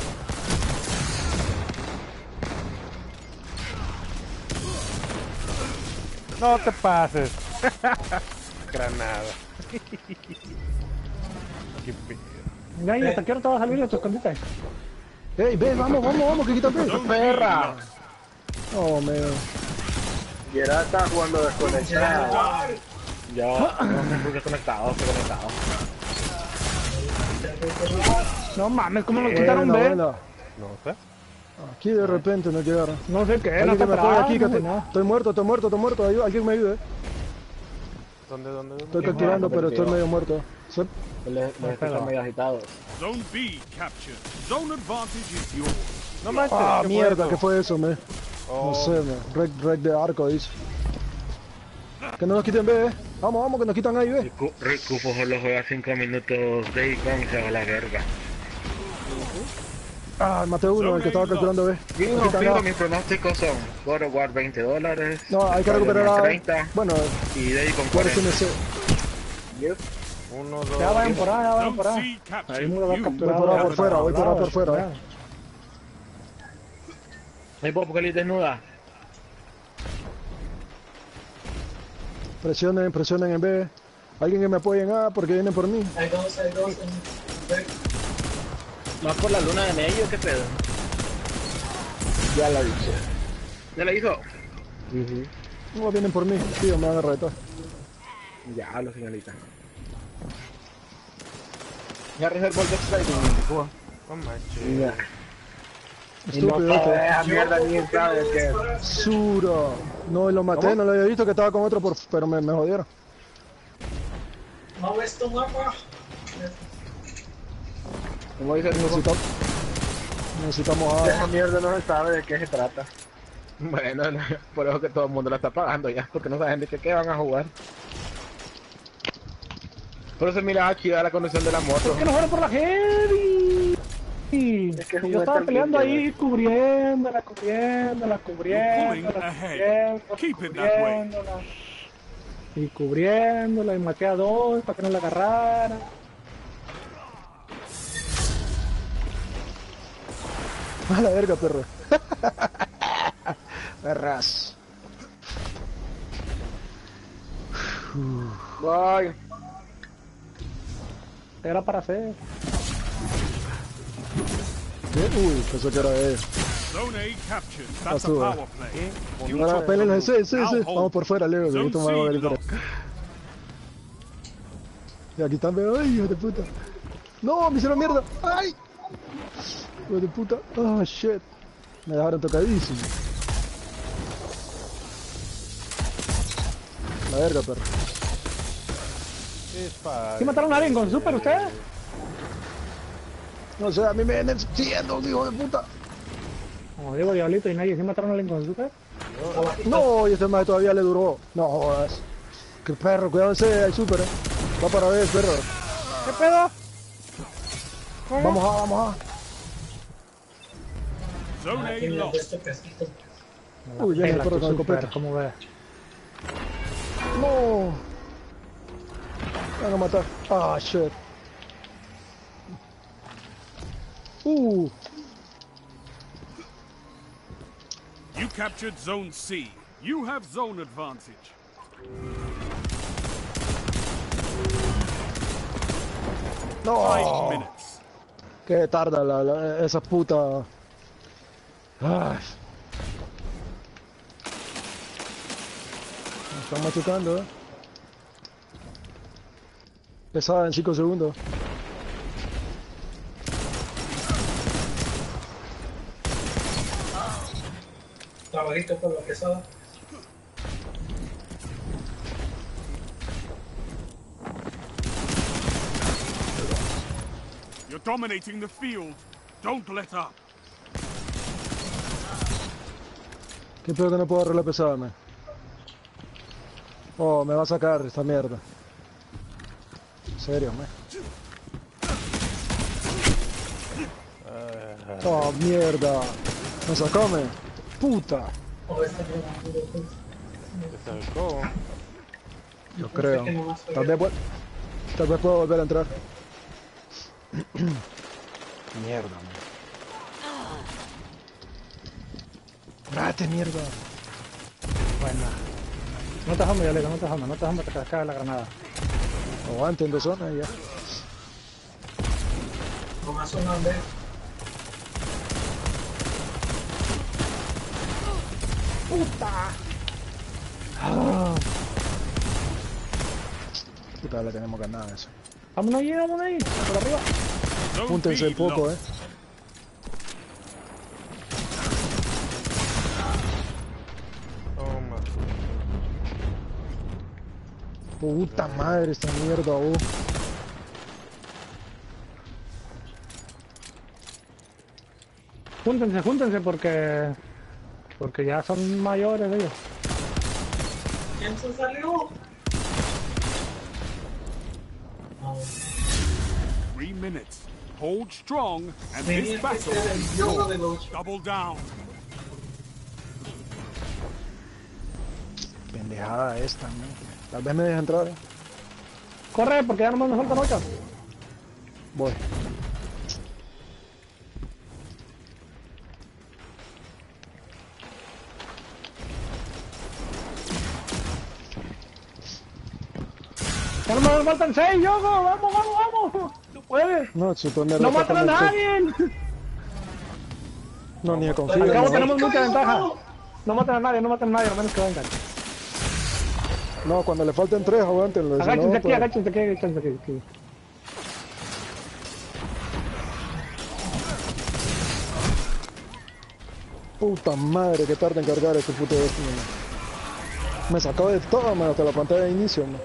No te pases. Granada. Qué pedo. Gay, ¿hasta qué hora te vas a salir de tu escondite? Ey, ve, vamos, vamos, vamos, que quita peso. ¡Perra! Oh, man. Gerard está jugando desconectado. Yo no me estoy desconectado, estoy conectado. No mames, ¿cómo nos Buena, quitaron B? buena. No sé. Aquí de repente no llegaron. No sé qué, Alguien no que está me apoye atrás, aquí, que no sé estoy, nada. estoy muerto, estoy muerto, estoy muerto, ayuda, alguien me ayude. ¿Dónde, dónde, dónde? Estoy capturando, pero estoy medio muerto. Sí. Los están medio agitados. Zone B captured. Zone advantage is yours. No manches. Ah, ¿qué fue mierda, eso? ¿qué fue eso, me? Oh. No sé, me. Rec, rec de arco, dice. Que no nos quiten B, eh. Vamos, vamos, que nos quitan A y B. Recupo solo juega cinco minutos de icon y se va a la verga. Ah, maté uno, el que estaba capturando B. Fijo, Nos quitan fijo, A. mis pronósticos son God of War veinte dólares. No, hay que recuperar a... treinta Bueno, y de icon ¿cuál es cuarenta. M C? Uno, dos. Ya vayan por ahí, ya vayan por Zone ahí. C Ahí captured. me lo va a You Voy capturar. por A ya, por fuera, voy por A por fuera, eh. Hay Popocalí desnuda. Presionen, presionen en B. Alguien que me apoye en A porque vienen por mí. Hay dos, hay dos en B. ¿Más por la luna de medio? ¿Qué pedo? Ya la hice. ¿Ya la hizo? Uh-huh. No, vienen por mí, tío, me van a retar. Ya, lo señalita. Ya reservó el Death No manches. Ya. Estúpido, no sabe esa mierda ni sabe qué es. Sura. No, lo maté, ¿cómo? No lo había visto que estaba con otro, por... pero me, me jodieron. No ves tu mapa. ¿Cómo dice el Necesitamos, necesitamos a... Esa mierda no se sabe de qué se trata. Bueno, no, por eso que todo el mundo la está pagando ya, porque no saben de qué, qué van a jugar. Por eso mira chida la conducción de la moto. ¿Por qué no fueron por la heavy? Es que yo estaba peleando ahí, cubriéndola, cubriéndola, cubriéndola, cubriéndola, cubriéndola, y cubriéndola, y maté a dos para que no la agarraran. A la verga, perro. Perras. Voy. Era para hacer. ¿Qué? Uy, pensé que era de ella. Ah, tú, eh. Ahora peleen, sí, sí, sí. Vamos por fuera, Leo, que esto me va a venir por acá. Y aquí también, ay, hijo de puta. No, me hicieron mierda. Ay. Hijo de puta. Oh, shit. Me dejaron tocadísimo. La verga, perro. ¿Sí mataron a alguien con super ustedes? No sé, a mí me vienen siguiendo, hijo de puta. Como digo, diablito, y nadie, ¿sí mataron a alguien con super? No, y este más todavía le duró. No jodas. Qué perro, cuídense, hay super, eh. Va para ver, perro. ¿Qué pedo? ¿Cómo? Vamos a, vamos a. Uy, viene el perro con el escopeta. ¿Cómo ves? No. Me van a matar. Ah, shit. Uh. You captured Zone C. You have zone advantage. No. Five minutes. Qué tarda la, la, esa puta. Ay. Me están machucando, eh. Pesada en cinco segundos. Está bajito por la pesada. You're dominating the field. Don't let up. Qué peor que no puedo agarrar la pesada, man. Oh, me va a sacar esta mierda. En serio, man. Oh, mierda. Me sacó, man. Puta. ¿Te sacó? Yo creo. Tal vez, tal vez puedo volver a entrar. Mierda, man. ¡Rate, mierda! Bueno. No te jomes, Yolita, no te jomes, no te jomes que te cae la granada. Aguante en dos zonas y ya. Con más zona de... ¡Puta! Ah. Puta, le tenemos ganada eso. Vámonos ahí, vámonos ahí, por arriba. Júntense un poco, eh. Toma. Puta madre, esta mierda, oh. Júntense, júntense porque... Porque ya son mayores ellos. ¿Quién se salió? Three minutes. Hold strong, and this battle is yours. Double down. Pendejada esta, ¿no? Tal vez me deje entrar, eh. Corre, porque ya nomás me faltan ocho. Voy. Ya nomás me faltan seis, Yogo. Vamos, vamos, vamos. Tú puedes. No, chuto, No matan a nadie. No, ni se consigue. Al cabo no. tenemos mucha ventaja. No maten a nadie, no maten a nadie, a menos que vengan. No, cuando le falten tres, aguántenlo. si Agáchense no, aquí, pues- agáchense aquí, agáchense aquí. aquí. Puta madre, que tarda en cargar este puto Destiny. Man. Me sacó de todo, man, hasta la pantalla de inicio, man.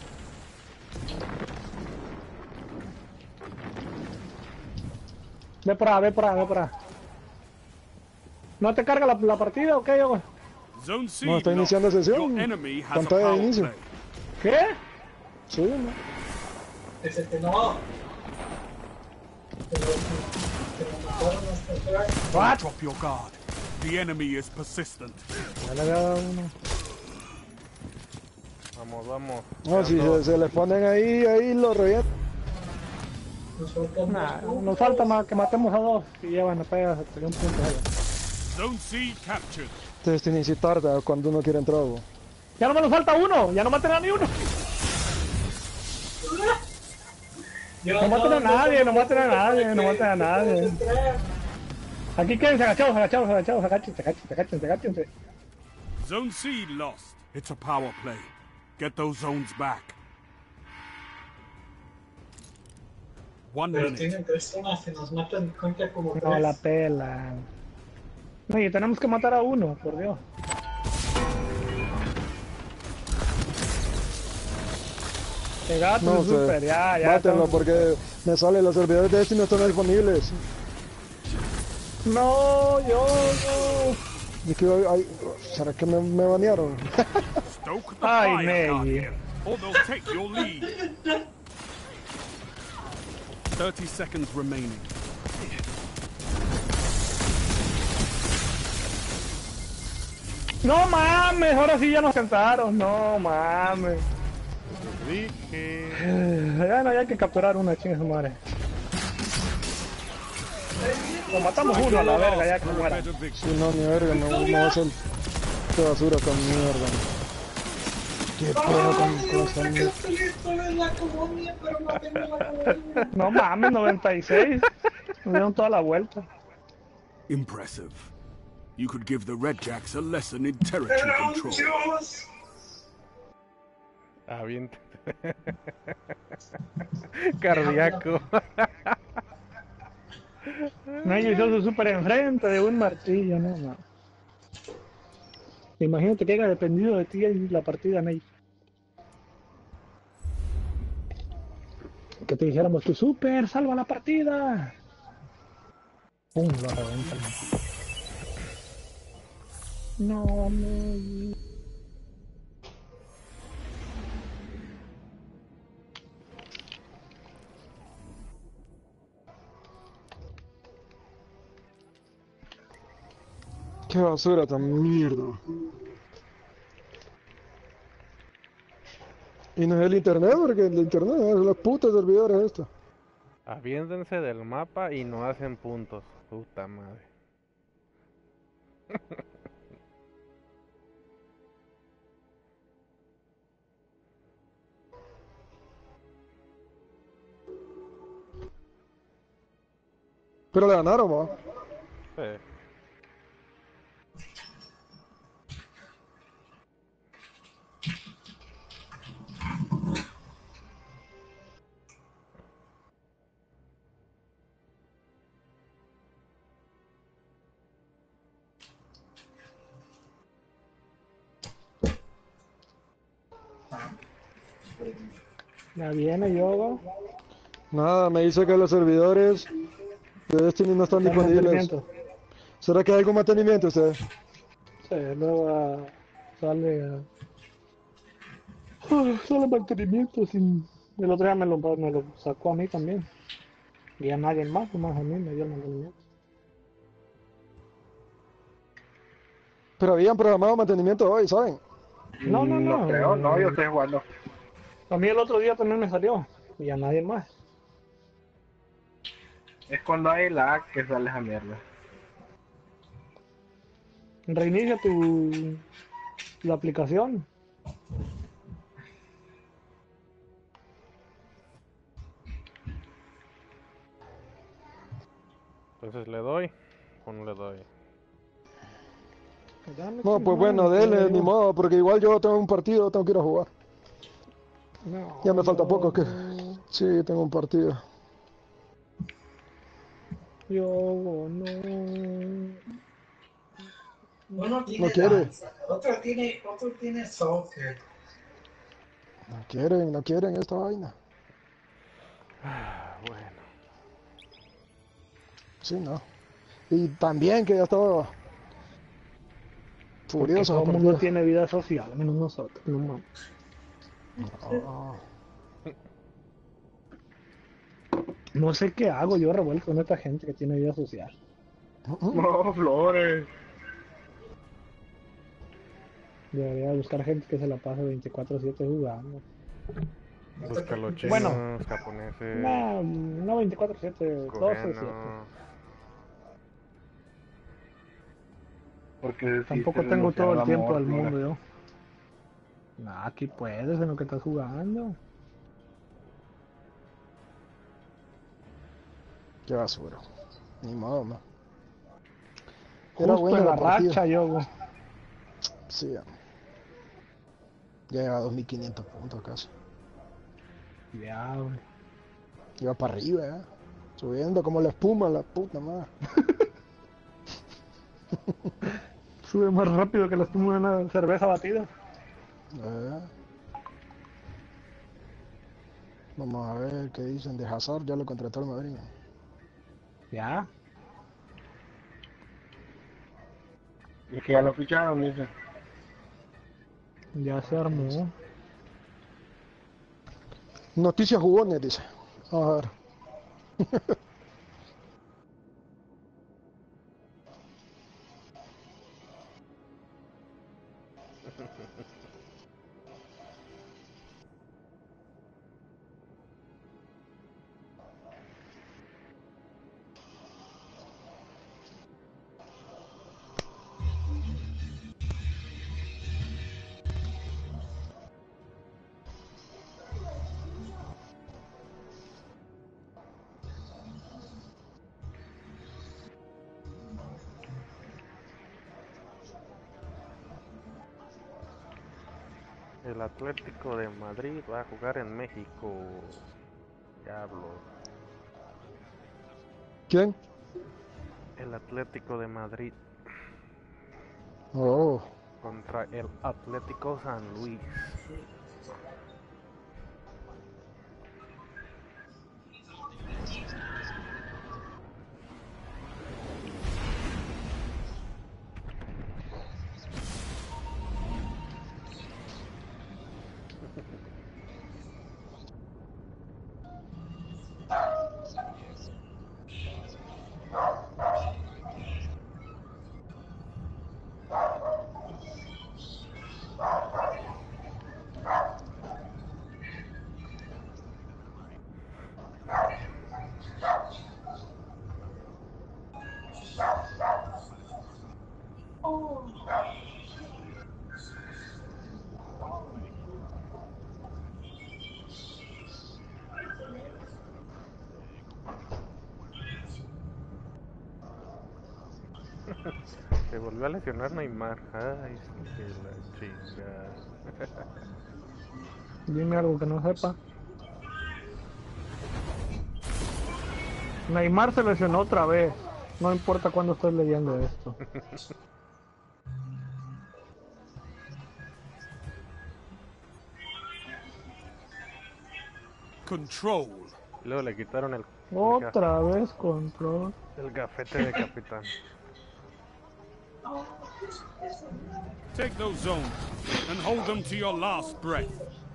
Ve por ahí, ve por ahí, ve por ahí. ¿No te carga la, la partida o qué, yo? Zone C No, está lost. iniciando sesión. Your enemy has a Pantalla de power inicio. play. ¿Qué? Sí, man. Ese que no. Pero, pero mataron hasta atrás. What? Drop your guard. The enemy is persistent. Ya le había dado uno. Vamos, vamos. No, si se, se les ponen ahí, ahí lo revientan. Nah, nos falta más que matemos a dos y llevan a pegas hasta un punto allá. Zone C captured. Destiny sí tarda cuando uno quiere entrar, bo. Ya no me nos falta uno, ya no maten a ni uno. No maten a nadie, no maten a nadie, no maten a nadie. Aquí quédense agachados, agachados, agachados, agáchense, agáchense, agáchense, agáchense. Zone C lost. It's a power play. Get those zones back. One Pero minute. tienen tres zonas, si nos matan cuenta como tres. No la pela. No, y tenemos que matar a uno, por Dios. Qué gato, No, super, se- ya, ya. mátenlo estamos- porque me sale los servidores de Destiny no están disponibles. No, yo, yo. Y que, ay, ¿será que me, me banearon? Stoke the Ay, fire, Ney. Guardian, or they'll take your lead. Thirty seconds remaining. No mames, ahora sí ya nos cansaron, no mames. Dije. Ya no, ya hay que capturar una, chinga su madre. Lo matamos uno a la verga, ya que muera. Si no, ni verga, no, no va a ser de basura con mierda. ¿Qué pedo con, con esta mierda? Esto es la colonia, pero no tengo la colonia. No mames, noventa y seis. Nos dieron toda la vuelta. Impressive. You could give the Redjacks a lesson in territory control. Dios. Ah, bien. Cardíaco. No, yo soy súper enfrente de un martillo, no, no. Imagínate que haya dependido de ti en la partida, Ney. Que te dijéramos que super, salva la partida. Pum, lo reventan. No, no. Qué basura tan mierda. Y no es el internet, porque el internet es los putos servidores estos. Aviéndense del mapa y no hacen puntos. Puta madre. Pero le ganaron, va. Sí. Ya viene Yogo. Nada, me dice que los servidores de Destiny no están Está en disponibles. mantenimiento. ¿Será que hay algún mantenimiento usted? Sí, luego ah, sale. ah, ah, sale mantenimiento. Sin... El otro día me lo, me lo sacó a mí también. Y a nadie más, nomás a mí me dio el mantenimiento. Pero habían programado mantenimiento hoy, ¿saben? No, no, no. No creo, no, yo estoy jugando. A mí el otro día también me salió. Y a nadie más. Es cuando hay lag que sale esa mierda. Reinicia tu la aplicación. Entonces le doy. pues no le doy. No, pues bueno, dele, ni modo, porque igual yo tengo un partido, tengo que ir a jugar. No, Ya me falta no, poco, que no. sí, tengo un partido. Yo no. Uno tiene No quiere. danza, otro tiene, otro tiene soccer. No quieren, no quieren esta vaina. Bueno. Sí, no. Y también que ya estaba Porque furioso. todo el mundo tiene vida social, menos nosotros. No mames. No. No sé qué hago yo revuelto con esta gente que tiene vida social. No, Flores. Debería buscar gente que se la pase veinticuatro siete jugando. Busca los chinos, Bueno, japoneses. No, no veinticuatro siete, doce siete. Porque Tampoco tengo todo el tiempo del mundo yo. Nah, aquí puedes en lo que estás jugando. Qué basura. Ni modo, no. Era Justo buena en la la partida. racha yo, güey. Sí, ya. Ya lleva dos mil quinientos puntos casi. Ya, güey. Iba para arriba, ya. Subiendo como la espuma, la puta madre. Sube más rápido que la espuma de una cerveza batida. Eh. Vamos a ver qué dicen de Hazard, ya lo contrató el Madrid. Ya. Y que ya lo ficharon, dice. Ya se armó. Noticias jugones, dice. Vamos a ver. El Atlético de Madrid va a jugar en México. Diablo. ¿Quién? El Atlético de Madrid Oh. contra el Atlético San Luis. Se volvió a lesionar Neymar. Ay, que la chinga. Dime algo que no sepa. Neymar se lesionó otra vez. No importa cuándo estés leyendo esto. Control. Luego le quitaron el... Otra el vez control. El gafete de capitán. Take those zones and hold them to your last breath.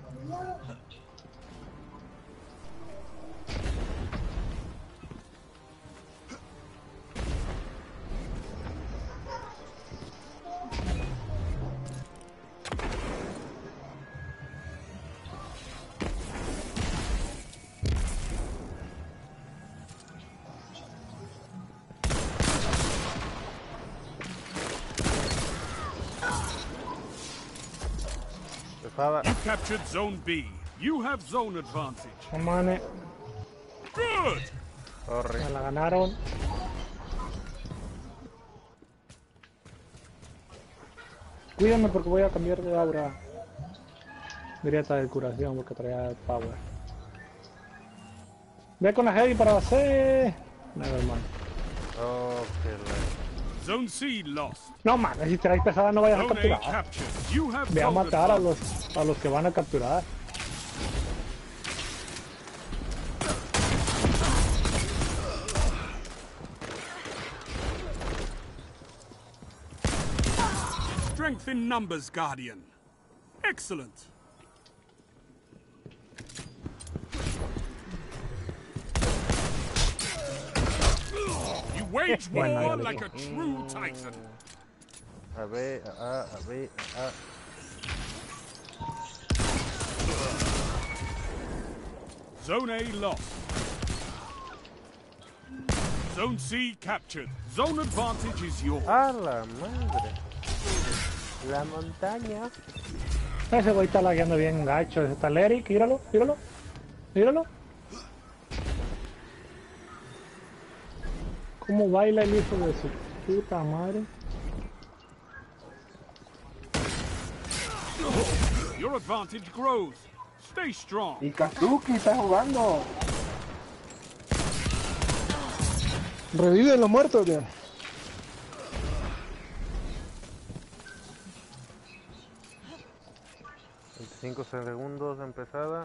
You captured Zone B. You have zone advantage. Come on it. Good. Sorry. Me la ganaron. Cuídame porque voy a cambiar de aura directa de curación porque traía power. Ve con la heavy para hacer... Nevermind. Oh, qué la... Zone C lost. No mames, si traes pesada no vayas a Zone A capturar. captured. You have Ve a golden matar a funds. los, a los que van a capturar. Strength in numbers, Guardian. Excellent. You wage war like a true titan. A ver, a, a ver, a. Zone A lost. Zone C captured. Zone advantage is yours. A la madre. La montaña. Ese güey está lagueando bien gacho. Ese está el Eric, míralo, míralo. Míralo. ¿Cómo baila el hijo de su puta madre? Your advantage grows. Stay strong. Y Kazuki está jugando. Reviven los muertos, tío. veinticinco segundos de empezada.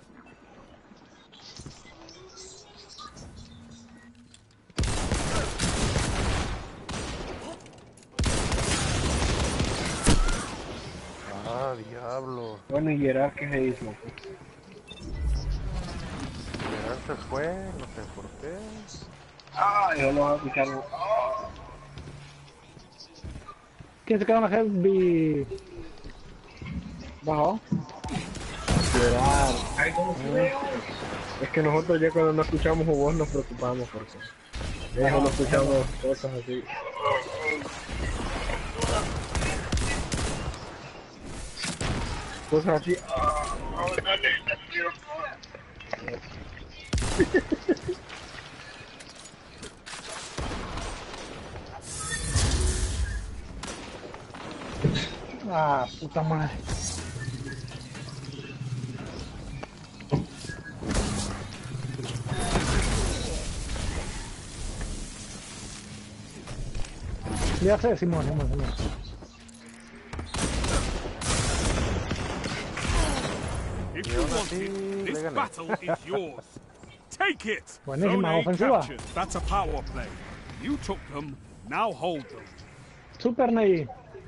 Ah, diablo. Bueno, y Gerard, ¿qué se hizo? Gerard se fue, no sé por qué. Ah, yo lo voy a picar. ¿Quién se quedó en la heavy? Bajó. Gerard. Es que nosotros ya cuando no escuchamos su voz nos preocupamos porque ya no escuchamos cosas así. Cosas así. Ah, puta madre. Ya sé, Simón, Simón, Simón. If you want it, this battle is yours. Take it. Buenísima Zone A ofensiva. captured. That's a power play. You took them. Now hold them. Super Ney.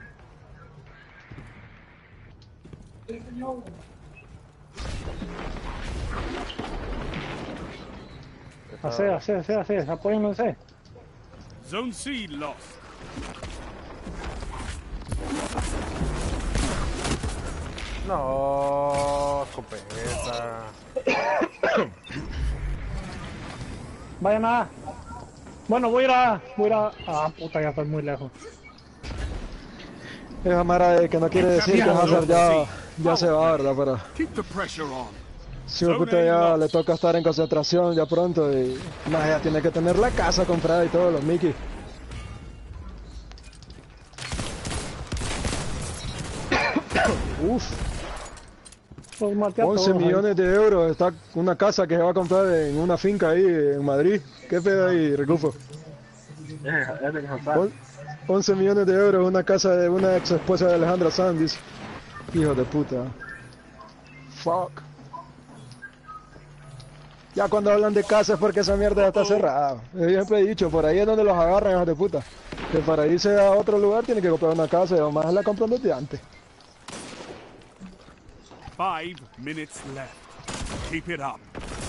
Hace, hace, hace, hace, apóyenme, hace. Zone C lost. No, escopeta. Vayan a... Bueno, voy a ir a... Voy a ir a... Ah, puta, ya estoy muy lejos. Esa mara de que no quiere decir que Hazard ya, ya se va, ¿verdad? Pero Keep the pressure on. si me puta ya le toca estar en concentración ya pronto y más ya tiene que tener la casa comprada y todo, los Mickey. Uf. Los maté a once todos, millones ahí. de euros está una casa que se va a comprar en una finca ahí en Madrid. ¿Qué pedo ahí, Recufo? On- once millones de euros una casa de una ex esposa de Alejandra Sanz. Hijo de puta. Fuck. Ya cuando hablan de casa es porque esa mierda ya está cerrada. Yo siempre he dicho, por ahí es donde los agarran, hijos de puta. Que para irse a otro lugar tiene que comprar una casa y además la compran desde antes. Five minutes left. Keep it up.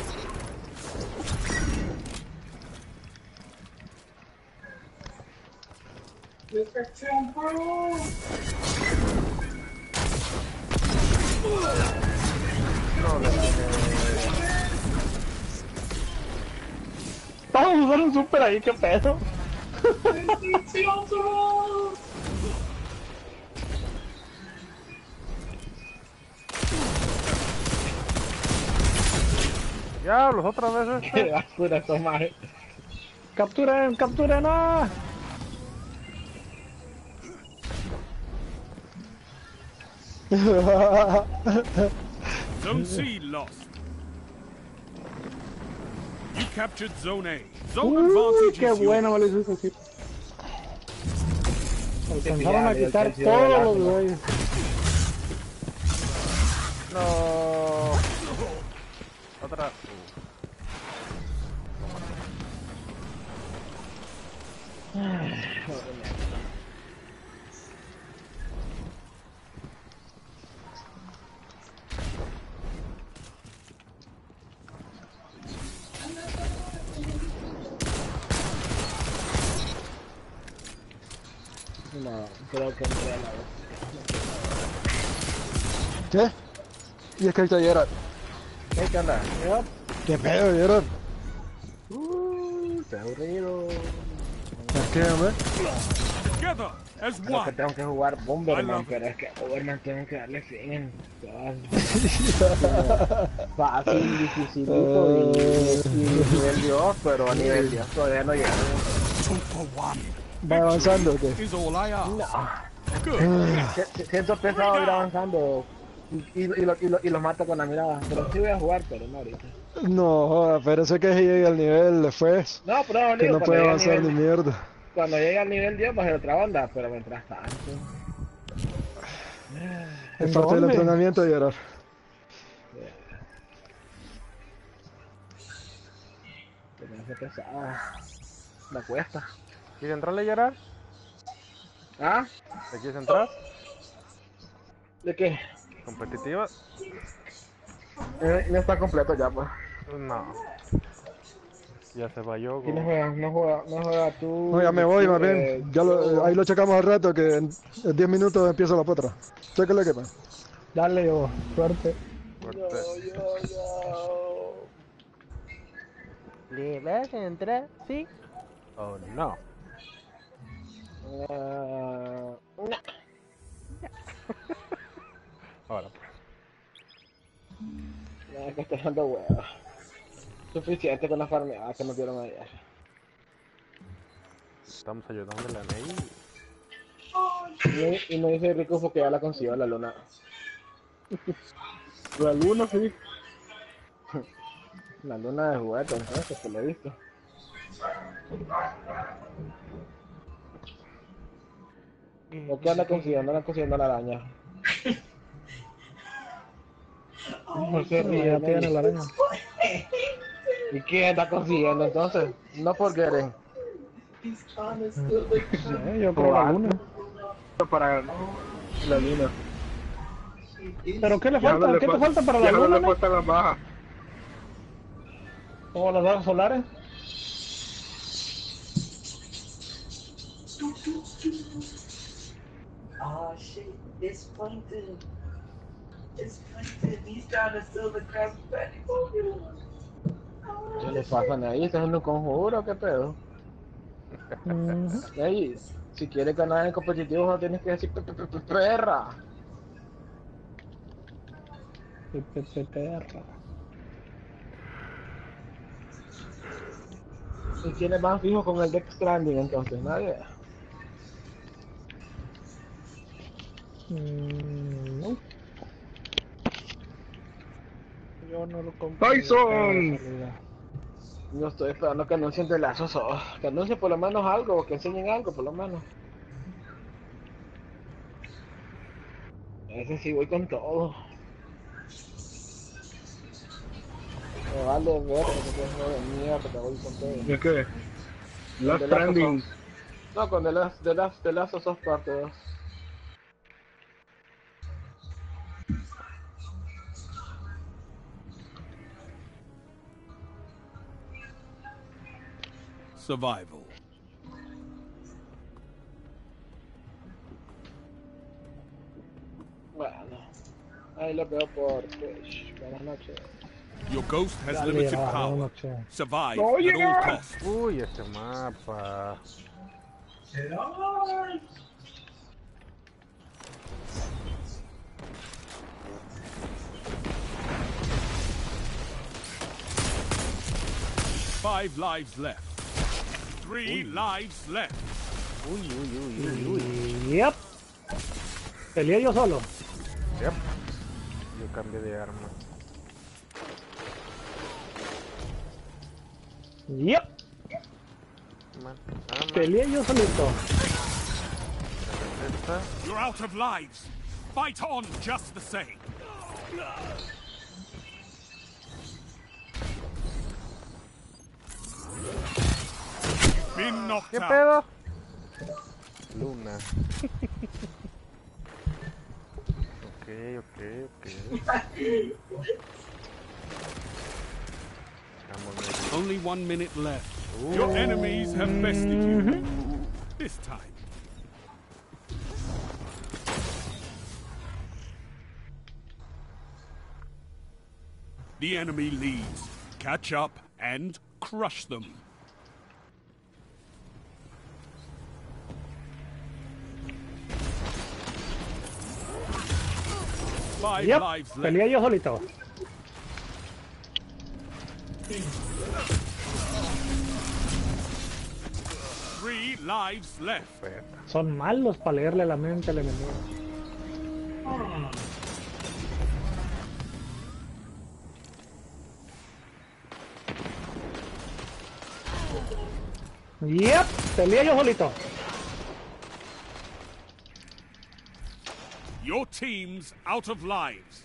Vamos a usar un super ahí, qué pedo. Diablos, otra vez Qué este. basura esta madre. Capturen, capturen, ah. Zone C lost. You captured Zone A. Zone advantage Qué is bueno me yours. lo hizo así. Alcanzaron a quitar todos los güeyes. No. Otra. No, creo que no era la vez. ¿Qué? Y es que ahí está Gerard. ¿Qué onda? ¿Qué pedo, Gerard? Uh, está aburrido. ¿Es que, hombre? Together as Creo que one. tengo que jugar I Bomberman, love pero es que Bomberman tengo que darle fin en todas. Fácil, dificilito y, y nivel Dios, pero a nivel Dios todavía no llega. Two for one. ¿Va avanzando o qué? Is all I ask. No. Good. Si- si- Siento pesado ir avanzando y, y, y, lo, y, lo, y los mato con la mirada. Pero sí voy a jugar, pero no ahorita. No, joda, pero eso que llegue al nivel después. No, pero no, Que digo, no cuando puede llegue al avanzar ni nivel- mierda. Cuando llegue al nivel diez va a ser otra onda, pero mientras tanto. Es parte del ¿Dónde? entrenamiento, Gerard. Se me hace pesado. Me cuesta. ¿Quieres entrarle, Gerard? ¿Ah? ¿Te quieres entrar? ¿De qué? ¿Competitiva? Eh, ya está completo ya, pues. No. Ya se va yo. Y no juega, no juega, no juega tú. No, ya me voy, tú, más bien. eh, Ya lo- tú. ahí lo checamos al rato, que en en diez minutos empieza la potra. Chéquele que pues. Dale, yo, suerte. ¿Le vas a entrar? ¿Sí? ¿O no? Ah, no. Ahora pues. No, es que estoy dando hueva. Suficiente con la farmeada que nos dieron ayer. Estamos ayudándole a Ney. Y, y me dice Rico porque ya la consiguió la luna. La luna, sí. La luna de juguete, entonces, que lo he visto. ¿O qué anda consiguiendo? Anda consiguiendo la araña. No se No, ríe, ya no tiene dice. la araña. ¿Y qué anda consiguiendo entonces? No forgetting. Eh, yo creo la luna. Para la luna. ¿Pero qué le Ya falta? no le ¿Qué te fa- falta para la ya no luna? le men? faltan las bajas. ¿Como las bajas solares? Oh shit, it's Plankton. It's Plankton. He's trying to steal the Krabby Patty. ¿Qué le pasan ahí? ¿Estás haciendo un conjuro? ¿Qué pedo? Ey, si quieres ganar en competitivo no tienes que decir pe- pe- pe- pe- perra. Pe- pe- pe- perra. ¿Y quién es más fijo con el Death Stranding entonces? Nadie. Mm, no. Yo no lo compré. ¡Tyson! Yo estoy esperando que anuncien de lazos, oh, que anuncien por lo menos algo, que enseñen algo por lo menos. Ese sí voy con todo. Me vale ver, porque es juego de mierda, que voy con todo. ¿De qué? Con Last The Last of Stranding. Us. No, con The Last, The Last, The Last of Us parte dos. Survival. Bueno, ahí lo veo por Twitch. Buenas noches. Your ghost has Dale, limited va, power. buenas noches. Survive No at llega. all costs. Uy, ese mapa. Five lives left. Three lives left. Uy, uy, uy, uy, uy. Yep. Peleé yo solo. cambie de arma. Yep. Man, ah, Peleé yo solito. You're out of lives. Fight on just the same. You've been knocked ¿Qué out. pedo? Luna. Ok, ok, ok. Only one minute left. Your enemies have bested you. This time. The enemy leads. Catch up and crush them. Five Yep. lives left. Peleé yo solito. Three lives left. Son malos para leerle la mente al enemigo. Yep, peleé yo solito. Your team's out of lives.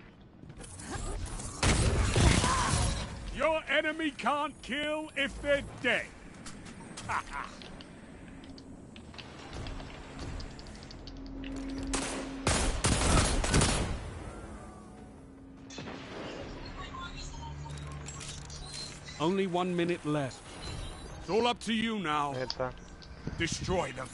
Your enemy can't kill if they're dead. Only one minute left. It's all up to you now. Destroy them.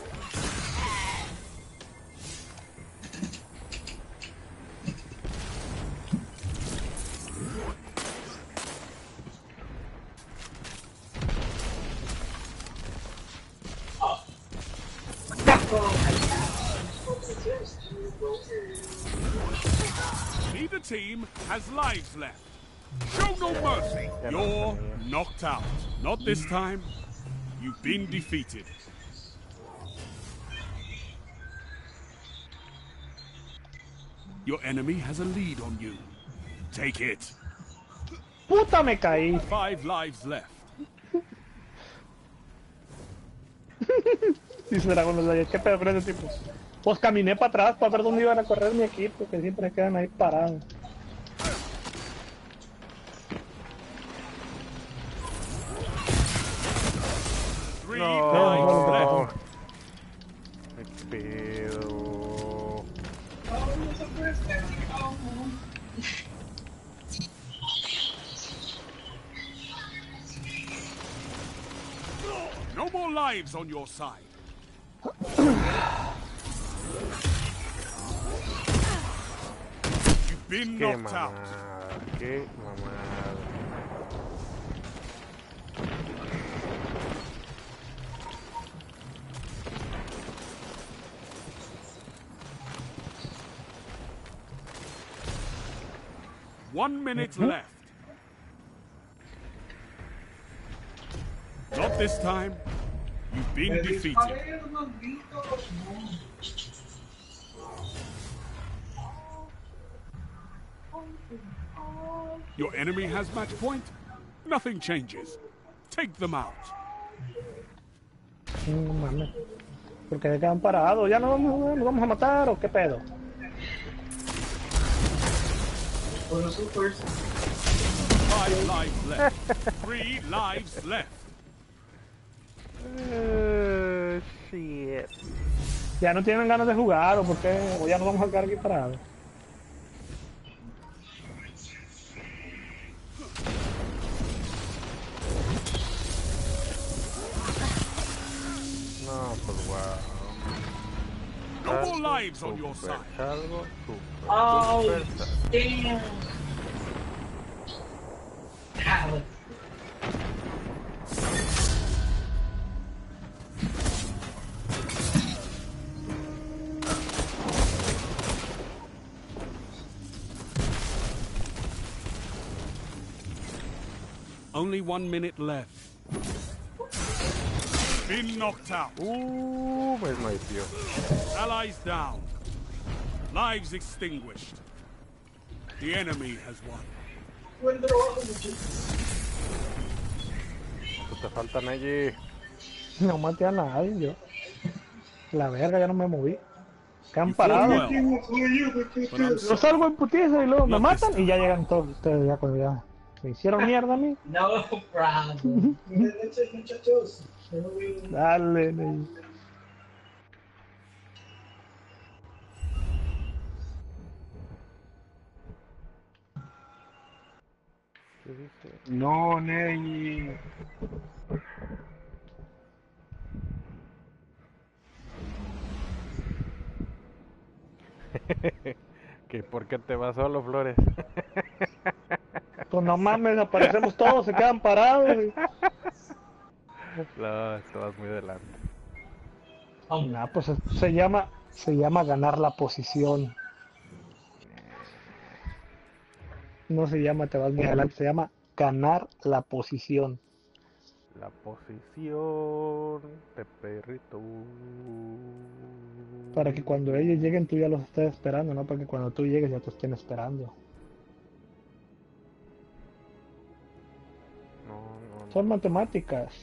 Neither team has lives left. Show no mercy. You're knocked out. Not this time. You've been defeated. Your enemy has a lead on you. Take it. Puta, me caí. Five lives left. Dice Dragón, ¿qué pedo con ese tipo? Pues caminé para atrás para ver dónde iban a correr mi equipo, que siempre quedan ahí parados. No, no. ¿Qué pedo? No more lives on your side. You've been Qué knocked out. mamada, qué mamada. One minute left. Not this time. You've been defeated. Your enemy has match point. Nothing changes. Take them out. No mames. Porque se quedan parados. ¿Ya no vamos, nos vamos a matar o qué pedo? Five lives left. Three lives left. Uh, shit. Ya no tienen ganas de jugar o por qué, o ya no vamos a quedar aquí parados. No, pues wow. No more lives on your side. Algo super, Oh, super, damn. Alex. Only one minute left. Been knocked out. Uh, me snipeó. Allies down. Lives extinguished. The enemy has won. Buen trabajo, muchachos. Te faltan allí. No maté a nadie, yo. La verga, ya no me moví. Quedan You fought parados. well, but I'm Yo sorry. salgo en putiza y luego me Not this matan y ya llegan todos ustedes ya cuando ya me hicieron mierda a mí. No problem. Buenas noches, muchachos. Dale, le- ¿Qué dice? No, Ney. ¿Que por qué te vas solo, Flores? Pues no mames, aparecemos todos, se quedan parados. y- No, estabas muy delante. Nah, pues se, se llama, se llama ganar la posición. No se llama te vas muy adelante, se llama ganar la posición. La posición de perrito. Para que cuando ellos lleguen tú ya los estés esperando, no para que cuando tú llegues ya te estén esperando. No, no, no. Son matemáticas.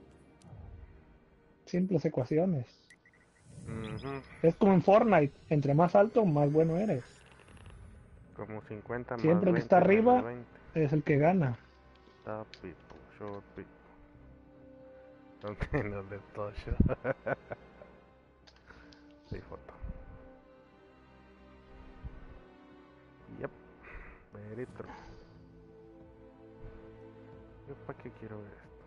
Simples ecuaciones. Ujú. Es como en Fortnite, entre más alto, más bueno eres. Como cincuenta más Siempre que veinte está menos arriba veinte. es el que gana. Top people, short people. Ok, no de todo. Sí, foto. Yep. Verito. ¿Yo para qué quiero ver esto?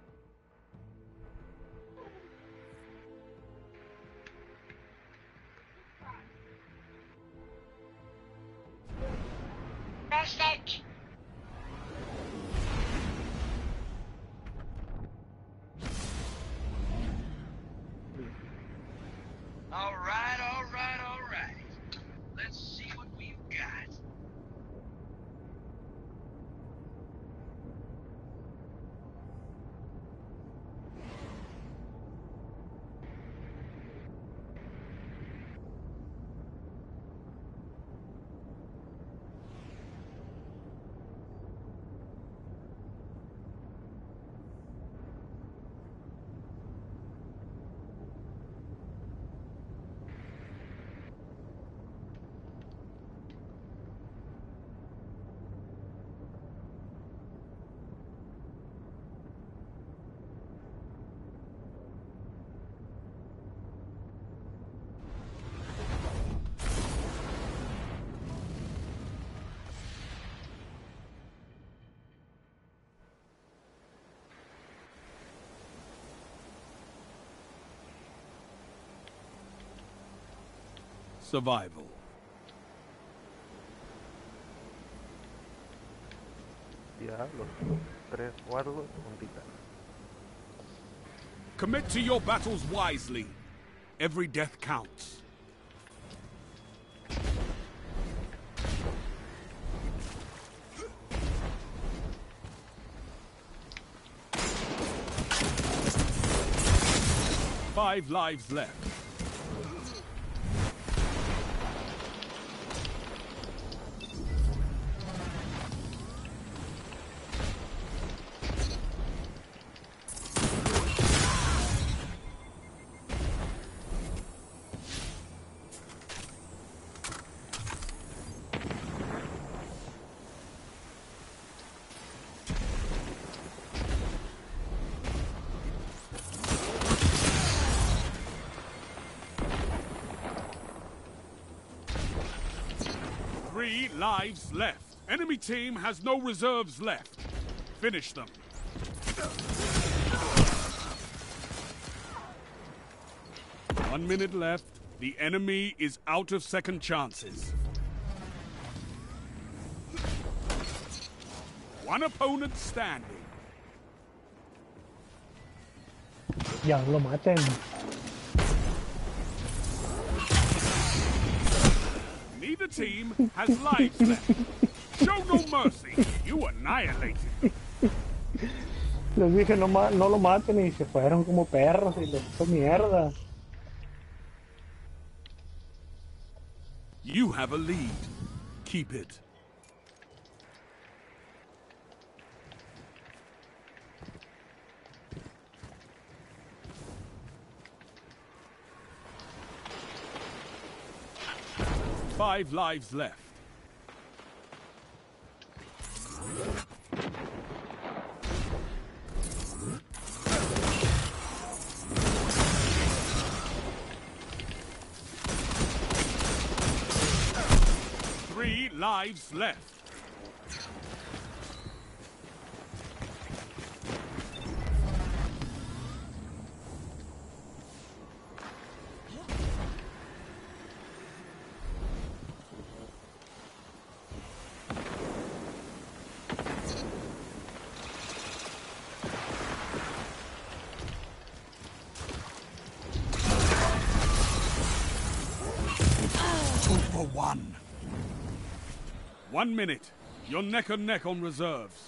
Message. All right, all right, all right. Let's see what we've got. Survival. Diablos. Tres guardos, un titán. Commit to your battles wisely. Every death counts. Five lives left. Three lives left. Enemy team has no reserves left. Finish them. One minute left. The enemy is out of second chances. One opponent standing. Ya lo maten. Neither team has lives left. Show no mercy. You annihilated them. Les dije no, ma no lo maten y se fueron como perros y les hizo mierda. You have a lead. Keep it. Five lives left. Three lives left. Two for one. One minute. You're neck and neck on reserves.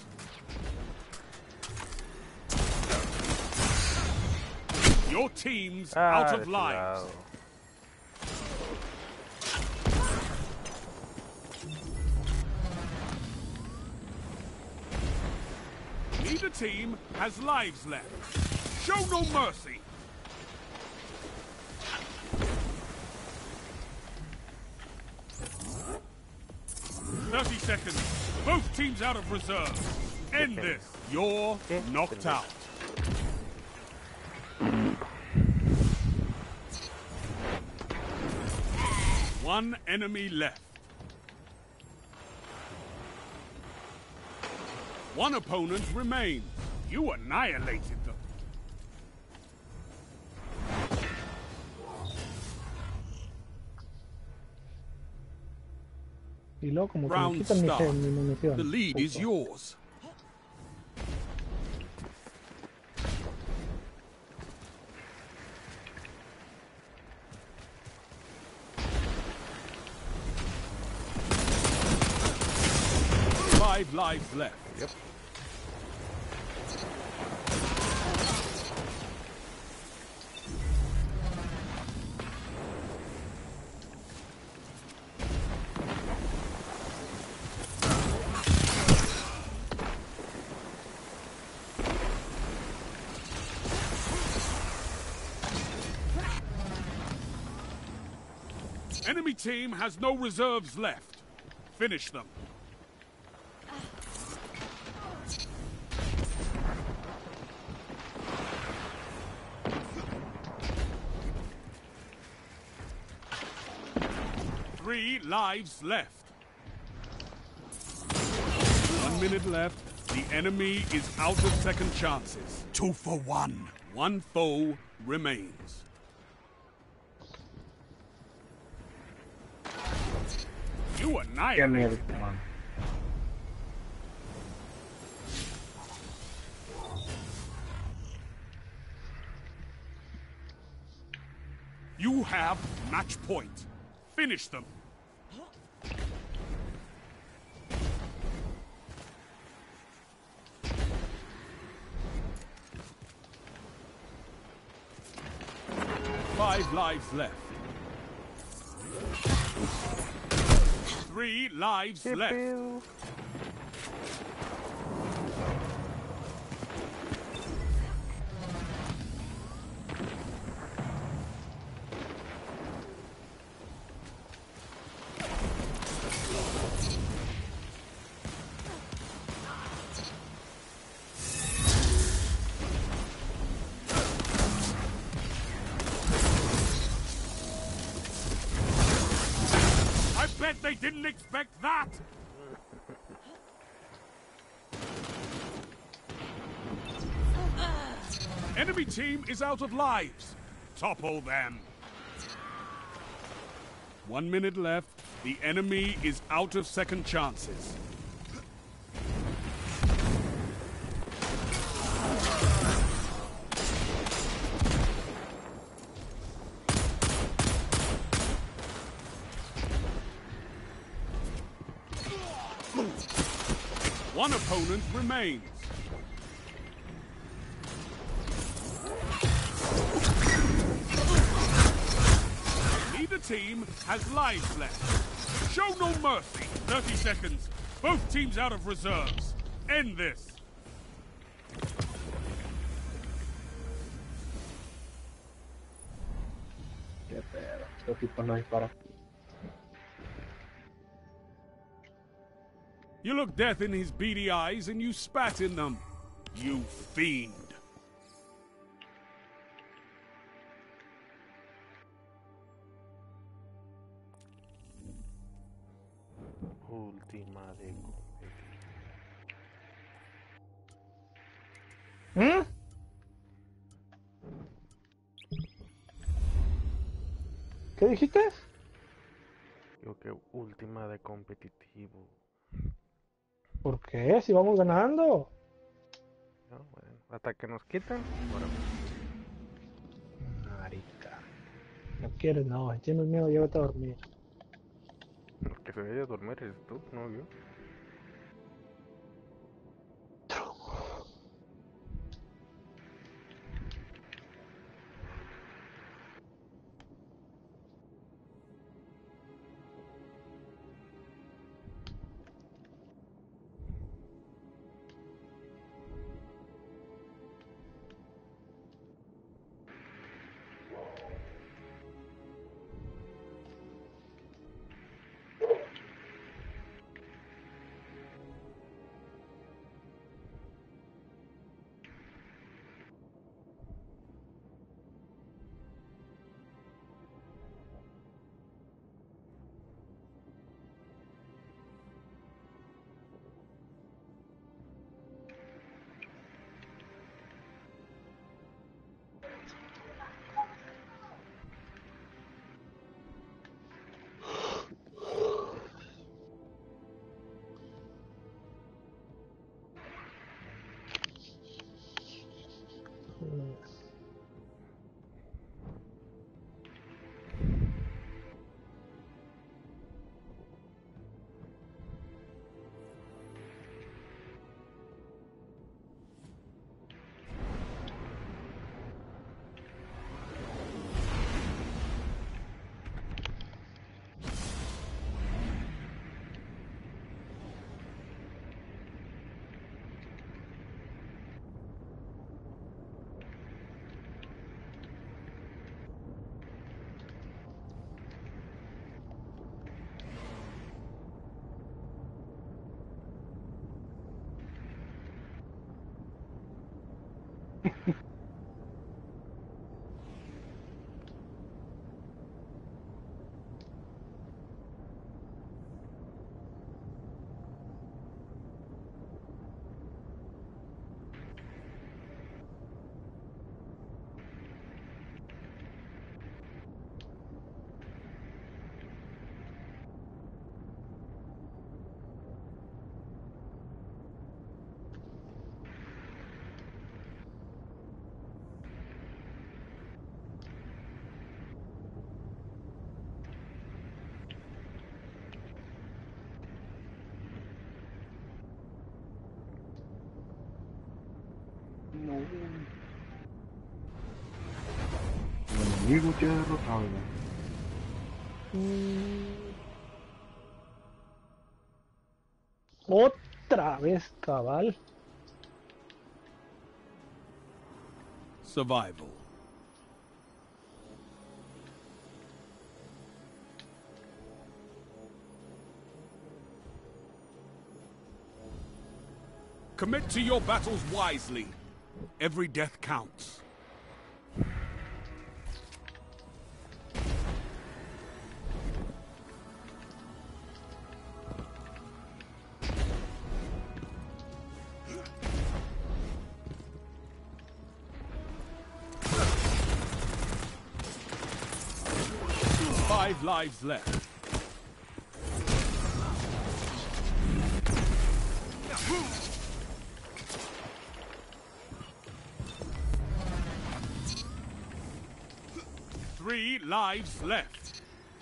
Your team's Ah, out of de su lives. lado. Neither team has lives left. Show no mercy. Thirty seconds. Both teams out of reserve. End this. You're knocked out. One enemy left. One opponent remains. You annihilated them. Y luego como que me Round quitan mi, start. mi munición. The lead is Puto. yours. Five lives left. Yep. Enemy team has no reserves left. Finish them. Three lives left. One minute left. The enemy is out of second chances. Two for one. One foe remains. You Qué annihilate. mierda, man. You have match point. Finish them. Five lives left. Three lives left. I bet they didn't expect that! Enemy team is out of lives. Topple them. One minute left. The enemy is out of second chances. One opponent remains. Neither team has lives left. Show no mercy. thirty seconds. Both teams out of reserves. End this. Qué pedo. Estos tipos no disparan. You look death in his beady eyes and you spat in them. You fiend. Última de ¿Mm? ¿Qué dijiste? Creo que última de competitivo. ¿Por qué? Si vamos ganando. No, bueno, hasta que nos quitan. Bueno. Marica. No quieres, no. Si tienes miedo, llévate a dormir. El que se vaya a dormir es tú, no yo. No. El enemigo te ha derrotado. Otra vez, cabal. Survival. Commit to your battles wisely. Every death counts. Five lives left. Three lives left.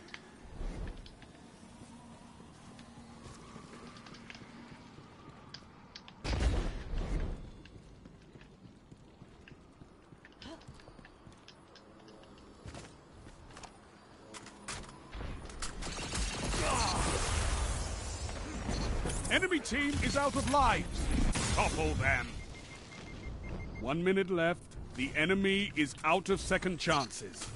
Enemy team is out of lives. Topple them. One minute left. The enemy is out of second chances.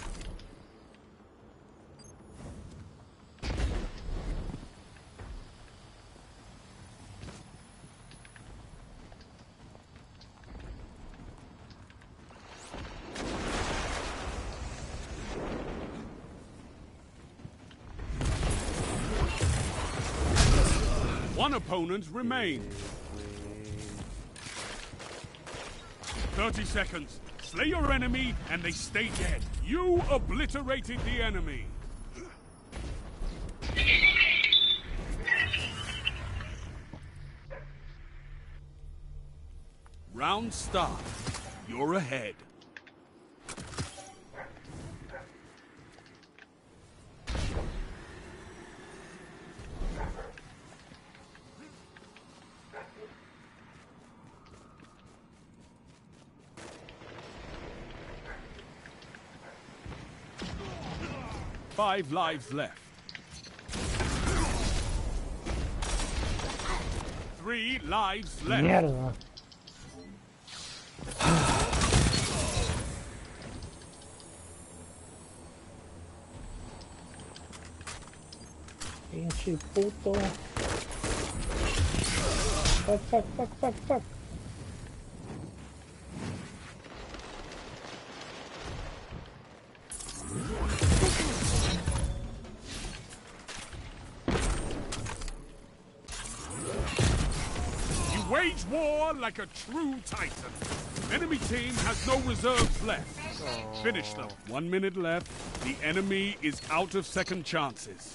One opponent remains. thirty seconds. Slay your enemy and they stay dead. You obliterated the enemy. Round start. You're ahead. Five lives left. Three lives left. Mierda. Pinche puto. Fuck, fuck, fuck, fuck, fuck. Wage war like a true titan. Enemy team has no reserves left. Aww. Finish them. One minute left. The enemy is out of second chances.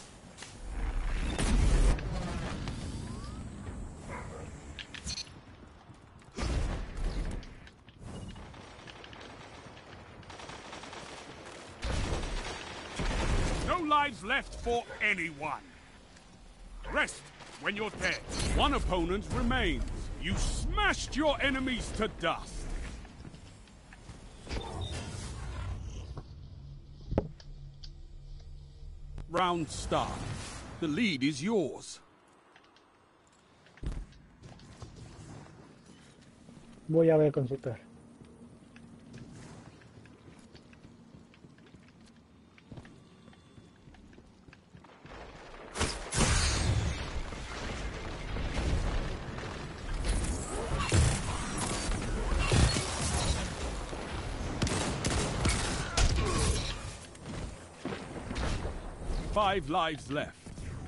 No lives left for anyone. Rest when you're dead. One opponent remains. You smashed your enemies to dust. Round start. The lead is yours. Voy a ver consultar. Five lives left.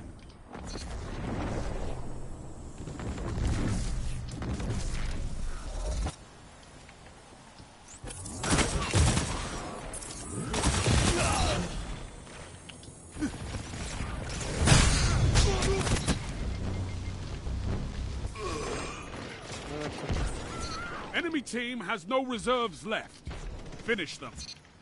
Enemy team has no reserves left. Finish them.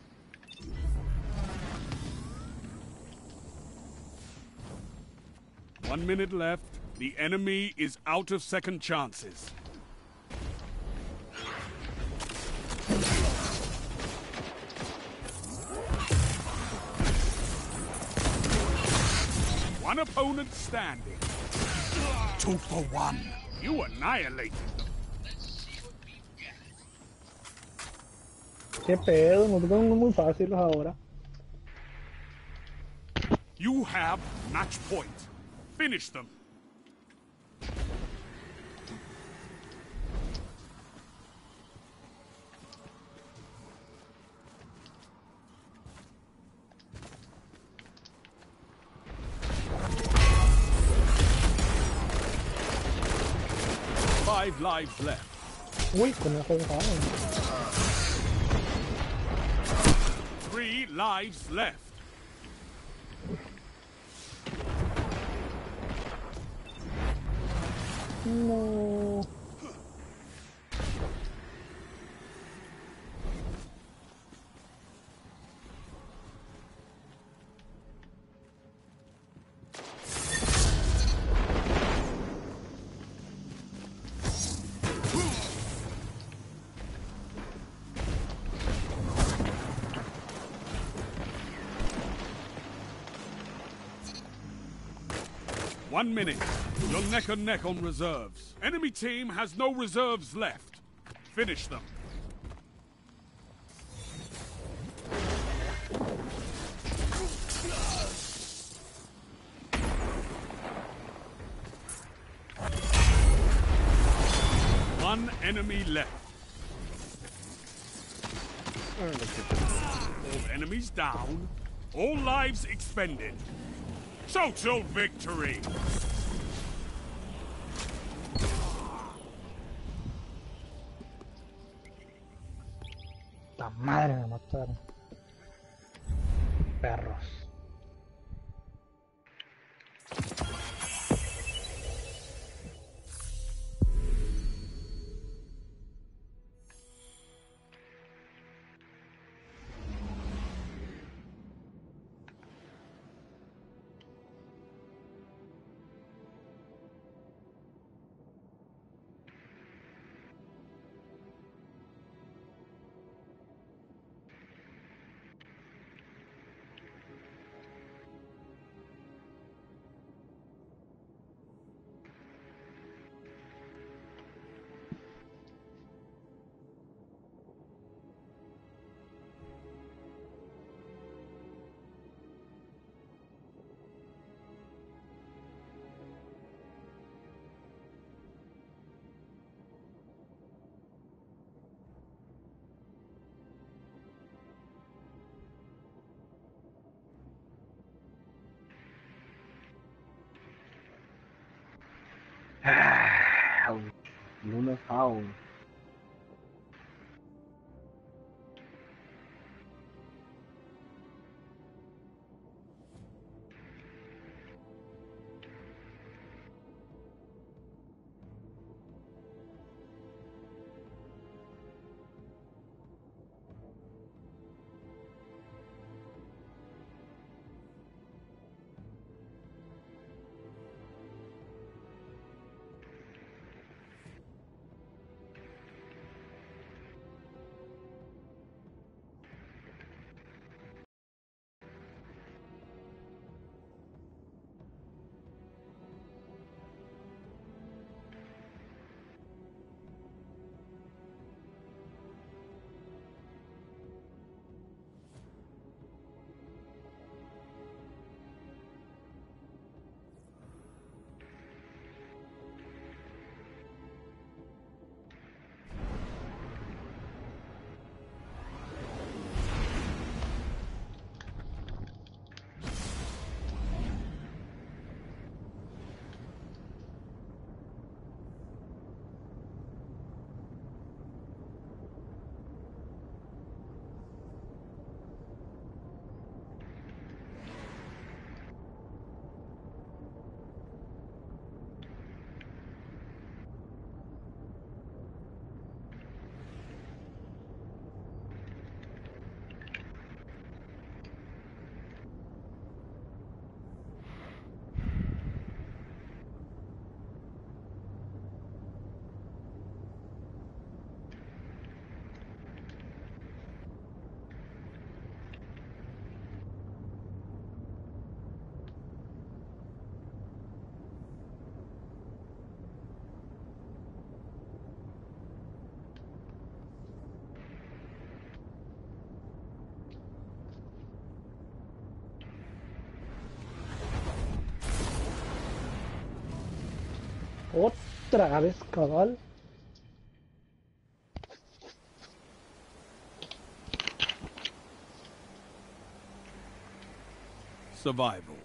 One minute left. The enemy is out of second chances. One opponent standing. Two for one. You annihilated them. Qué pedo, nos tocan muy fáciles ahora. You have match point. Finish them. Five lives left. Uy, con eso dejaron. Three lives left. No. One minute. You're neck and neck on reserves. Enemy team has no reserves left. Finish them. One enemy left. All enemies down. All lives expended. Total victory! Puta madre, me mataron. Perros. Ah, Luna Found. Otra vez, cabal. Survival.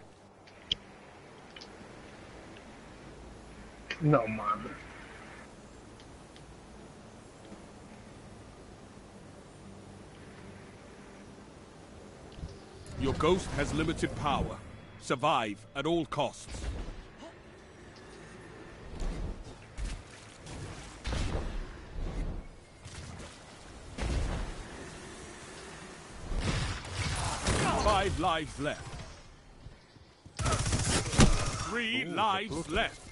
No mames. Your ghost has limited power. Survive at all costs. Five lives left. Three Ooh, lives left.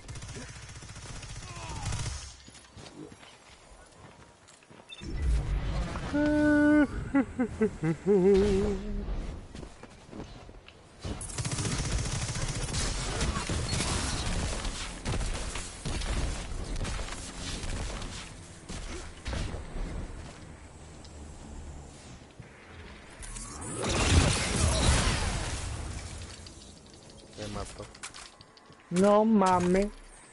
No mames.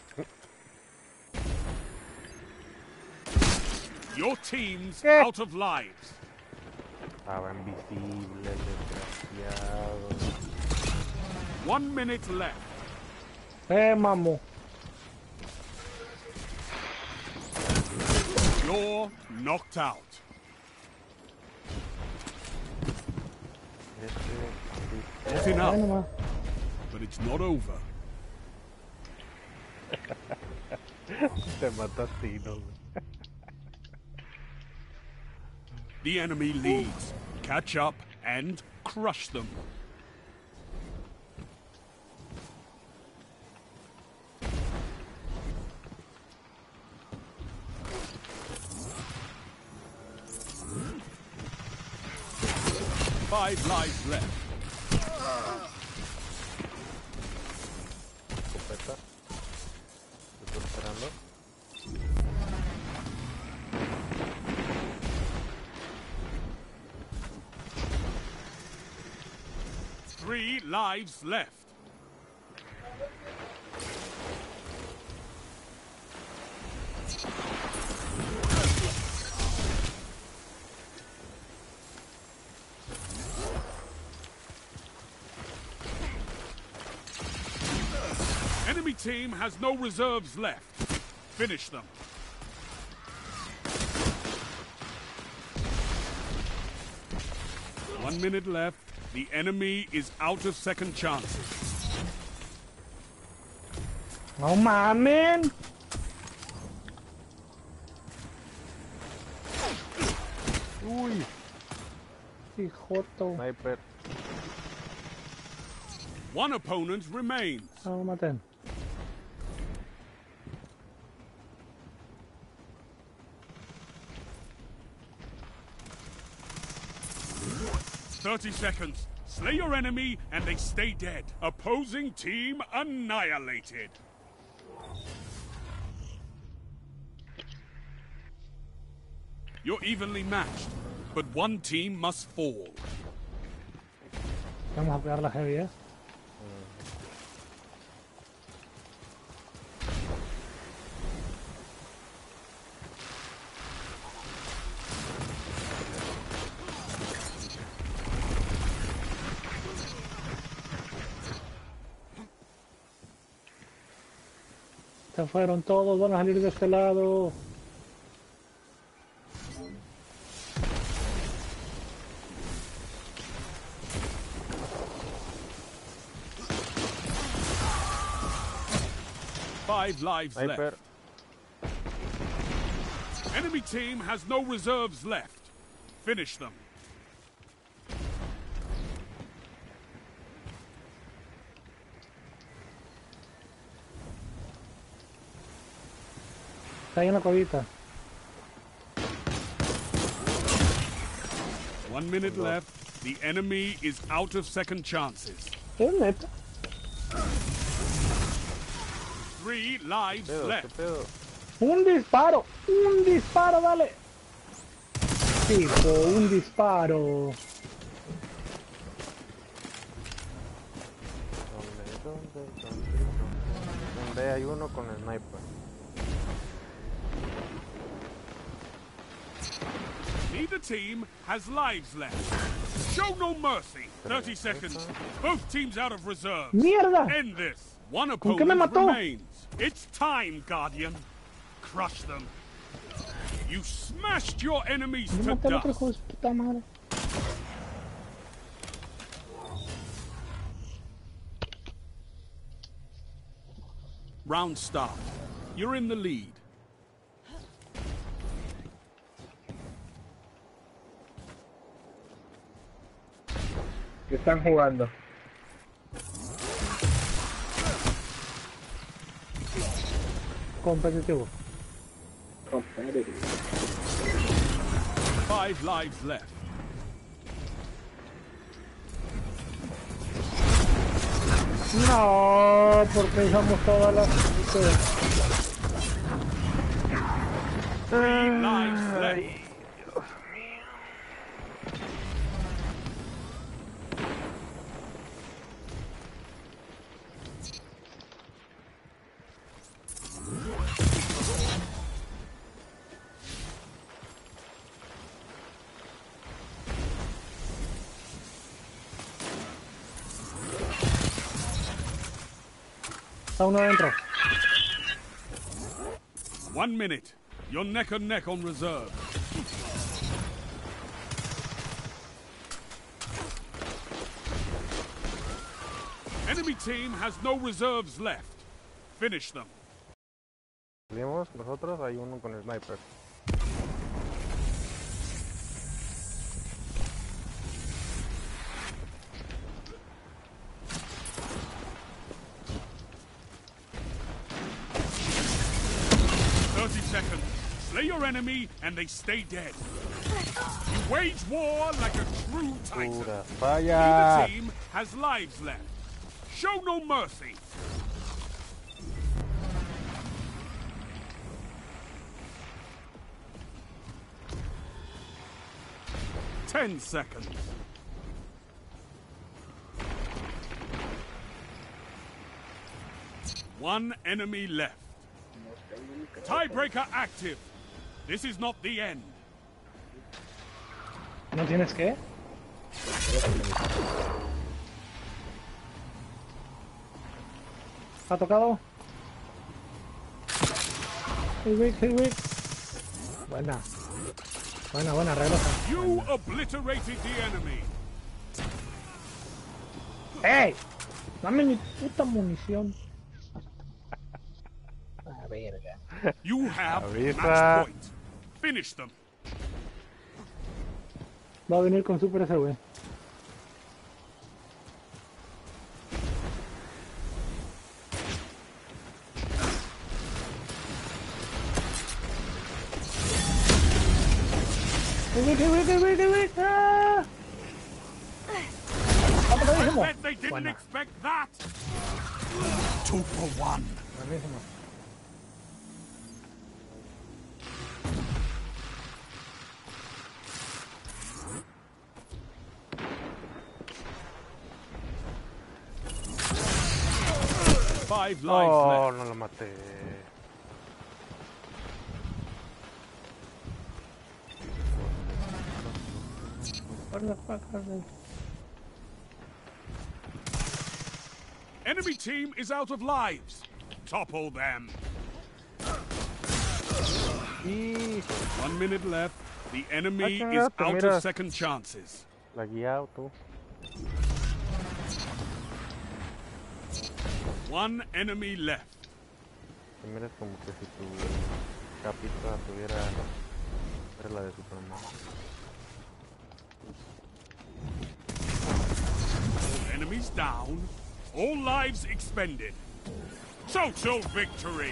Your team's eh. out of lives. Estaba invisible, desgraciado. One minute left. Eh, mamo. You're knocked out. Getting up. But it's not over. Te mataste, no. The enemy leads. Catch up and crush them. Five lives left. Escopeta. Estoy esperando. Three lives left. Enemy team has no reserves left. Finish them. One minute left. The enemy is out of second chances. No mames. Uy. Hijoto. Sniper. One opponent remains. No lo maten. Thirty seconds. Slay your enemy and they stay dead. Opposing team annihilated. You're evenly matched, but one team must fall. Vamos a pegar la heavy, ¿eh? Se fueron todos, van a salir de este lado. Five lives Sniper. left. Enemy team has no reserves left. Finish them. Está ahí en la covita. One minute left. The enemy is out of second chances. ¿Es neta? Three lives Pedo, left. ¿qué pedo? Un disparo, un disparo, dale. Tipo, un disparo. ¿Dónde, dónde, dónde, dónde? ¿Dónde hay uno con el sniper? Neither team has lives left. Show no mercy. Thirty seconds. Both teams out of reserves. Mierda. End this. One ¿Con qué me opponent mató? remains. It's time, Guardian. Crush them. You smashed your enemies Yo to maté al otro dust. hijo de su puta madre. Round start. You're in the lead. ¿Qué están jugando? Competitivo. Competitive. Five lives left. No, porque usamos todas las... Three lives left. Está uno adentro. One minute. You're neck and neck on reserve. Enemy team has no reserves left. Finish them. Salimos nosotros, hay uno con el sniper. thirty seconds. Slay your enemy and they stay dead. You wage war like a true titan. Neither team has lives left. Show no mercy. Ten seconds. One enemy left. Tiebreaker active. This is not the end. ¿No tienes qué? ¿Ha tocado? Hey, Wick, hey, Wick. Buena. Buena, buena, regresa. You obliterated the enemy. ¡Ey! Dame mi puta munición. A verga. You have Avisa. match point. Finish them. Va a venir con super ese güey. ¡Qué güey, qué güey, qué güey! ¡Ah! I bet they didn't Buena. expect that. Two for one. Buenísimo. Five lives Oh, left. no lo maté. What the fuck are they? Enemy team is out of lives. Topple them. One minute left. The enemy Ah, is te out miras. of second chances. La guiado tú. One enemy left. Te miras como que si tu capita tuviera era la de Superman. All enemies down. All lives expended. Total victory.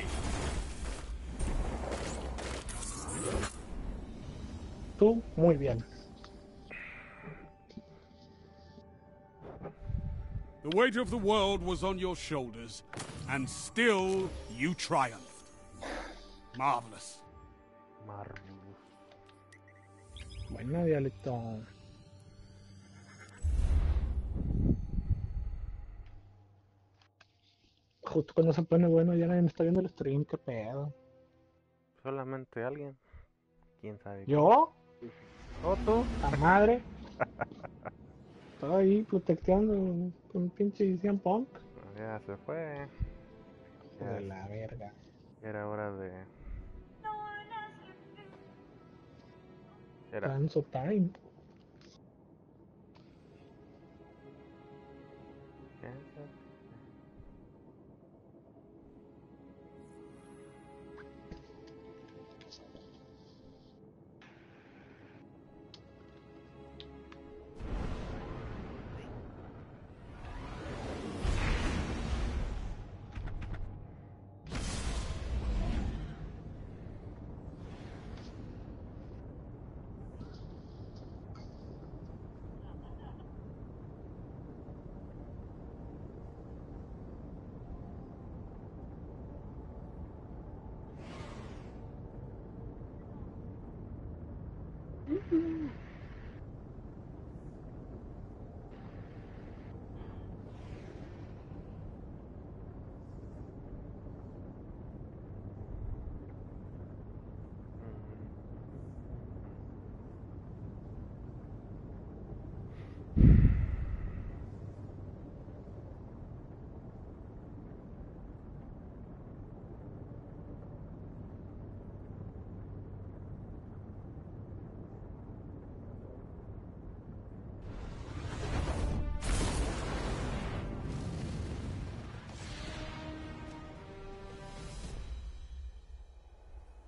Tú, muy bien. The weight of the world was on your shoulders, and still you triumphed. Marvelous. Marvelous. Bueno, dialecto. Justo cuando se pone bueno ya nadie me está viendo el stream, qué pedo. Solamente alguien. ¿Quién sabe? ¿Yo? ¿O tú? La madre. Estoy ahí protecteando con pinche C M Punk. Ya se fue. Ya De la verga. era hora de... Era... Dance of time.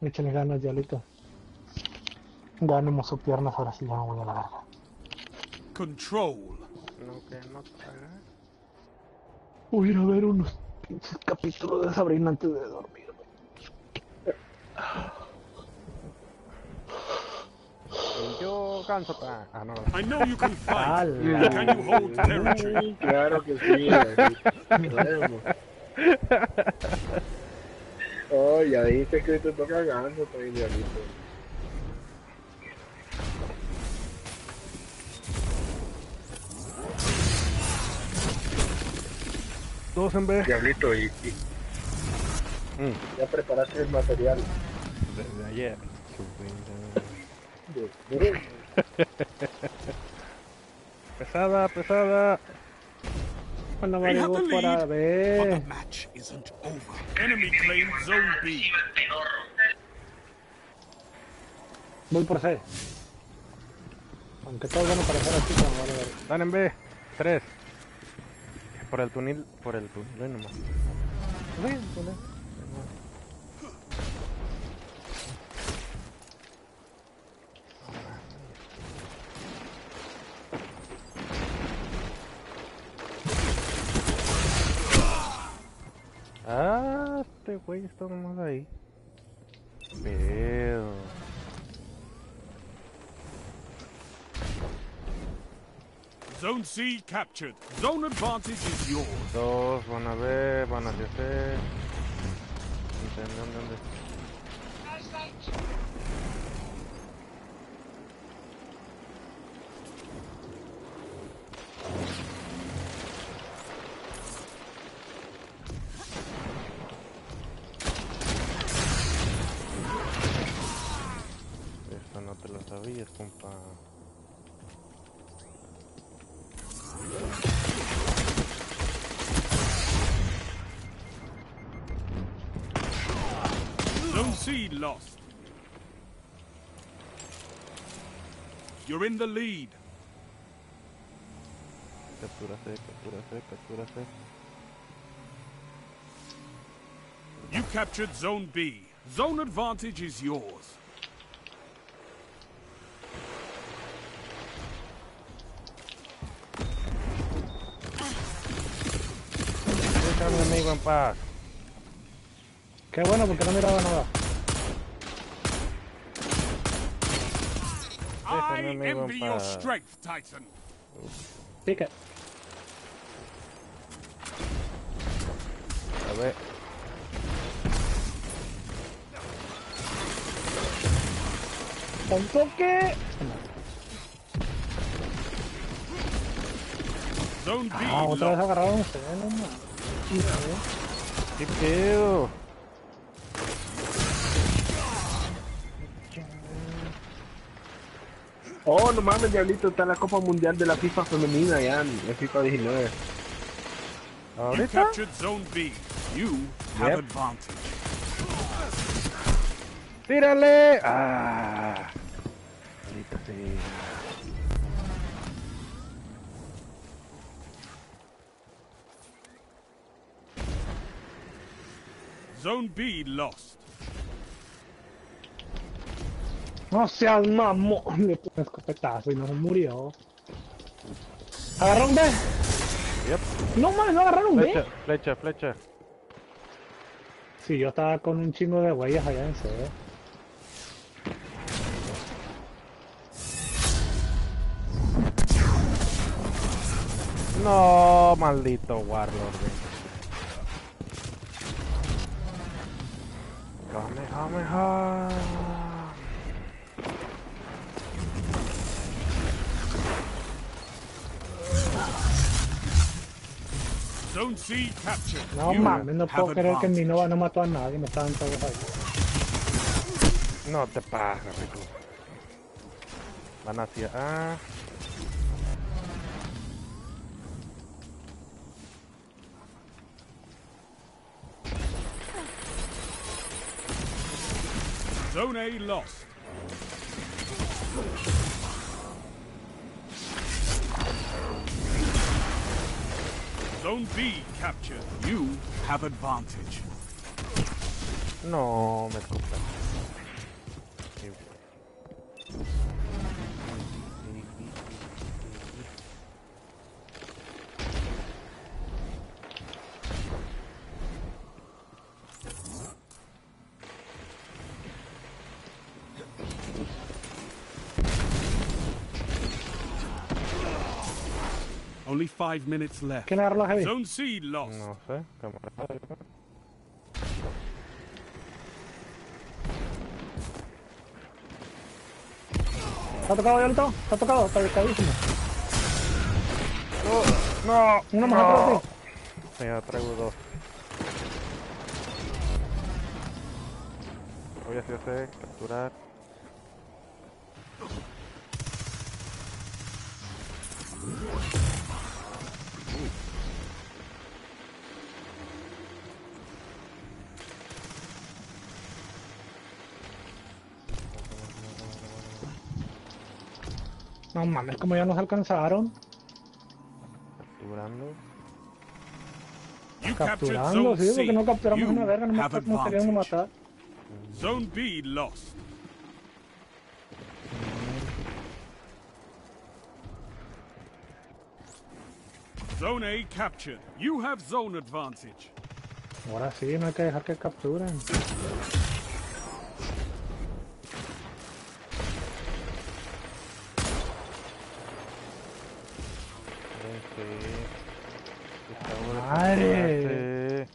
Échale ganas, diablito. Ganemos sus piernas, ahora sí ya me voy a la verga. Control. No, que no traga. Voy a ir a ver unos pinches capítulos de Sabrina antes de dormir. Y yo canso pa... Ah, no. I know you can fight. Can you hold territory? Claro que sí. Claro. Oh, ya dijiste que te toca ganso, pues, diablito. Dos en B. Diablito, y, y... Mm. ya preparaste el material. Desde ayer. Pesada, pesada. Cuando They have the voy para lead, B. but the match isn't over. Enemy claimed Zone B. Voy por C. Aunque todos van a aparecer aquí, pero no vale ver. Dan en B. Tres. Por el túnel, por el túnel, no nomás. Sí, el túnel. Ah, este güey está nomás ahí. Pero... Zone C captured. Zone advantage is yours. Dos, van a ver, van hacia C. ¿Dónde, dónde? Esto no te lo sabías, compa. Zone C lost. You're in the lead. Captura C, captura C, captura C. You captured Zone B. Zone advantage is yours. Deja a mi amigo en paz. Qué bueno, porque no miraba nada. I envy your strength, Titan. Pique. A ver. ¡Un toque! Zone B. Ah, otra vez agarraron C, no mames. ¿Qué pedo? Oh, no mames, diablito, está la Copa Mundial de la FIFA femenina ya en FIFA diecinueve. You ¿Ahorita? captured Zone B. You have Yep. advantage. ¡Tírale! ¡Ah! Ahorita sí. Zone B lost. No seas mamón, le puse un escopetazo y no murió. ¿Agarraron B? Yep. No mames, no agarraron B. Flecha, flecha, flecha. Sí, yo estaba con un chingo de huellas allá en C. No, maldito Warlord. Kamehameha. Zone C captured. No You mames, no have puedo creer que advantage. mi Nova no mató a nadie, me estaban todos ahí. No te pases, Rico. Van hacia A. Zone A lost. Zone B captured. You have advantage. No, me escuchan. Only five minutes left. ¿Quién agarró la heavy? Zone C lost. No sé. Cámara. ¿Está tocado, Diablito? ¿Está tocado? Está tocadísimo. No, no. Uno más atrás de ti. Ya traigo dos. Voy a hacerse capturar. No mames, como ya nos alcanzaron. Capturando. Capturando, sí, porque no capturamos una verga, no nos querían matar. Zone B lost. Zone A captured. You have zone advantage. Ahora sí, no hay que dejar que capturen. ¡Madre!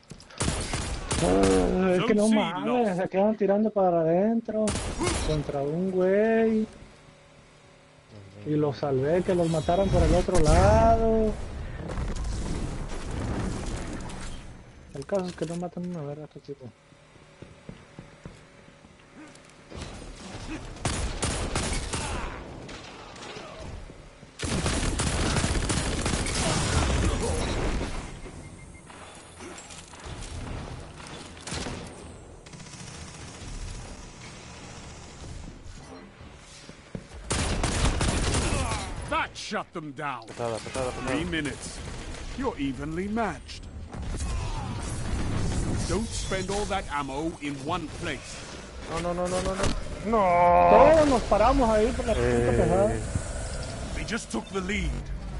Uh, es que no mames, se quedan tirando para adentro contra un güey y los salvé que los mataran por el otro lado. El caso es que no matan una verga a este tipo. That shut them down. Three minutes. You're evenly matched. Don't spend all that ammo in one place. No, no, no, no, no, no. No. Todos nos paramos ahí por la puta pesada. They just took the lead.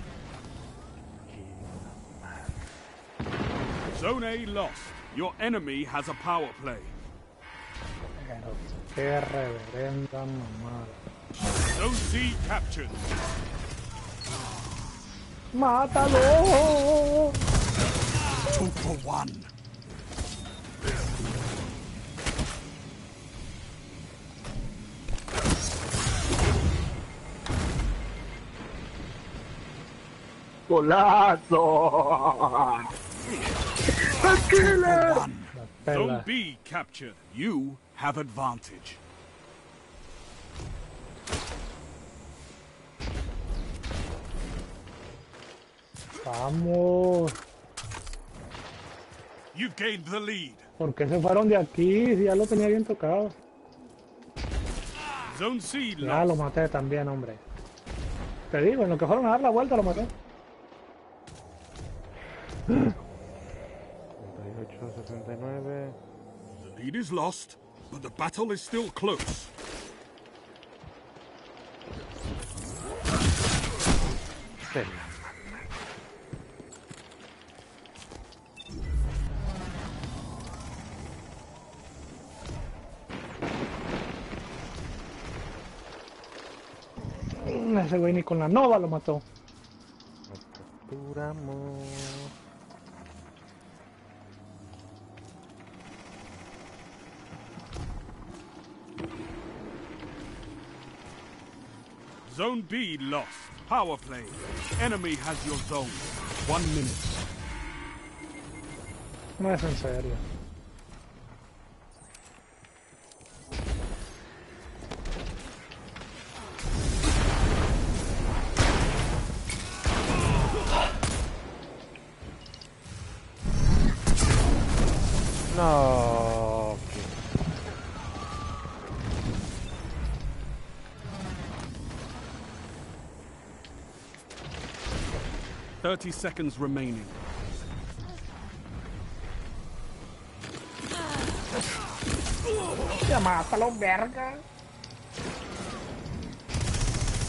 Zone A lost. Your enemy has a power play. Pero qué reverenda mamada. Zone C captured. ¡Mátalo! Two for one. ¡Golazo! ¡Tranquila! Zone B captured. You have advantage. Vamos. You've gained the lead. ¿Por qué se fueron de aquí si ya lo tenía bien tocado? Zone C lost. Ya lo maté también, hombre. Te digo, en lo que fueron a dar la vuelta lo maté. setenta y ocho, setenta y nueve. The lead is lost, but the battle is still close. Ese güey ni con la nova lo mató. Capturamos. Zone B lost. Power play. Enemy has your zone. One minute. No es en serio. No. Thirty seconds remaining. Ya mátalo, verga.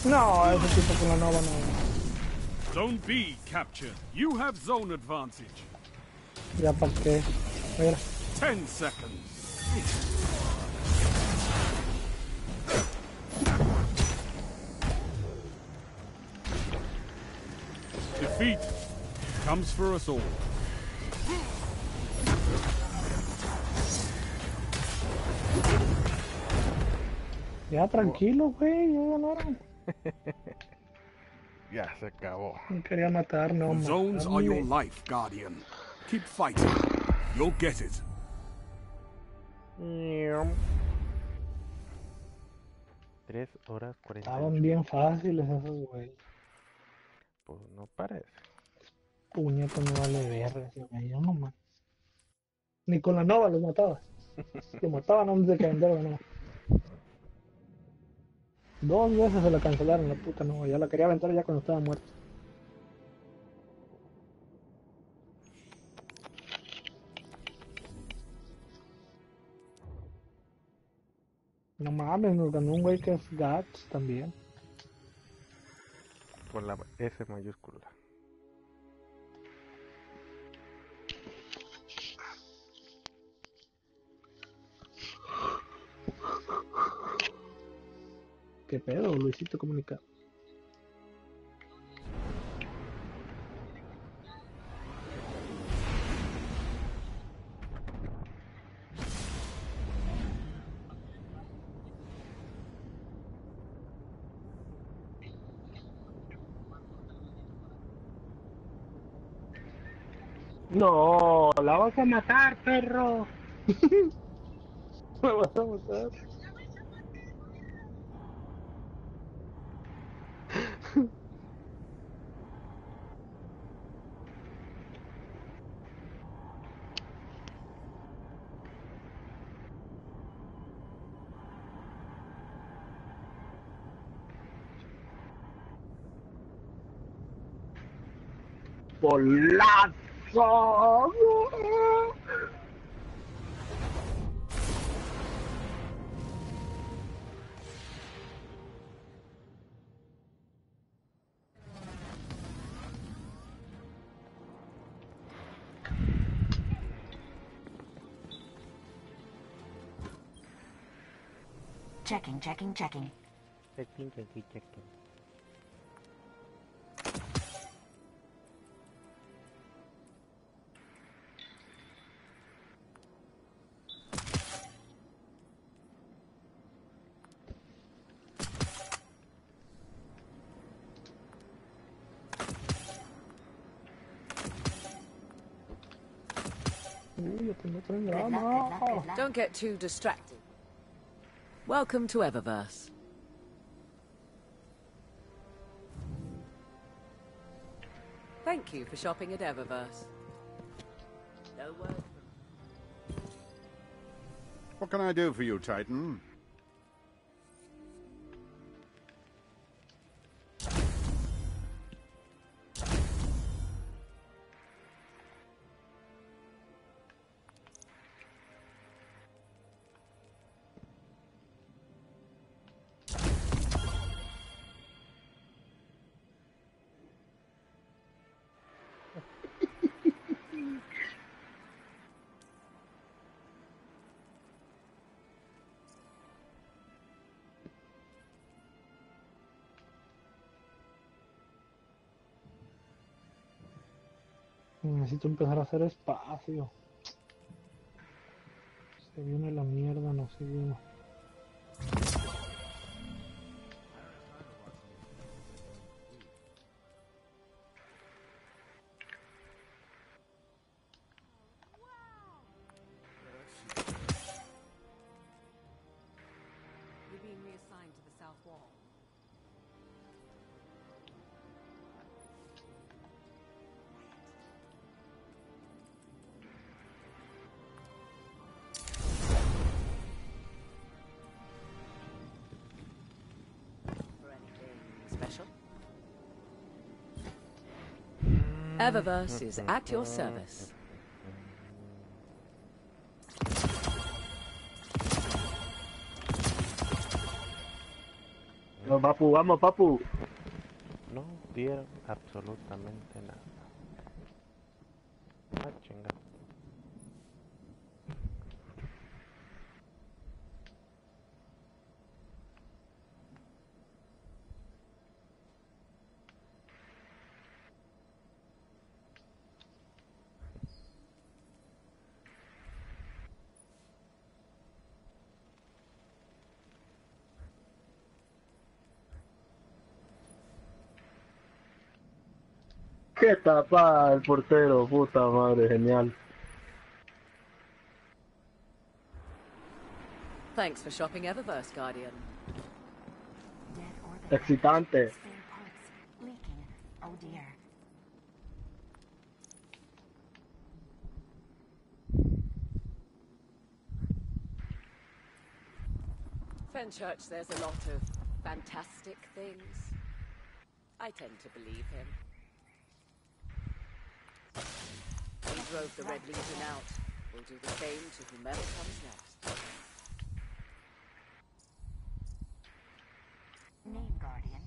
No, ese tipo con la nova no. Zone B captured. You have zone advantage. Ya para qué. Mira. Ten seconds. Defeat comes for us all. Ya tranquilo, güey, ya ganaron. Ya se acabó. Me quería matar, no. Zones are your life, Guardian. Keep fighting. You'll get it. Tres horas cuarenta. Estaban bien fáciles esos, güey. Pues no parece. Puñeta, no vale verga ese güey, yo no más. Ni con la nova los mataba. Los mataban antes de que vendieran la nova. Dos veces se la cancelaron la puta nova. Ya la quería aventar ya cuando estaba muerto. No mames, nos ganó un güey que es Gats también. Con la S mayúscula. ¿Qué pedo, Luisito Comunica? No, la vas a matar, perro. Me vas a matar. ¡Bolazo! Checking, checking, checking. Checking, checking, checking. Don't get too distracted. Welcome to Eververse. Thank you for shopping at Eververse. No word. What can I do for you, Titan? Necesito empezar a hacer espacio. Se viene la mierda, no se viene. You're being reassigned to the south wall. Special? Eververse is at your service. Los Vamos, papu, vamos, papu. No dieron absolutamente nada. Ah, chinga. Qué tapa el portero, puta madre, genial. Thanks for shopping Eververse, Guardian. Excitante. Leaking. Oh dear. Fenchurch says a lot of fantastic things. I tend to believe him. He drove the Red Legion out. We'll do the same to whomever comes next. Name, Guardian.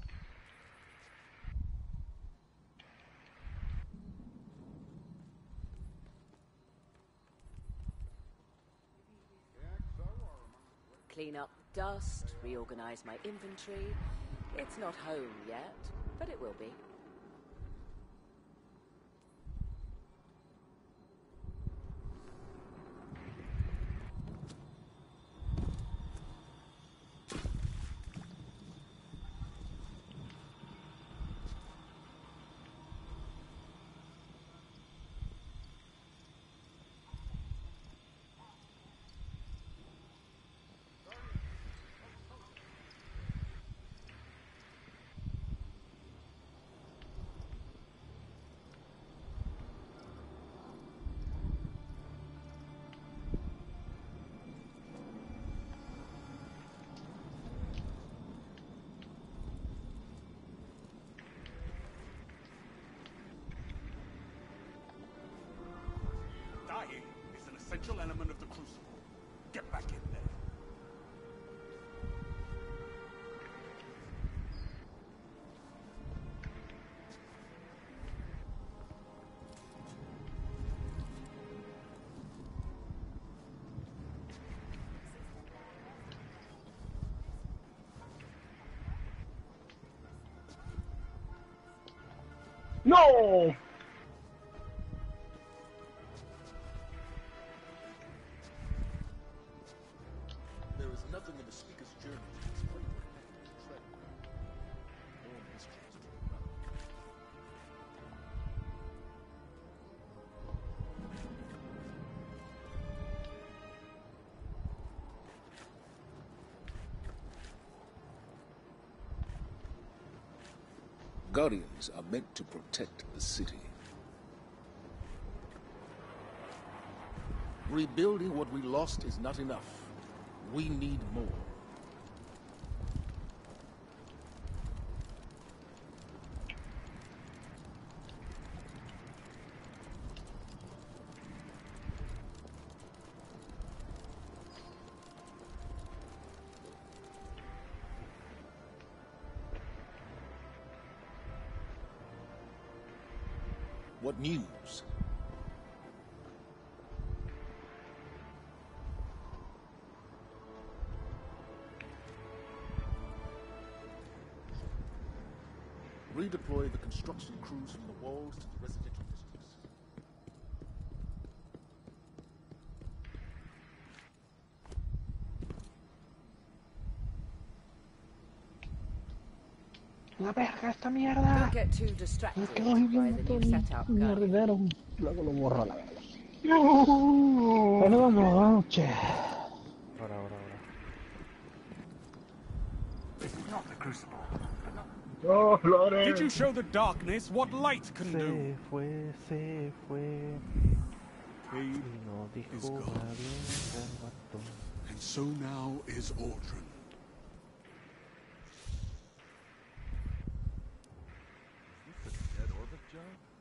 Clean up dust, reorganize my inventory. It's not home yet, but it will be. Dying is an essential element of the Crucible. Get back in there. No! There is nothing in the Speaker's journey that is greater than tread. All mysteries to unravel. Guardians are meant to protect the city. Rebuilding what we lost is not enough. We need more. What news? Redeploy the construction crews from the walls to the residential districts. La verga, esta mierda. Don't get too distracted Me quedo by viendo the todo new setup, un Guardian. mierdero. Luego lo borro a la verga. Bueno, vamos, noche. Ahora, ahora, ahora. This is not the Crucible. Oh, Flores. Did you show the darkness what light can Se do? fue, se fue. Cade Y no is dijo gone. adiós al vato. And so now is Aldrin. Is this a dead orbit job?